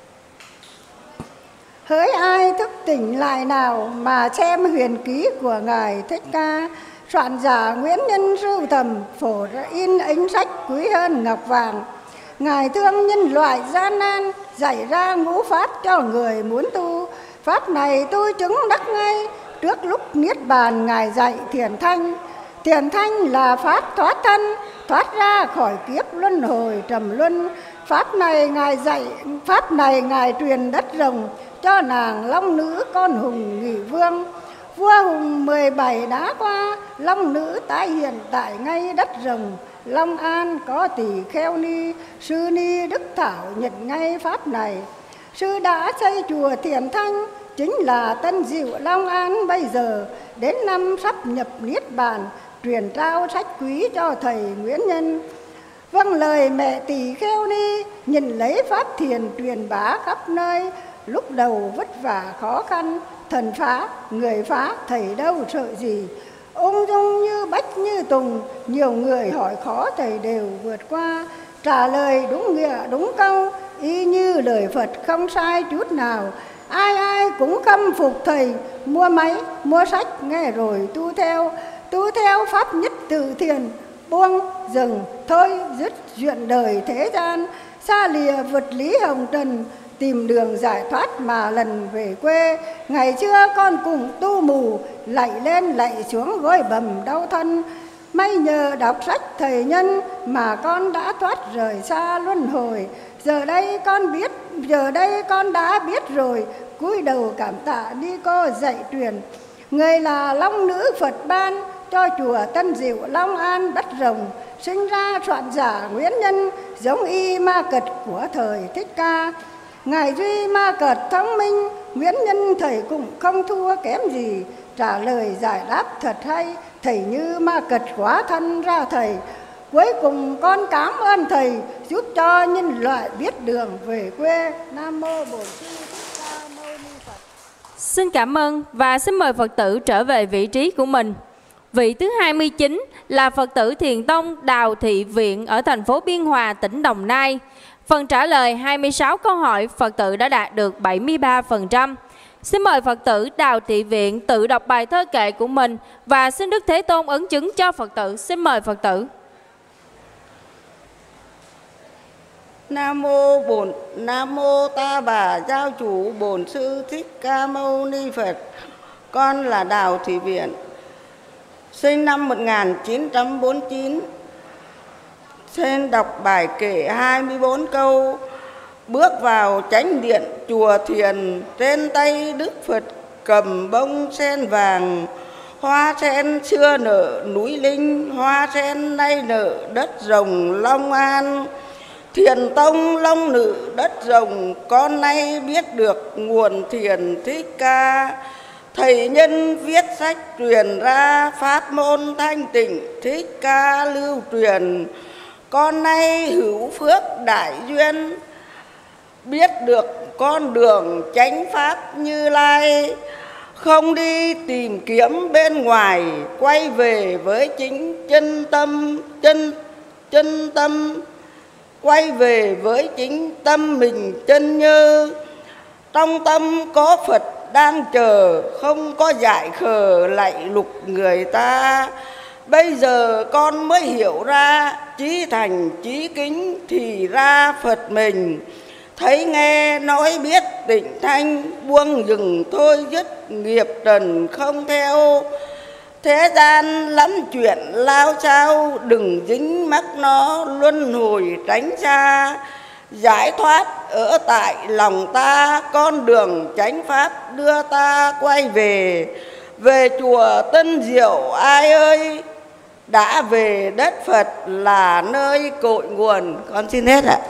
Hỡi ai thức tỉnh lại nào mà xem huyền ký của Ngài Thích Ca, soạn giả Nguyễn Nhân sưu tầm phổ ra in ánh sách quý hơn ngọc vàng. Ngài thương nhân loại gian nan, dạy ra ngũ pháp cho người muốn tu. Pháp này tôi chứng đắc ngay, trước lúc niết bàn Ngài dạy thiền thanh. Thiền thanh là pháp thoát thân, thoát ra khỏi kiếp luân hồi trầm luân. Pháp này Ngài dạy, pháp này Ngài truyền đất rồng cho nàng long nữ con hùng nghị vương. Vua hùng mười bảy đã qua, long nữ tái hiện tại ngay đất rồng. Long An có tỷ kheo ni, sư ni Đức Thảo nhận ngay pháp này. Sư đã xây chùa Thiền Thanh, chính là Tân Diệu Long An bây giờ. Đến năm sắp nhập niết bàn, truyền trao sách quý cho thầy Nguyễn Nhân. Vâng lời mẹ tỷ kheo ni, nhìn lấy pháp thiền truyền bá khắp nơi. Lúc đầu vất vả khó khăn, thần phá, người phá, thầy đâu sợ gì. Ung dung như bách như tùng, nhiều người hỏi khó thầy đều vượt qua. Trả lời đúng nghĩa đúng câu, y như lời Phật không sai chút nào. Ai ai cũng khâm phục thầy, mua máy, mua sách, nghe rồi tu theo. Tu theo pháp nhất tự thiền, buông dừng thôi dứt chuyện đời thế gian. Xa lìa vật lý hồng trần, tìm đường giải thoát mà lần về quê. Ngày xưa con cùng tu mù, lạy lên lạy xuống gối bầm đau thân. May nhờ đọc sách thầy Nhân mà con đã thoát rời xa luân hồi. Giờ đây con biết, giờ đây con đã biết rồi, cúi đầu cảm tạ đi cô dạy truyền. Người là long nữ Phật ban cho chùa Tân Diệu Long An đất rồng. Sinh ra soạn giả Nguyễn Nhân, giống y ma cật của thời Thích Ca. Ngài duy ma cật thông minh, Nguyễn Nhân thầy cũng không thua kém gì. Trả lời giải đáp thật hay, thầy như ma cật hóa thân ra thầy. Cuối cùng con cảm ơn thầy, giúp cho nhân loại biết đường về quê. Nam mô Bổn Sư Thích Ca Mâu Ni Phật. Xin cảm ơn và xin mời Phật tử trở về vị trí của mình. Vị thứ hai mươi chín là Phật tử Thiền Tông Đào Thị Viện ở thành phố Biên Hòa, tỉnh Đồng Nai. Phần trả lời hai mươi sáu câu hỏi, Phật tử đã đạt được bảy mươi ba phần trăm. Xin mời Phật tử Đào Thị Viện tự đọc bài thơ kệ của mình và xin Đức Thế Tôn ấn chứng cho Phật tử. Xin mời Phật tử. Nam mô Bổn Nam mô Ta Bà Giáo chủ Bổn Sư Thích Ca Mâu Ni Phật. Con là Đào Thị Viện, sinh năm một nghìn chín trăm bốn mươi chín. Xin đọc bài kệ hai mươi bốn câu. Bước vào chánh điện chùa Thiền, trên tay Đức Phật cầm bông sen vàng. Hoa sen xưa nở núi Linh, hoa sen nay nở đất rồng Long An. Thiền tông long nữ đất rồng, con nay biết được nguồn thiền Thích Ca. Thầy Nhân viết sách truyền ra, pháp môn thanh tịnh Thích Ca lưu truyền. Con nay hữu phước đại duyên, biết được con đường chánh pháp Như Lai. không đi tìm kiếm bên ngoài, quay về với chính chân tâm, chân chân tâm, quay về với chính tâm mình chân như. Trong tâm có Phật đang chờ, không có dại khờ lạy lục người ta. Bây giờ con mới hiểu ra, chí thành chí kính thì ra Phật mình. Thấy nghe nói biết tịnh thanh, buông dừng thôi dứt nghiệp trần không theo. Thế gian lắm chuyện lao sao, đừng dính mắc nó luân hồi tránh xa. Giải thoát ở tại lòng ta, con đường chánh pháp đưa ta quay về. Về chùa Tân Diệu ai ơi, đã về đất Phật là nơi cội nguồn. Con xin hết ạ.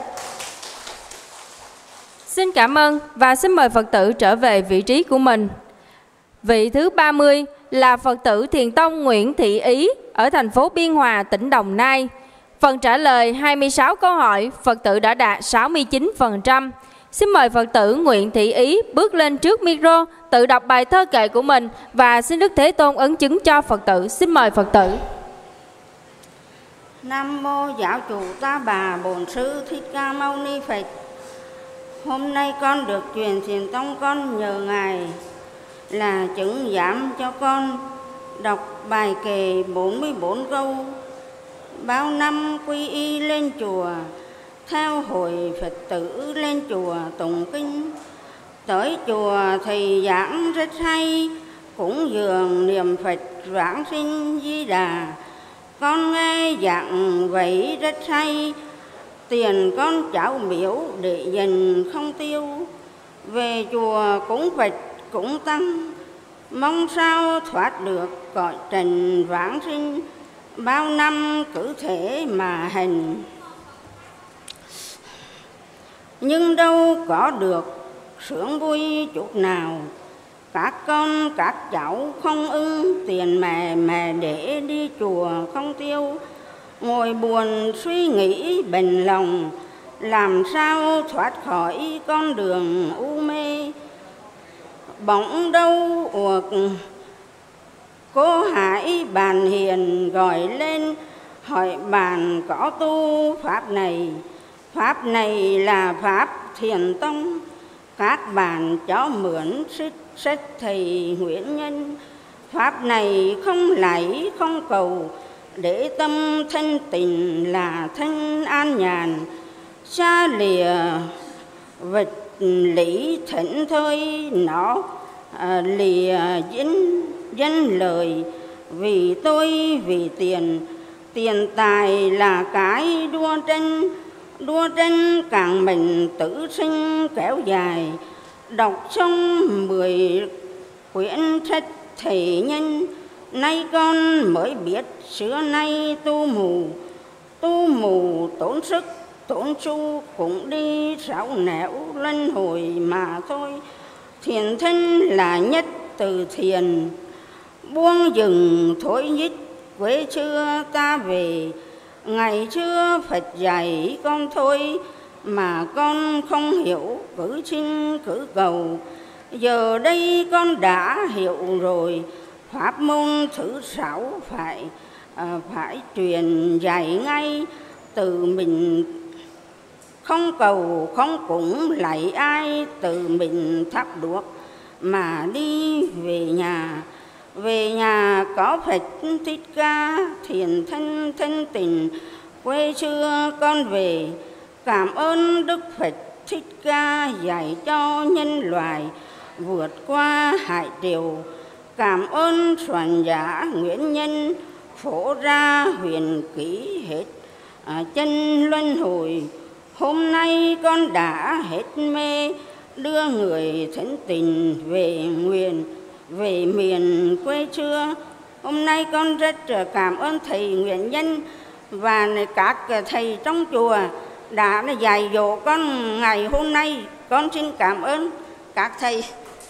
Xin cảm ơn và xin mời Phật tử trở về vị trí của mình. Vị thứ ba mươi là Phật tử Thiền Tông Nguyễn Thị Ý ở thành phố Biên Hòa, tỉnh Đồng Nai. Phần trả lời hai mươi sáu câu hỏi, Phật tử đã đạt sáu mươi chín phần trăm. Xin mời Phật tử Nguyễn Thị Ý bước lên trước micro, tự đọc bài thơ kệ của mình và xin Đức Thế Tôn ấn chứng cho Phật tử. Xin mời Phật tử. Nam mô Giáo chủ Ta Bà Bổn Sư Thích Ca Mâu Ni Phật. Hôm nay con được truyền Thiền Tông, con nhờ Ngài là chứng giám cho con đọc bài kệ bốn mươi bốn câu. Bao năm quy y lên chùa, theo hội Phật tử lên chùa tụng kinh. Tới chùa thầy giảng rất hay, cúng dường niệm Phật vãng sinh Di Đà. Con nghe giảng vậy rất hay, tiền con cháu miếu để dần không tiêu. Về chùa cúng Phật cúng tăng, mong sao thoát được cõi trần vãng sinh. Bao năm cứ thế mà hành, nhưng đâu có được sướng vui chút nào. Các con các cháu không ưng, tiền mẹ mẹ để đi chùa không tiêu. Ngồi buồn suy nghĩ bền lòng, làm sao thoát khỏi con đường u mê. Bỗng đâu uộc cô Hải bàn hiền gọi lên, hỏi bàn có tu pháp này. Pháp này là pháp Thiền Tông, các bạn cho mượn sách, sách thầy Nguyễn Nhân. Pháp này không lấy không cầu, để tâm thanh tịnh là thanh an nhàn. Xa lìa vật lý thảnh thơi, nó à, lìa dân, dân lời. Vì tôi vì tiền, tiền tài là cái đua tranh. Đua tranh càng mình tử sinh kéo dài. Đọc xong mười quyển sách thầy Nhân, nay con mới biết xưa nay tu mù. Tu mù tốn sức tốn xu, cũng đi sáu nẻo luân hồi mà thôi. Thiền thân là nhất từ thiền, buông dừng thối nhích quê xưa ta về. Ngày xưa Phật dạy con thôi, mà con không hiểu cứ xin cứ cầu. Giờ đây con đã hiểu rồi, pháp môn thứ sáu phải à, phải truyền dạy ngay. Từ mình không cầu không cũng lạy ai, từ mình thắp đuốc mà đi về nhà. Về nhà có Phật Thích Ca, thiền thân thân tình quê xưa con về. Cảm ơn Đức Phật Thích Ca dạy cho nhân loại vượt qua hải triều. Cảm ơn soạn giả Nguyễn Nhân phổ ra huyền ký hết à, chân luân hồi. Hôm nay con đã hết mê, đưa người thánh tình về nguyện về miền quê xưa. Hôm nay con rất cảm ơn thầy Nguyễn Nhân và các thầy trong chùa đã dạy dỗ con ngày hôm nay. Con xin cảm ơn các thầy.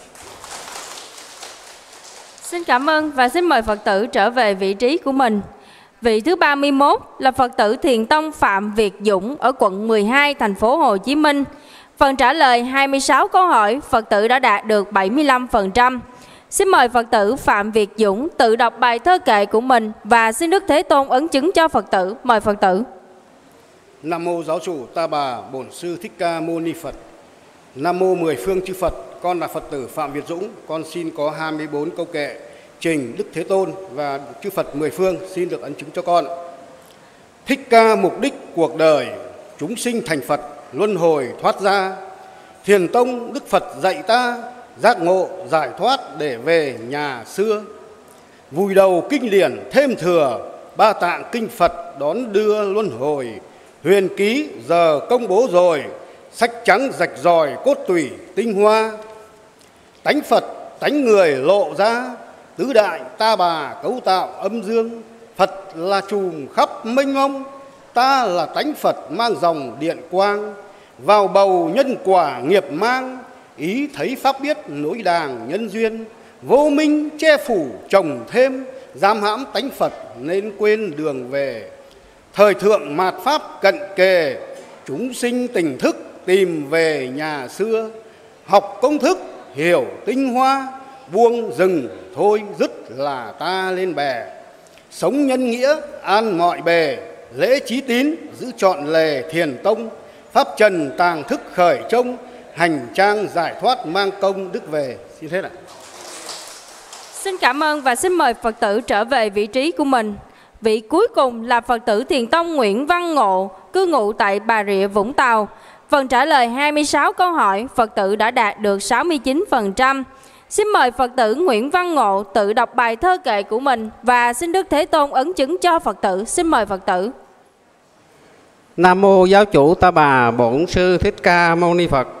Xin cảm ơn và xin mời Phật tử trở về vị trí của mình. Vị thứ ba mươi mốt là Phật tử Thiền Tông Phạm Việt Dũng ở quận mười hai, thành phố Hồ Chí Minh. Phần trả lời hai mươi sáu câu hỏi, Phật tử đã đạt được bảy mươi lăm phần trăm. Xin mời Phật tử Phạm Việt Dũng tự đọc bài thơ kệ của mình và xin Đức Thế Tôn ấn chứng cho Phật tử. Mời Phật tử. Nam mô Giáo chủ Ta Bà Bổn Sư Thích Ca Mâu Ni Phật. Nam mô mười phương chư Phật. Con là Phật tử Phạm Việt Dũng. Con xin có hai mươi bốn câu kệ trình Đức Thế Tôn và chư Phật mười phương xin được ấn chứng cho con. Thích Ca mục đích cuộc đời, chúng sinh thành Phật, luân hồi thoát ra. Thiền tông Đức Phật dạy ta, giác ngộ giải thoát để về nhà xưa. Vùi đầu kinh điển thêm thừa, ba tạng kinh Phật đón đưa luân hồi. Huyền ký giờ công bố rồi, sách trắng rạch ròi cốt tủy tinh hoa. Tánh Phật tánh người lộ ra, tứ đại Ta Bà cấu tạo âm dương. Phật là chùm khắp mênh mông, ta là tánh Phật mang dòng điện quang. Vào bầu nhân quả nghiệp mang, ý thấy pháp biết nối đàng nhân duyên. Vô minh che phủ trồng thêm, giam hãm tánh Phật nên quên đường về. Thời thượng mạt pháp cận kề, chúng sinh tỉnh thức tìm về nhà xưa. Học công thức hiểu tinh hoa, buông rừng thôi dứt là ta lên bè. Sống nhân nghĩa an mọi bề, lễ trí tín giữ trọn lề thiền tông. Pháp trần tàng thức khởi trông, hành trang giải thoát mang công đức về. Xin hết ạ. Xin cảm ơn và xin mời Phật tử trở về vị trí của mình. Vị cuối cùng là Phật tử Thiền Tông Nguyễn Văn Ngộ, cư ngụ tại Bà Rịa, Vũng Tàu. Phần trả lời hai mươi sáu câu hỏi, Phật tử đã đạt được sáu mươi chín phần trăm. Xin mời Phật tử Nguyễn Văn Ngộ tự đọc bài thơ kệ của mình và xin Đức Thế Tôn ấn chứng cho Phật tử. Xin mời Phật tử. Nam mô Giáo chủ Ta Bà Bổn Sư Thích Ca Mâu Ni Phật.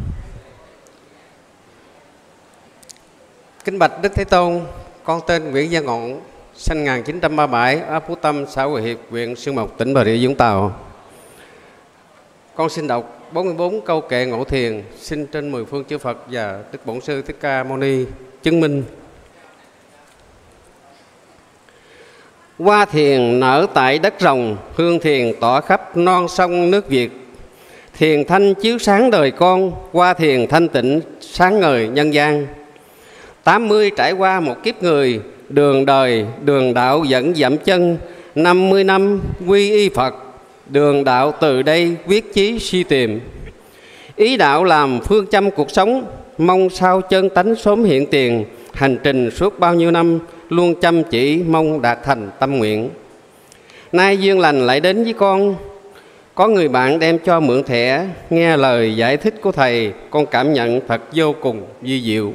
Kính bạch Đức Thế Tôn, con tên Nguyễn Văn Ngộ, sinh một nghìn chín trăm ba mươi bảy, ấp Phú Tâm, xã Hòa Hiệp, huyện Xuyên Mộc, tỉnh Bà Rịa, Vũng Tàu. Con xin đọc bốn mươi bốn câu kệ ngộ thiền, xin trên mười phương chư Phật và Đức Bổn Sư Thích Ca Mâu Ni chứng minh. Hoa thiền nở tại đất rồng, hương thiền tỏa khắp non sông nước Việt. Thiền thanh chiếu sáng đời con, hoa thiền thanh tịnh sáng ngời nhân gian. Tám mươi trải qua một kiếp người, đường đời, đường đạo dẫn dậm chân. Năm mươi năm quy y Phật, đường đạo từ đây quyết chí suy tìm. Ý đạo làm phương châm cuộc sống, mong sao chân tánh sớm hiện tiền. Hành trình suốt bao nhiêu năm, luôn chăm chỉ mong đạt thành tâm nguyện. Nay duyên lành lại đến với con, có người bạn đem cho mượn thẻ. Nghe lời giải thích của Thầy, con cảm nhận thật vô cùng vi diệu.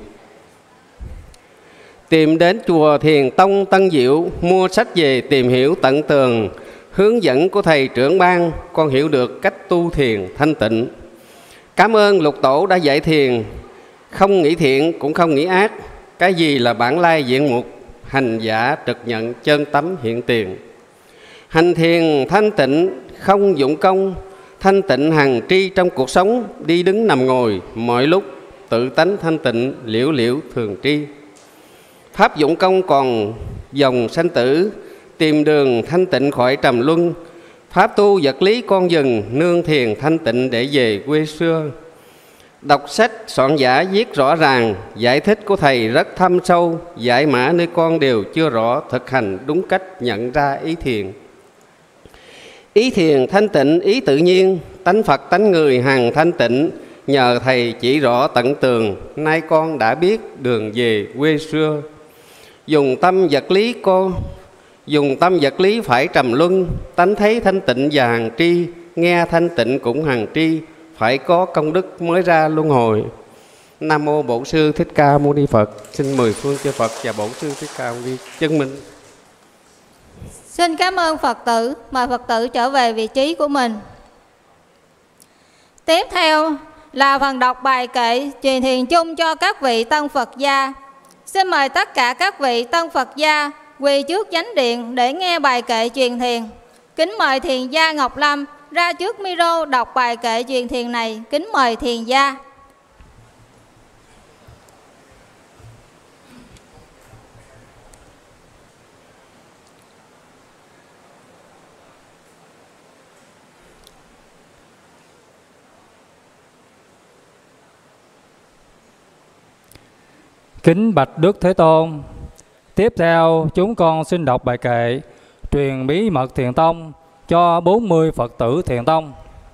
Tìm đến chùa Thiền Tông Tân Diệu, mua sách về tìm hiểu tận tường. Hướng dẫn của Thầy trưởng ban, con hiểu được cách tu thiền thanh tịnh. Cảm ơn Lục Tổ đã dạy thiền, không nghĩ thiện cũng không nghĩ ác. Cái gì là bản lai diện mục, hành giả trực nhận chân tấm hiện tiền. Hành thiền thanh tịnh không dụng công, thanh tịnh hằng tri trong cuộc sống. Đi đứng nằm ngồi mọi lúc, tự tánh thanh tịnh liễu liễu thường tri. Pháp dụng công còn dòng sanh tử, tìm đường thanh tịnh khỏi trầm luân. Pháp tu vật lý con dừng, nương thiền thanh tịnh để về quê xưa. Đọc sách soạn giả viết rõ ràng, giải thích của Thầy rất thâm sâu. Giải mã nơi con đều chưa rõ, thực hành đúng cách nhận ra ý thiền. Ý thiền thanh tịnh, ý tự nhiên, tánh Phật tánh người hằng thanh tịnh. Nhờ Thầy chỉ rõ tận tường, nay con đã biết đường về quê xưa. Dùng tâm vật lý con, dùng tâm vật lý phải trầm luân. Tánh thấy thanh tịnh và hằng tri, nghe thanh tịnh cũng hằng tri. Phải có công đức mới ra luân hồi. Nam mô Bổn Sư Thích Ca Mâu Ni Phật. Xin mười phương chư Phật và Bổn Sư Thích Ca Mâu Ni chứng minh. Xin cảm ơn Phật tử. Mời Phật tử trở về vị trí của mình. Tiếp theo là phần đọc bài kệ truyền thiền chung cho các vị tân Phật gia. Xin mời tất cả các vị tân Phật gia quỳ trước chánh điện để nghe bài kệ truyền thiền. Kính mời thiền gia Ngọc Lâm ra trước micro đọc bài kệ truyền thiền này. Kính mời thiền gia. Kính bạch Đức Thế Tôn. Tiếp theo, chúng con xin đọc bài kệ truyền bí mật Thiền Tông cho bốn mươi Phật tử Thiền Tông.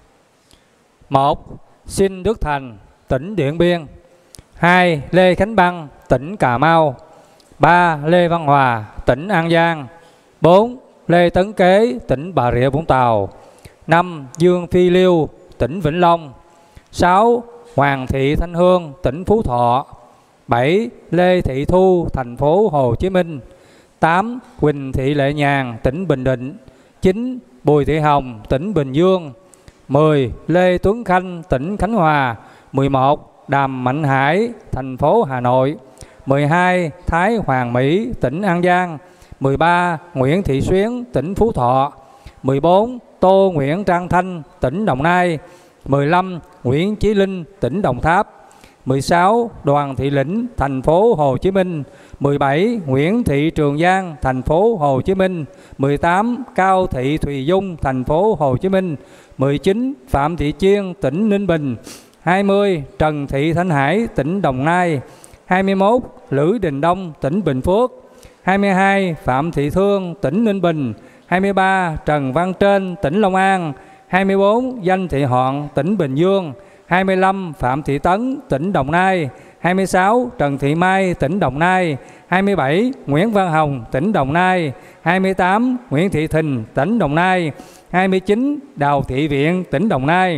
một. Xin Đức Thành, tỉnh Điện Biên. hai. Lê Khánh Băng, tỉnh Cà Mau. ba. Lê Văn Hòa, tỉnh An Giang. bốn. Lê Tấn Kế, tỉnh Bà Rịa Vũng Tàu. năm. Dương Phi Liêu, tỉnh Vĩnh Long. sáu. Hoàng Thị Thanh Hương, tỉnh Phú Thọ. bảy. Lê Thị Thu, thành phố Hồ Chí Minh. tám. Quỳnh Thị Lệ Nhàn, tỉnh Bình Định. chín. Bùi Thị Hồng, tỉnh Bình Dương. mười. Lê Tuấn Khanh, tỉnh Khánh Hòa. mười một. Đàm Mạnh Hải, thành phố Hà Nội. mười hai. Thái Hoàng Mỹ, tỉnh An Giang. mười ba. Nguyễn Thị Xuyến, tỉnh Phú Thọ. mười bốn. Tô Nguyễn Trang Thanh, tỉnh Đồng Nai. mười lăm. Nguyễn Chí Linh, tỉnh Đồng Tháp. mười sáu. Đoàn Thị Lĩnh, thành phố Hồ Chí Minh. mười bảy. Nguyễn Thị Trường Giang, thành phố Hồ Chí Minh. mười tám. Cao Thị Thùy Dung, thành phố Hồ Chí Minh. mười chín. Phạm Thị Chiên, tỉnh Ninh Bình. hai mươi. Trần Thị Thanh Hải, tỉnh Đồng Nai. hai mươi mốt. Lữ Đình Đông, tỉnh Bình Phước. hai mươi hai. Phạm Thị Thương, tỉnh Ninh Bình. hai mươi ba. Trần Văn Trên, tỉnh Long An. hai mươi bốn. Danh Thị Họn, tỉnh Bình Dương. hai mươi lăm. Phạm Thị Tấn, tỉnh Đồng Nai. hai mươi sáu. Trần Thị Mai, tỉnh Đồng Nai. hai mươi bảy. Nguyễn Văn Hồng, tỉnh Đồng Nai. hai mươi tám. Nguyễn Thị Thìn, tỉnh Đồng Nai. hai mươi chín. Đào Thị Viện, tỉnh Đồng Nai.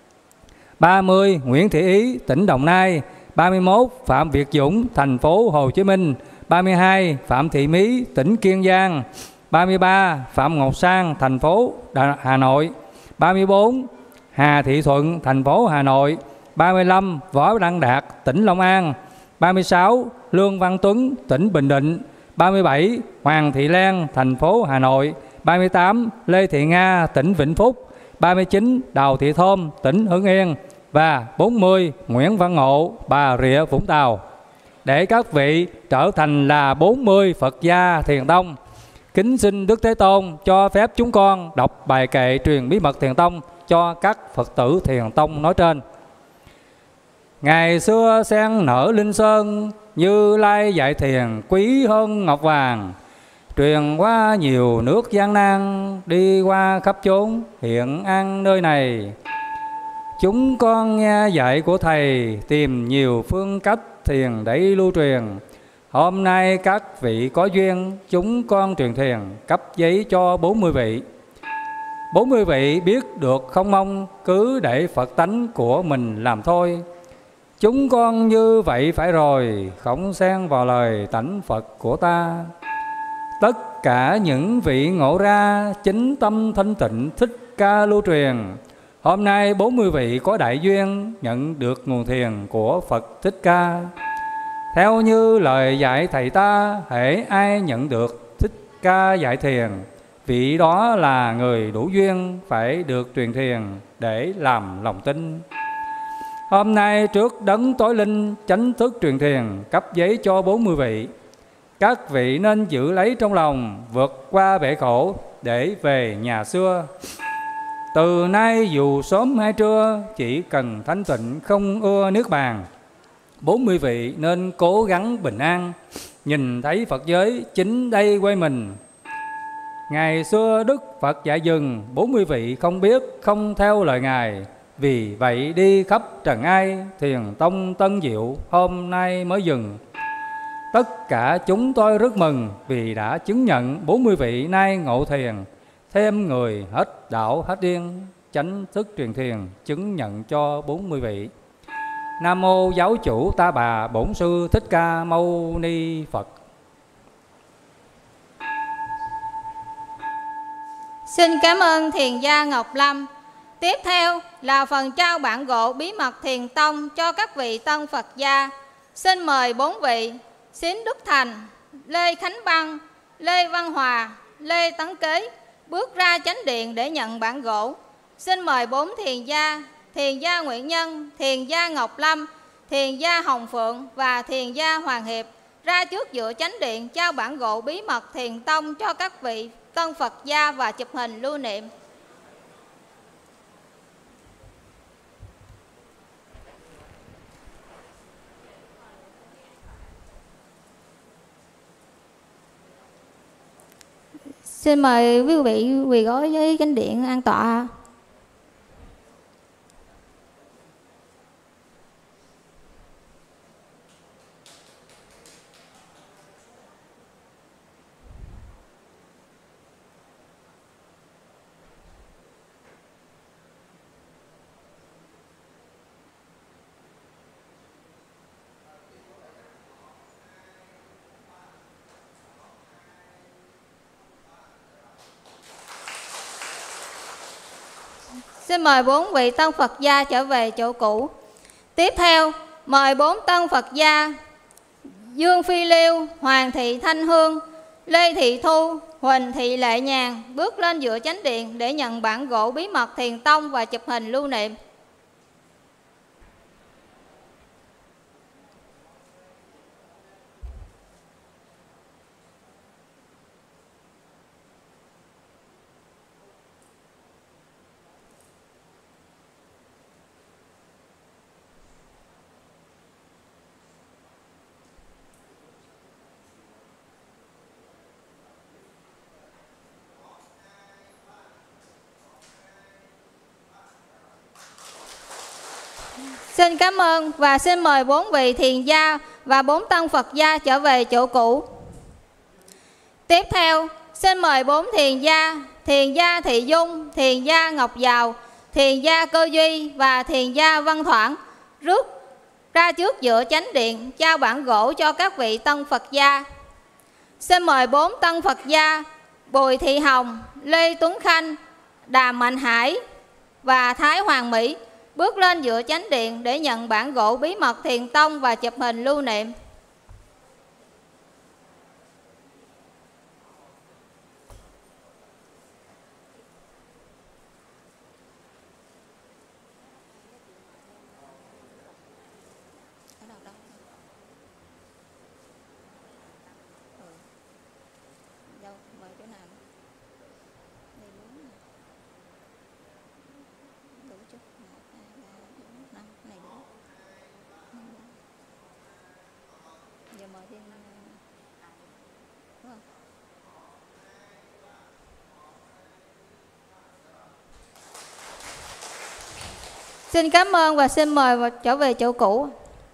ba mươi. Nguyễn Thị Ý, tỉnh Đồng Nai. ba mươi mốt. Phạm Việt Dũng, thành phố Hồ Chí Minh. ba mươi hai. Phạm Thị Mí, tỉnh Kiên Giang. ba mươi ba. Phạm Ngọc Sang, thành phố Hà Nội. ba mươi bốn. Hà Thị Thuận, thành phố Hà Nội. ba mươi lăm. Võ Đăng Đạt, tỉnh Long An. ba mươi sáu. Lương Văn Tuấn, tỉnh Bình Định. ba mươi bảy. Hoàng Thị Lan, thành phố Hà Nội. ba mươi tám. Lê Thị Nga, tỉnh Vĩnh Phúc. ba mươi chín. Đào Thị Thôm, tỉnh Hưng Yên. Và bốn mươi. Nguyễn Văn Ngộ, Bà Rịa Vũng Tàu. Để các vị trở thành là bốn mươi Phật gia Thiền Tông, kính xin Đức Thế Tôn cho phép chúng con đọc bài kệ truyền bí mật Thiền Tông cho các Phật tử Thiền Tông nói trên. Ngày xưa sen nở Linh Sơn, Như Lai dạy thiền quý hơn ngọc vàng. Truyền qua nhiều nước gian nan, đi qua khắp chốn hiện an nơi này. Chúng con nghe dạy của Thầy, tìm nhiều phương cách thiền để lưu truyền. Hôm nay các vị có duyên, chúng con truyền thiền cấp giấy cho bốn mươi vị. bốn mươi vị biết được không mong, cứ để Phật tánh của mình làm thôi. Chúng con như vậy phải rồi, không xen vào lời tánh Phật của ta. Tất cả những vị ngộ ra, chính tâm thanh tịnh Thích Ca lưu truyền. Hôm nay bốn mươi vị có đại duyên, nhận được nguồn thiền của Phật Thích Ca. Theo như lời dạy Thầy ta, hễ ai nhận được Thích Ca dạy thiền, vị đó là người đủ duyên phải được truyền thiền để làm lòng tin. Hôm nay trước đấng tối linh chánh thức truyền thiền cấp giấy cho bốn mươi vị. Các vị nên giữ lấy trong lòng, vượt qua bể khổ để về nhà xưa. Từ nay dù sớm hay trưa, chỉ cần thanh tịnh không ưa nước bàn. bốn mươi vị nên cố gắng bình an, nhìn thấy Phật giới chính đây quay mình. Ngày xưa Đức Phật dạy dừng, bốn mươi vị không biết, không theo lời Ngài. Vì vậy đi khắp trần ai, Thiền Tông Tân Diệu hôm nay mới dừng. Tất cả chúng tôi rất mừng vì đã chứng nhận bốn mươi vị nay ngộ thiền. Thêm người hết đạo hết điên, chánh thức truyền thiền chứng nhận cho bốn mươi vị. Nam mô Giáo chủ Ta Bà Bổn Sư Thích Ca Mâu Ni Phật. Xin cảm ơn Thiền gia Ngọc Lâm. Tiếp theo là phần trao bản gộ bí mật Thiền Tông cho các vị tân Phật gia. Xin mời bốn vị Xín Đức Thành, Lê Khánh Băng, Lê Văn Hòa, Lê Tấn Kế bước ra chánh điện để nhận bản gỗ. Xin mời bốn thiền gia, thiền gia Nguyễn Nhân, thiền gia Ngọc Lâm, thiền gia Hồng Phượng và thiền gia Hoàng Hiệp ra trước giữa chánh điện trao bản gỗ bí mật Thiền Tông cho các vị tân Phật gia và chụp hình lưu niệm. Xin mời quý vị quỳ gối với chánh điện an tọa. Xin mời bốn vị tân Phật gia trở về chỗ cũ. Tiếp theo, mời bốn tân Phật gia Dương Phi Liêu, Hoàng Thị Thanh Hương, Lê Thị Thu, Huỳnh Thị Lệ Nhàn bước lên giữa chánh điện để nhận bản gỗ bí mật Thiền Tông và chụp hình lưu niệm. Xin cảm ơn và xin mời bốn vị thiền gia và bốn tân Phật gia trở về chỗ cũ. Tiếp theo, xin mời bốn thiền gia, thiền gia Thị Dung, thiền gia Ngọc Giàu, thiền gia Cơ Duy và thiền gia Văn Thoảng rước ra trước giữa chánh điện trao bản gỗ cho các vị tân Phật gia. Xin mời bốn tân Phật gia Bùi Thị Hồng, Lê Tuấn Khanh, Đàm Mạnh Hải và Thái Hoàng Mỹ bước lên giữa chánh điện để nhận bản gỗ bí mật Thiền Tông và chụp hình lưu niệm. Xin cảm ơn và xin mời và trở về chỗ cũ.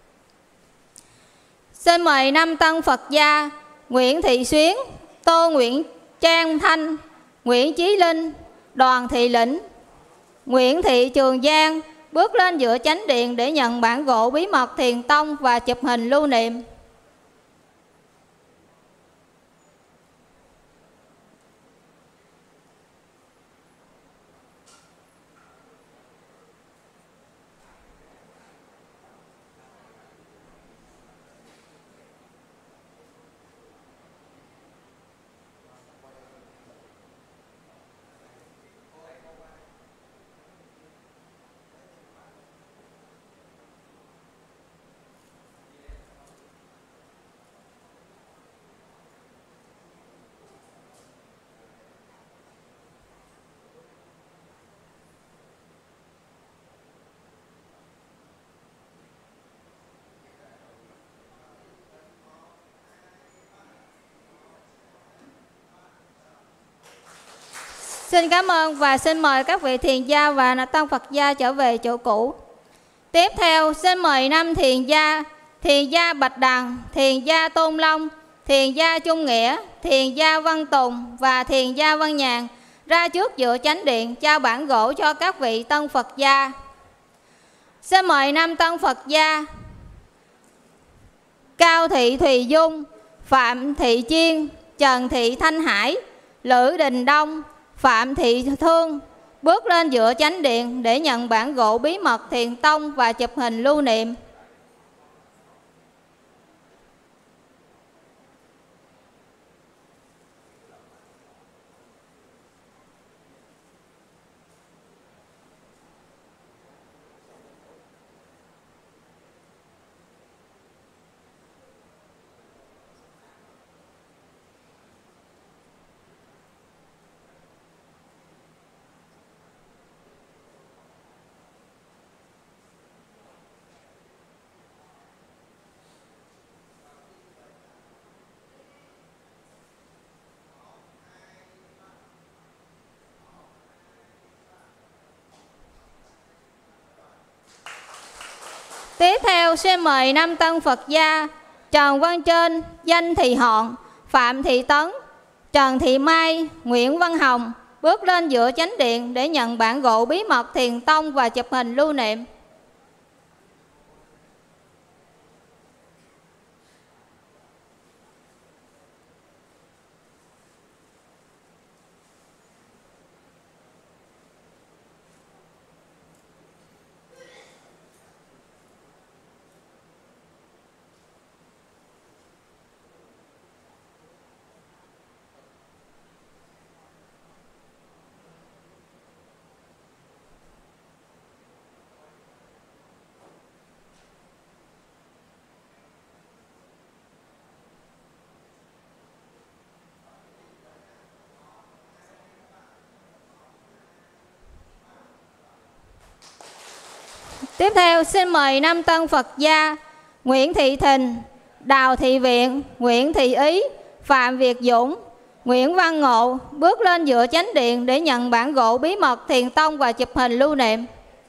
Xin mời năm tân Phật gia Nguyễn Thị Xuyến, Tô Nguyễn Trang Thanh, Nguyễn Chí Linh, Đoàn Thị Lĩnh, Nguyễn Thị Trường Giang bước lên giữa chánh điện để nhận bản gỗ bí mật Thiền Tông và chụp hình lưu niệm. Xin cảm ơn và xin mời các vị thiền gia và tân Phật gia trở về chỗ cũ. Tiếp theo, xin mời năm thiền gia, thiền gia Bạch Đằng, thiền gia Tôn Long, thiền gia Trung Nghĩa, thiền gia Văn Tùng và thiền gia Văn Nhàn ra trước giữa chánh điện trao bản gỗ cho các vị tân Phật gia. Xin mời năm tân Phật gia Cao Thị Thùy Dung, Phạm Thị Chiên, Trần Thị Thanh Hải, Lữ Đình Đông, Phạm Thị Thương bước lên giữa chánh điện để nhận bản gỗ bí mật Thiền Tông và chụp hình lưu niệm. Tiếp theo xin mời năm tân Phật gia Trần Văn Trên, danh Thị Họn, Phạm Thị Tấn, Trần Thị Mai, Nguyễn Văn Hồng bước lên giữa chánh điện để nhận bản gỗ bí mật Thiền Tông và chụp hình lưu niệm. Tiếp theo xin mời năm tân Phật gia Nguyễn Thị Thìn, Đào Thị Viện, Nguyễn Thị Ý, Phạm Việt Dũng, Nguyễn Văn Ngộ bước lên giữa chánh điện để nhận bản gỗ bí mật Thiền Tông và chụp hình lưu niệm.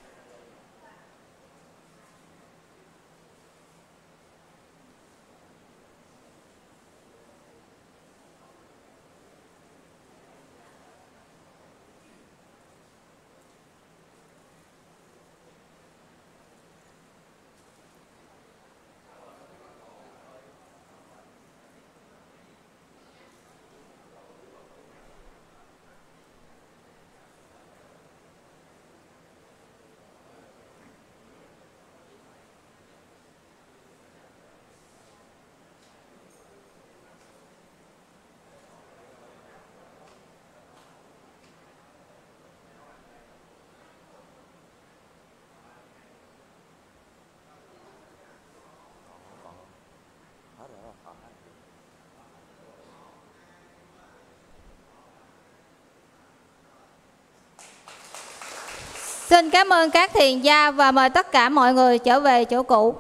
Xin cảm ơn các thiền gia và mời tất cả mọi người trở về chỗ cũ.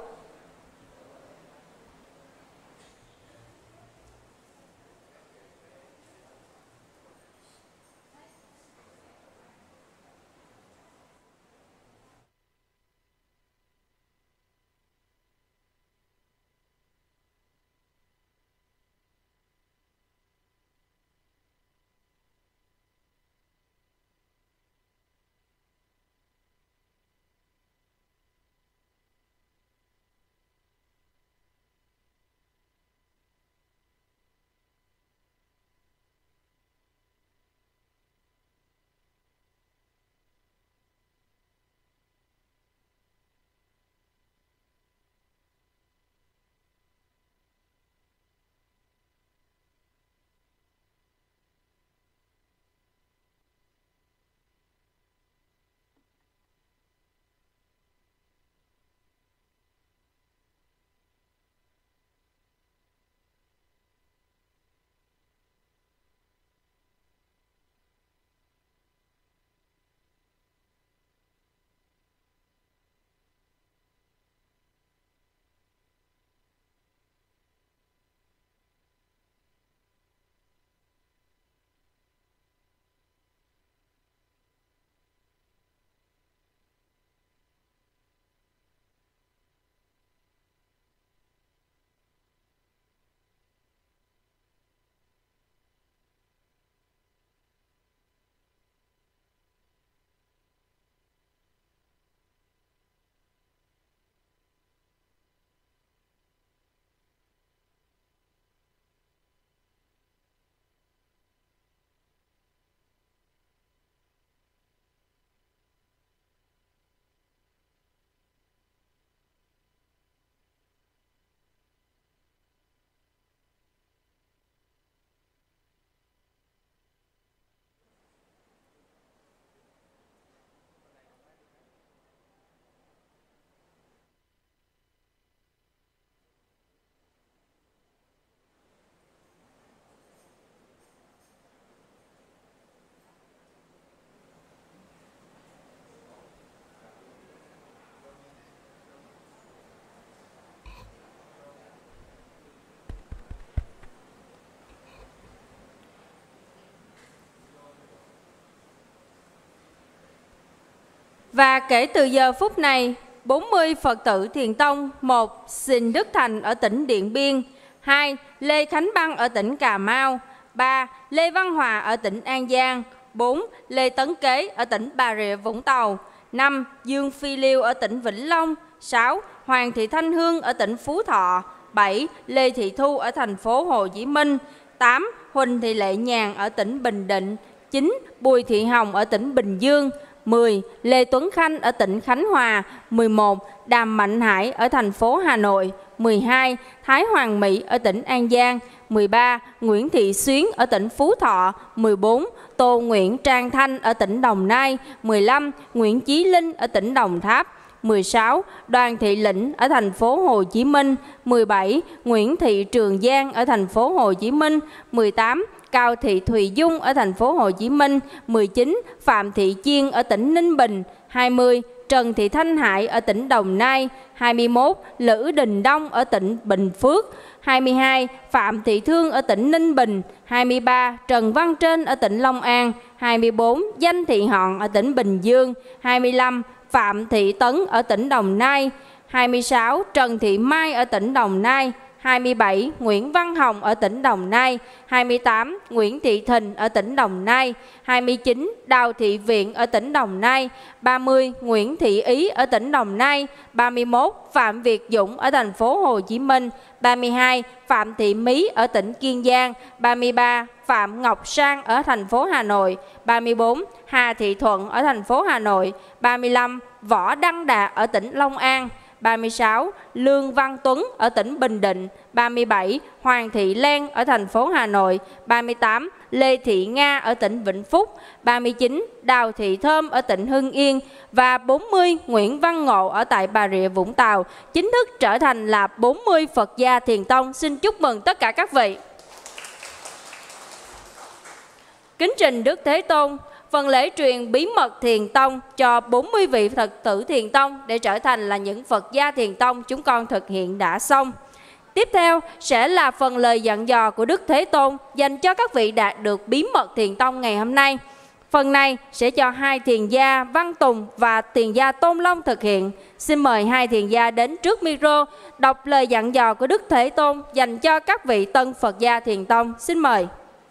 Và kể từ giờ phút này, bốn mươi Phật tử Thiền tông. Một. Sìn Đức Thành ở tỉnh Điện Biên. Hai. Lê Khánh Băng ở tỉnh Cà Mau. Ba. Lê Văn Hòa ở tỉnh An Giang. Bốn. Lê Tấn Kế ở tỉnh Bà Rịa Vũng Tàu. Năm. Dương Phi Liêu ở tỉnh Vĩnh Long. Sáu. Hoàng Thị Thanh Hương ở tỉnh Phú Thọ. Bảy. Lê Thị Thu ở thành phố Hồ Chí Minh. Tám. Huỳnh Thị Lệ Nhàn ở tỉnh Bình Định. Chín. Bùi Thị Hồng ở tỉnh Bình Dương. Mười. Lê Tuấn Khanh ở tỉnh Khánh Hòa. Mười một. Đàm Mạnh Hải ở thành phố Hà Nội. Mười hai. Thái Hoàng Mỹ ở tỉnh An Giang. Mười ba. Nguyễn Thị Xuyến ở tỉnh Phú Thọ. Mười bốn. Tô Nguyễn Trang Thanh ở tỉnh Đồng Nai. Mười lăm. Nguyễn Chí Linh ở tỉnh Đồng Tháp. Mười sáu. Đoàn Thị Lĩnh ở thành phố Hồ Chí Minh. Mười bảy. Nguyễn Thị Trường Giang ở thành phố Hồ Chí Minh. Mười tám. Cao Thị Thùy Dung ở thành phố Hồ Chí Minh. Mười chín. Phạm Thị Chiên ở tỉnh Ninh Bình. Hai mươi. Trần Thị Thanh Hải ở tỉnh Đồng Nai. Hai mươi mốt. Lữ Đình Đông ở tỉnh Bình Phước. Hai mươi hai. Phạm Thị Thương ở tỉnh Ninh Bình. Hai mươi ba. Trần Văn Trên ở tỉnh Long An. Hai mươi bốn. Danh Thị Họn ở tỉnh Bình Dương. Hai mươi lăm. Phạm Thị Tấn ở tỉnh Đồng Nai. Hai mươi sáu. Trần Thị Mai ở tỉnh Đồng Nai. Hai mươi bảy. Nguyễn Văn Hồng ở tỉnh Đồng Nai. Hai mươi tám. Nguyễn Thị Thình ở tỉnh Đồng Nai. Hai mươi chín. Đào Thị Viện ở tỉnh Đồng Nai. Ba mươi. Nguyễn Thị Ý ở tỉnh Đồng Nai. Ba mươi mốt. Phạm Việt Dũng ở thành phố Hồ Chí Minh. Ba mươi hai. Phạm Thị Mí ở tỉnh Kiên Giang. Ba mươi ba. Phạm Ngọc Sang ở thành phố Hà Nội. Ba mươi bốn. Hà Thị Thuận ở thành phố Hà Nội. Ba mươi lăm. Võ Đăng Đạt ở tỉnh Long An. Ba mươi sáu. Lương Văn Tuấn ở tỉnh Bình Định. Ba mươi bảy. Hoàng Thị Lan ở thành phố Hà Nội. Ba mươi tám. Lê Thị Nga ở tỉnh Vĩnh Phúc. Ba mươi chín. Đào Thị Thơm ở tỉnh Hưng Yên. Và bốn mươi. Nguyễn Văn Ngộ ở tại Bà Rịa Vũng Tàu chính thức trở thành là bốn mươi Phật gia Thiền tông. Xin chúc mừng tất cả các vị. Kính trình Đức Thế Tôn, phần lễ truyền bí mật Thiền tông cho bốn mươi vị Phật tử Thiền tông để trở thành là những Phật gia Thiền tông chúng con thực hiện đã xong. Tiếp theo sẽ là phần lời dặn dò của Đức Thế Tôn dành cho các vị đạt được bí mật Thiền tông ngày hôm nay. Phần này sẽ cho hai thiền gia Văn Tùng và thiền gia Tôn Long thực hiện. Xin mời hai thiền gia đến trước micro đọc lời dặn dò của Đức Thế Tôn dành cho các vị tân Phật gia Thiền tông. Xin mời.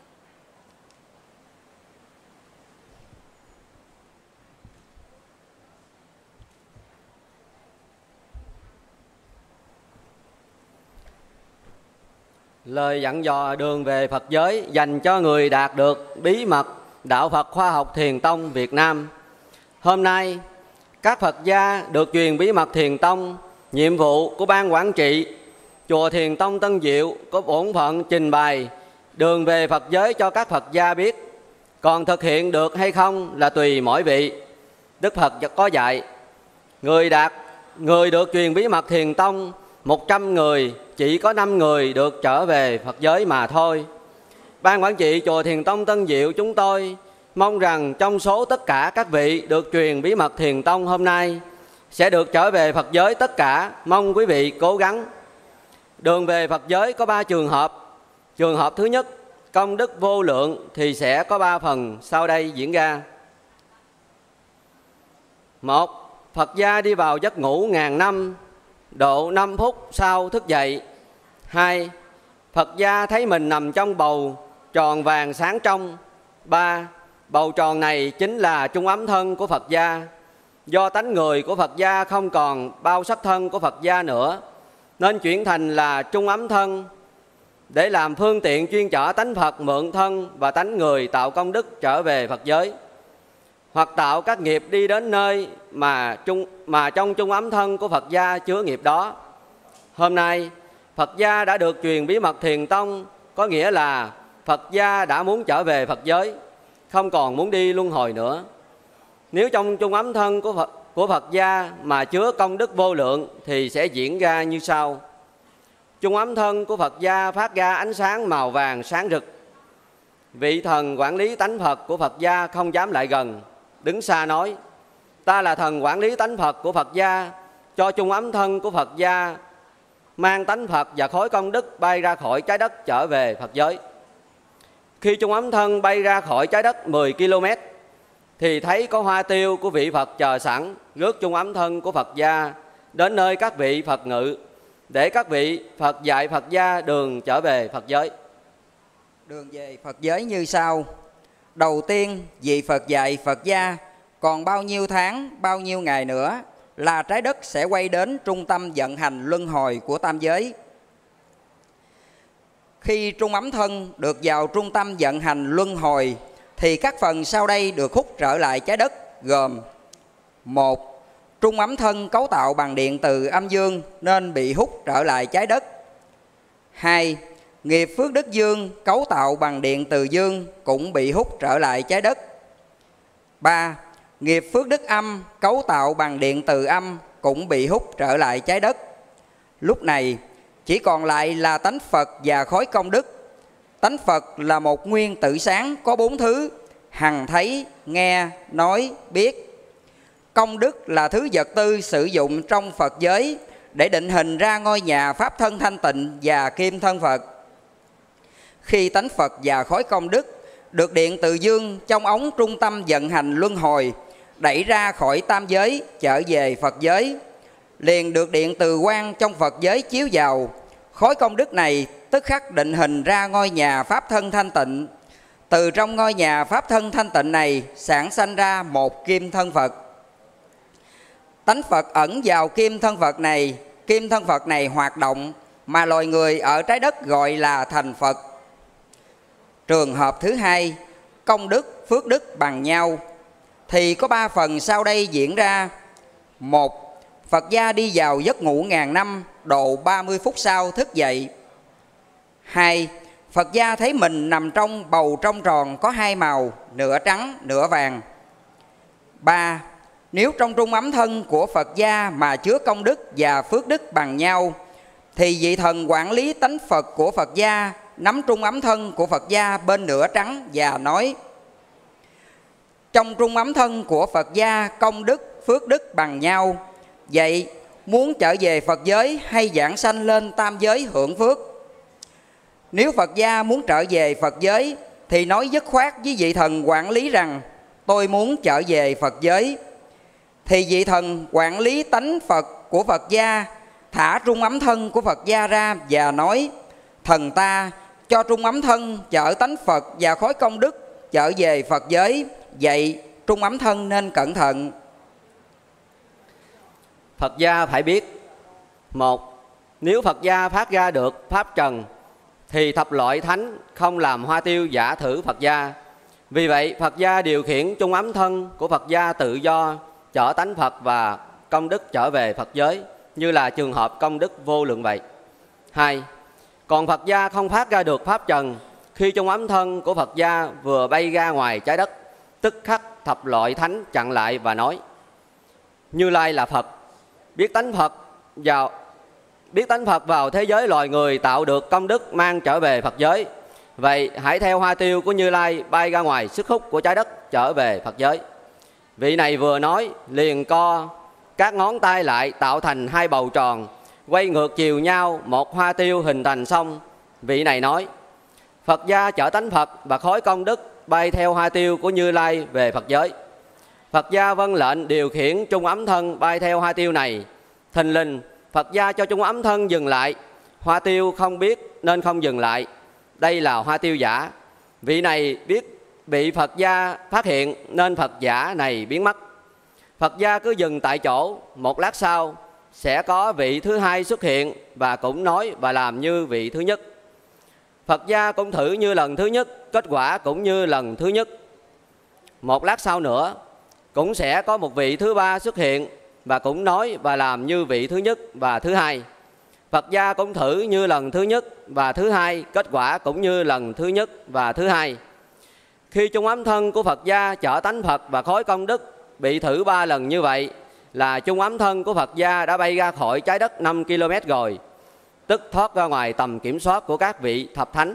Lời dặn dò đường về Phật giới dành cho người đạt được bí mật Đạo Phật Khoa học Thiền tông Việt Nam. Hôm nay, các Phật gia được truyền bí mật Thiền tông, nhiệm vụ của Ban Quản trị Chùa Thiền tông Tân Diệu có bổn phận trình bày đường về Phật giới cho các Phật gia biết. Còn thực hiện được hay không là tùy mỗi vị. Đức Phật có dạy, người đạt người được truyền bí mật Thiền tông, một trăm người chỉ có năm người được trở về Phật giới mà thôi. Ban Quản trị Chùa Thiền tông Tân Diệu chúng tôi mong rằng trong số tất cả các vị được truyền bí mật Thiền tông hôm nay sẽ được trở về Phật giới tất cả. Mong quý vị cố gắng. Đường về Phật giới có ba trường hợp. Trường hợp thứ nhất, công đức vô lượng thì sẽ có ba phần sau đây diễn ra. Một, Phật gia đi vào giấc ngủ ngàn năm, độ năm phút sau thức dậy. Hai, Phật gia thấy mình nằm trong bầu tròn vàng sáng trong. Ba, bầu tròn này chính là trung ấm thân của Phật gia. Do tánh người của Phật gia không còn bao sắc thân của Phật gia nữa, nên chuyển thành là trung ấm thân để làm phương tiện chuyên chở tánh Phật mượn thân và tánh người tạo công đức trở về Phật giới, hoặc tạo các nghiệp đi đến nơi mà, trung, mà trong trung ấm thân của Phật gia chứa nghiệp đó. Hôm nay, Phật gia đã được truyền bí mật Thiền tông, có nghĩa là Phật gia đã muốn trở về Phật giới, không còn muốn đi luân hồi nữa. Nếu trong trung ấm thân của Phật, của Phật gia mà chứa công đức vô lượng thì sẽ diễn ra như sau. Trung ấm thân của Phật gia phát ra ánh sáng màu vàng sáng rực. Vị thần quản lý tánh Phật của Phật gia không dám lại gần, đứng xa nói: ta là thần quản lý tánh Phật của Phật gia, cho trung ấm thân của Phật gia mang tánh Phật và khối công đức bay ra khỏi trái đất trở về Phật giới. Khi trung ấm thân bay ra khỏi trái đất mười ki lô mét thì thấy có hoa tiêu của vị Phật chờ sẵn rước chung ấm thân của Phật gia đến nơi các vị Phật ngự, để các vị Phật dạy Phật gia đường trở về Phật giới. Đường về Phật giới như sau. Đầu tiên, vị Phật dạy Phật gia còn bao nhiêu tháng, bao nhiêu ngày nữa là trái đất sẽ quay đến trung tâm vận hành luân hồi của tam giới. Khi trung ấm thân được vào trung tâm vận hành luân hồi thì các phần sau đây được hút trở lại trái đất, gồm: một. Trung ấm thân cấu tạo bằng điện từ âm dương nên bị hút trở lại trái đất. Hai. Nghiệp phước đức dương cấu tạo bằng điện từ dương cũng bị hút trở lại trái đất. Ba. Nghiệp phước đức âm cấu tạo bằng điện từ âm cũng bị hút trở lại trái đất. Lúc này chỉ còn lại là tánh Phật và khối công đức. Tánh Phật là một nguyên tử sáng có bốn thứ: hằng thấy, nghe, nói, biết. Công đức là thứ vật tư sử dụng trong Phật giới để định hình ra ngôi nhà pháp thân thanh tịnh và kim thân Phật. Khi tánh Phật và khối công đức được điện từ dương trong ống trung tâm vận hành luân hồi đẩy ra khỏi tam giới trở về Phật giới, liền được điện từ quang trong Phật giới chiếu vào. Khối công đức này tức khắc định hình ra ngôi nhà pháp thân thanh tịnh. Từ trong ngôi nhà pháp thân thanh tịnh này sản sanh ra một kim thân Phật. Tánh Phật ẩn vào kim thân Phật này, kim thân Phật này hoạt động mà loài người ở trái đất gọi là thành Phật. Trường hợp thứ hai, công đức, phước đức bằng nhau, thì có ba phần sau đây diễn ra. Một. Phật gia đi vào giấc ngủ ngàn năm, độ ba mươi phút sau thức dậy. Hai. Phật gia thấy mình nằm trong bầu trong tròn có hai màu, nửa trắng, nửa vàng. Ba. Nếu trong trung ấm thân của Phật gia mà chứa công đức và phước đức bằng nhau, thì vị thần quản lý tánh Phật của Phật gia nắm trung ấm thân của Phật gia bên nửa trắng và nói: trong trung ấm thân của Phật gia công đức, phước đức bằng nhau, vậy muốn trở về Phật giới hay giảng sanh lên tam giới hưởng phước? Nếu Phật gia muốn trở về Phật giới thì nói dứt khoát với vị thần quản lý rằng: tôi muốn trở về Phật giới. Thì vị thần quản lý tánh Phật của Phật gia thả trung ấm thân của Phật gia ra và nói: thần ta cho trung ấm thân chở tánh Phật và khối công đức trở về Phật giới, vậy trung ấm thân nên cẩn thận. Phật gia phải biết: một. Nếu Phật gia phát ra được pháp trần thì thập loại thánh không làm hoa tiêu giả thử Phật gia. Vì vậy Phật gia điều khiển trung ấm thân của Phật gia tự do chở tánh Phật và công đức trở về Phật giới, như là trường hợp công đức vô lượng vậy. Hai. Còn Phật gia không phát ra được pháp trần, khi trung ấm thân của Phật gia vừa bay ra ngoài trái đất, tức khắc thập loại thánh chặn lại và nói: Như Lai là Phật, biết tánh Phật vào biết tánh Phật vào thế giới loài người tạo được công đức mang trở về Phật giới. Vậy hãy theo hoa tiêu của Như Lai bay ra ngoài sức hút của trái đất trở về Phật giới. Vị này vừa nói liền co các ngón tay lại tạo thành hai bầu tròn, quay ngược chiều nhau, một hoa tiêu hình thành xong. Vị này nói: Phật gia chở tánh Phật và khối công đức bay theo hoa tiêu của Như Lai về Phật giới. Phật gia vâng lệnh điều khiển trung ấm thân bay theo hoa tiêu này. Thình lình Phật gia cho trung ấm thân dừng lại. Hoa tiêu không biết nên không dừng lại. Đây là hoa tiêu giả. Vị này biết bị Phật gia phát hiện nên Phật giả này biến mất. Phật gia cứ dừng tại chỗ. Một lát sau sẽ có vị thứ hai xuất hiện và cũng nói và làm như vị thứ nhất. Phật gia cũng thử như lần thứ nhất, kết quả cũng như lần thứ nhất. Một lát sau nữa cũng sẽ có một vị thứ ba xuất hiện và cũng nói và làm như vị thứ nhất và thứ hai. Phật gia cũng thử như lần thứ nhất và thứ hai, kết quả cũng như lần thứ nhất và thứ hai. Khi trung ấm thân của Phật gia chở tánh Phật và khối công đức bị thử ba lần như vậy, là trung ấm thân của Phật gia đã bay ra khỏi trái đất năm ki lô mét rồi, tức thoát ra ngoài tầm kiểm soát của các vị thập thánh.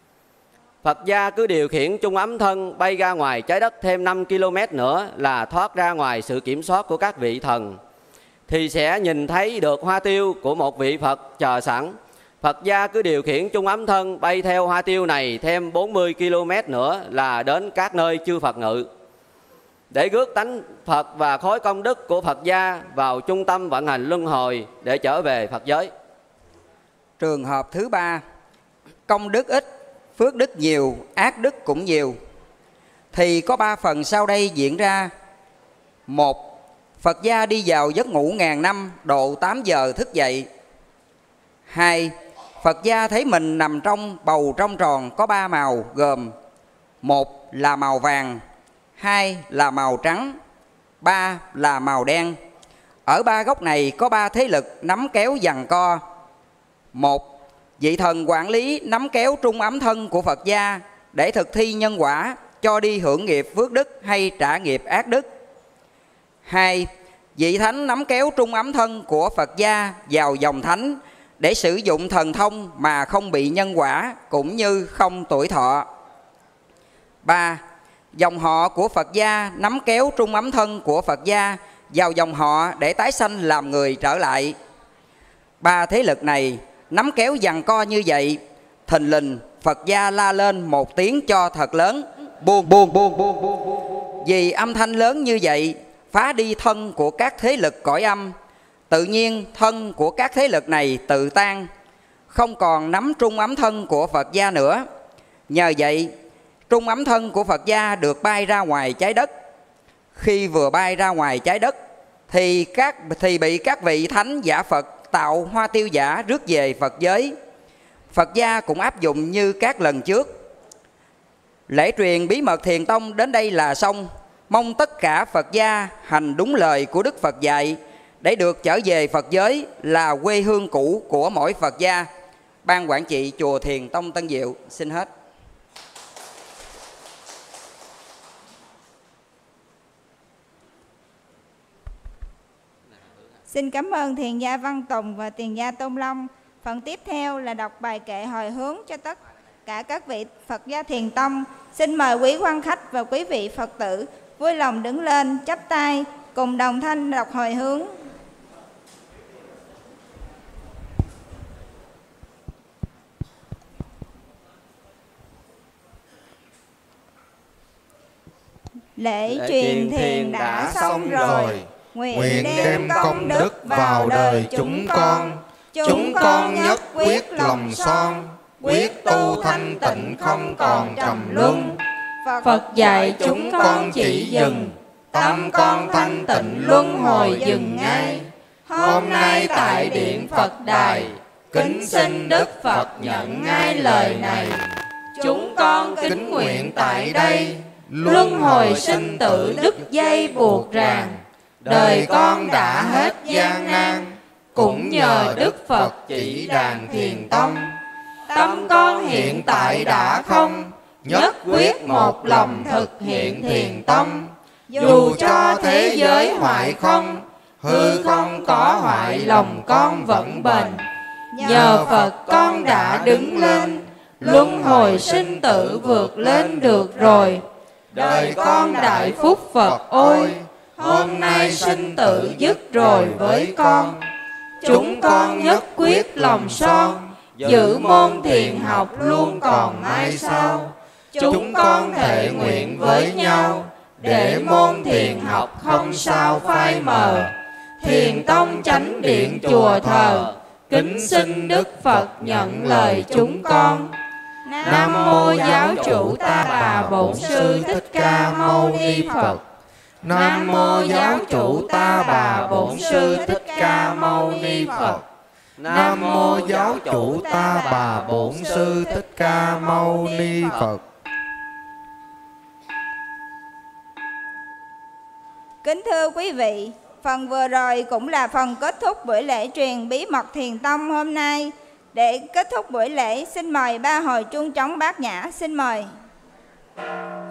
Phật gia cứ điều khiển trung ấm thân bay ra ngoài trái đất thêm năm ki lô mét nữa là thoát ra ngoài sự kiểm soát của các vị thần, thì sẽ nhìn thấy được hoa tiêu của một vị Phật chờ sẵn. Phật gia cứ điều khiển trung ấm thân bay theo hoa tiêu này thêm bốn mươi ki lô mét nữa là đến các nơi chư Phật ngự. để rước tánh Phật và khối công đức của Phật gia vào trung tâm vận hành luân hồi để trở về Phật giới. Trường hợp thứ ba, công đức ít, phước đức nhiều, ác đức cũng nhiều, thì có ba phần sau đây diễn ra. Một, Phật gia đi vào giấc ngủ ngàn năm, độ tám giờ thức dậy. Hai, Phật gia thấy mình nằm trong bầu trong tròn có ba màu gồm: một là màu vàng, hai là màu trắng, ba là màu đen. Ở ba góc này có ba thế lực nắm kéo giằng co. Một, vị thần quản lý nắm kéo trung ấm thân của Phật gia để thực thi nhân quả, cho đi hưởng nghiệp phước đức hay trả nghiệp ác đức. Hai, vị thánh nắm kéo trung ấm thân của Phật gia vào dòng thánh để sử dụng thần thông mà không bị nhân quả cũng như không tuổi thọ. Ba, dòng họ của Phật gia nắm kéo trung ấm thân của Phật gia vào dòng họ để tái sanh làm người trở lại. Ba thế lực này nắm kéo giằng co như vậy, thình lình Phật gia la lên một tiếng cho thật lớn: buông buông buông buông buông. Vì âm thanh lớn như vậy phá đi thân của các thế lực cõi âm, tự nhiên thân của các thế lực này tự tan, không còn nắm trung ấm thân của Phật gia nữa. Nhờ vậy trung ấm thân của Phật gia được bay ra ngoài trái đất. Khi vừa bay ra ngoài trái đất thì các thì bị các vị thánh giả Phật tạo hoa tiêu giả rước về Phật giới. Phật gia cũng áp dụng như các lần trước. Lễ truyền bí mật Thiền Tông đến đây là xong. Mong tất cả Phật gia hành đúng lời của Đức Phật dạy để được trở về Phật giới là quê hương cũ của mỗi Phật gia. Ban quản trị chùa Thiền Tông Tân Diệu xin hết. Xin cảm ơn thiền gia Văn Tùng và thiền gia Tôn Long. Phần tiếp theo là đọc bài kệ hồi hướng cho tất cả các vị Phật gia Thiền Tông. Xin mời quý quan khách và quý vị Phật tử vui lòng đứng lên, chắp tay, cùng đồng thanh đọc hồi hướng. Lễ truyền thiền đã xong rồi, nguyện đem công đức vào đời chúng con. Chúng con nhất quyết lòng son, quyết tu thanh tịnh không còn trầm luân. Phật dạy chúng con chỉ dừng, tâm con thanh tịnh luân hồi dừng ngay. Hôm nay tại điện Phật đài, kính xin Đức Phật nhận ngay lời này. Chúng con kính nguyện tại đây, luân hồi sinh tử đứt dây buộc ràng. Đời con đã hết gian nan, cũng nhờ Đức Phật chỉ đàn Thiền Tông. Tâm con hiện tại đã không, nhất quyết một lòng thực hiện Thiền Tông. Dù cho thế giới hoại không, hư không có hoại lòng con vẫn bền. Nhờ Phật con đã đứng lên, luân hồi sinh tử vượt lên được rồi. Đời con đại phúc Phật ôi, hôm nay sinh tử dứt rồi với con. Chúng con nhất quyết lòng son, giữ môn thiền học luôn còn mai sau. Chúng con thệ nguyện với nhau, để môn thiền học không sao phai mờ. Thiền Tông chánh điện chùa thờ, kính xin Đức Phật nhận lời chúng con. Nam mô Giáo chủ Ta Bà Bổn Sư Thích Ca Mâu Ni Phật. Nam mô Giáo chủ Ta Bà Bổn Sư Thích Ca Mâu Ni Phật. Nam mô Giáo chủ Ta Bà Bổn Sư Thích Ca Mâu Ni Phật. Kính thưa quý vị, phần vừa rồi cũng là phần kết thúc buổi lễ truyền bí mật Thiền Tông hôm nay. Để kết thúc buổi lễ, xin mời ba hồi chuông trống Bát Nhã, xin mời.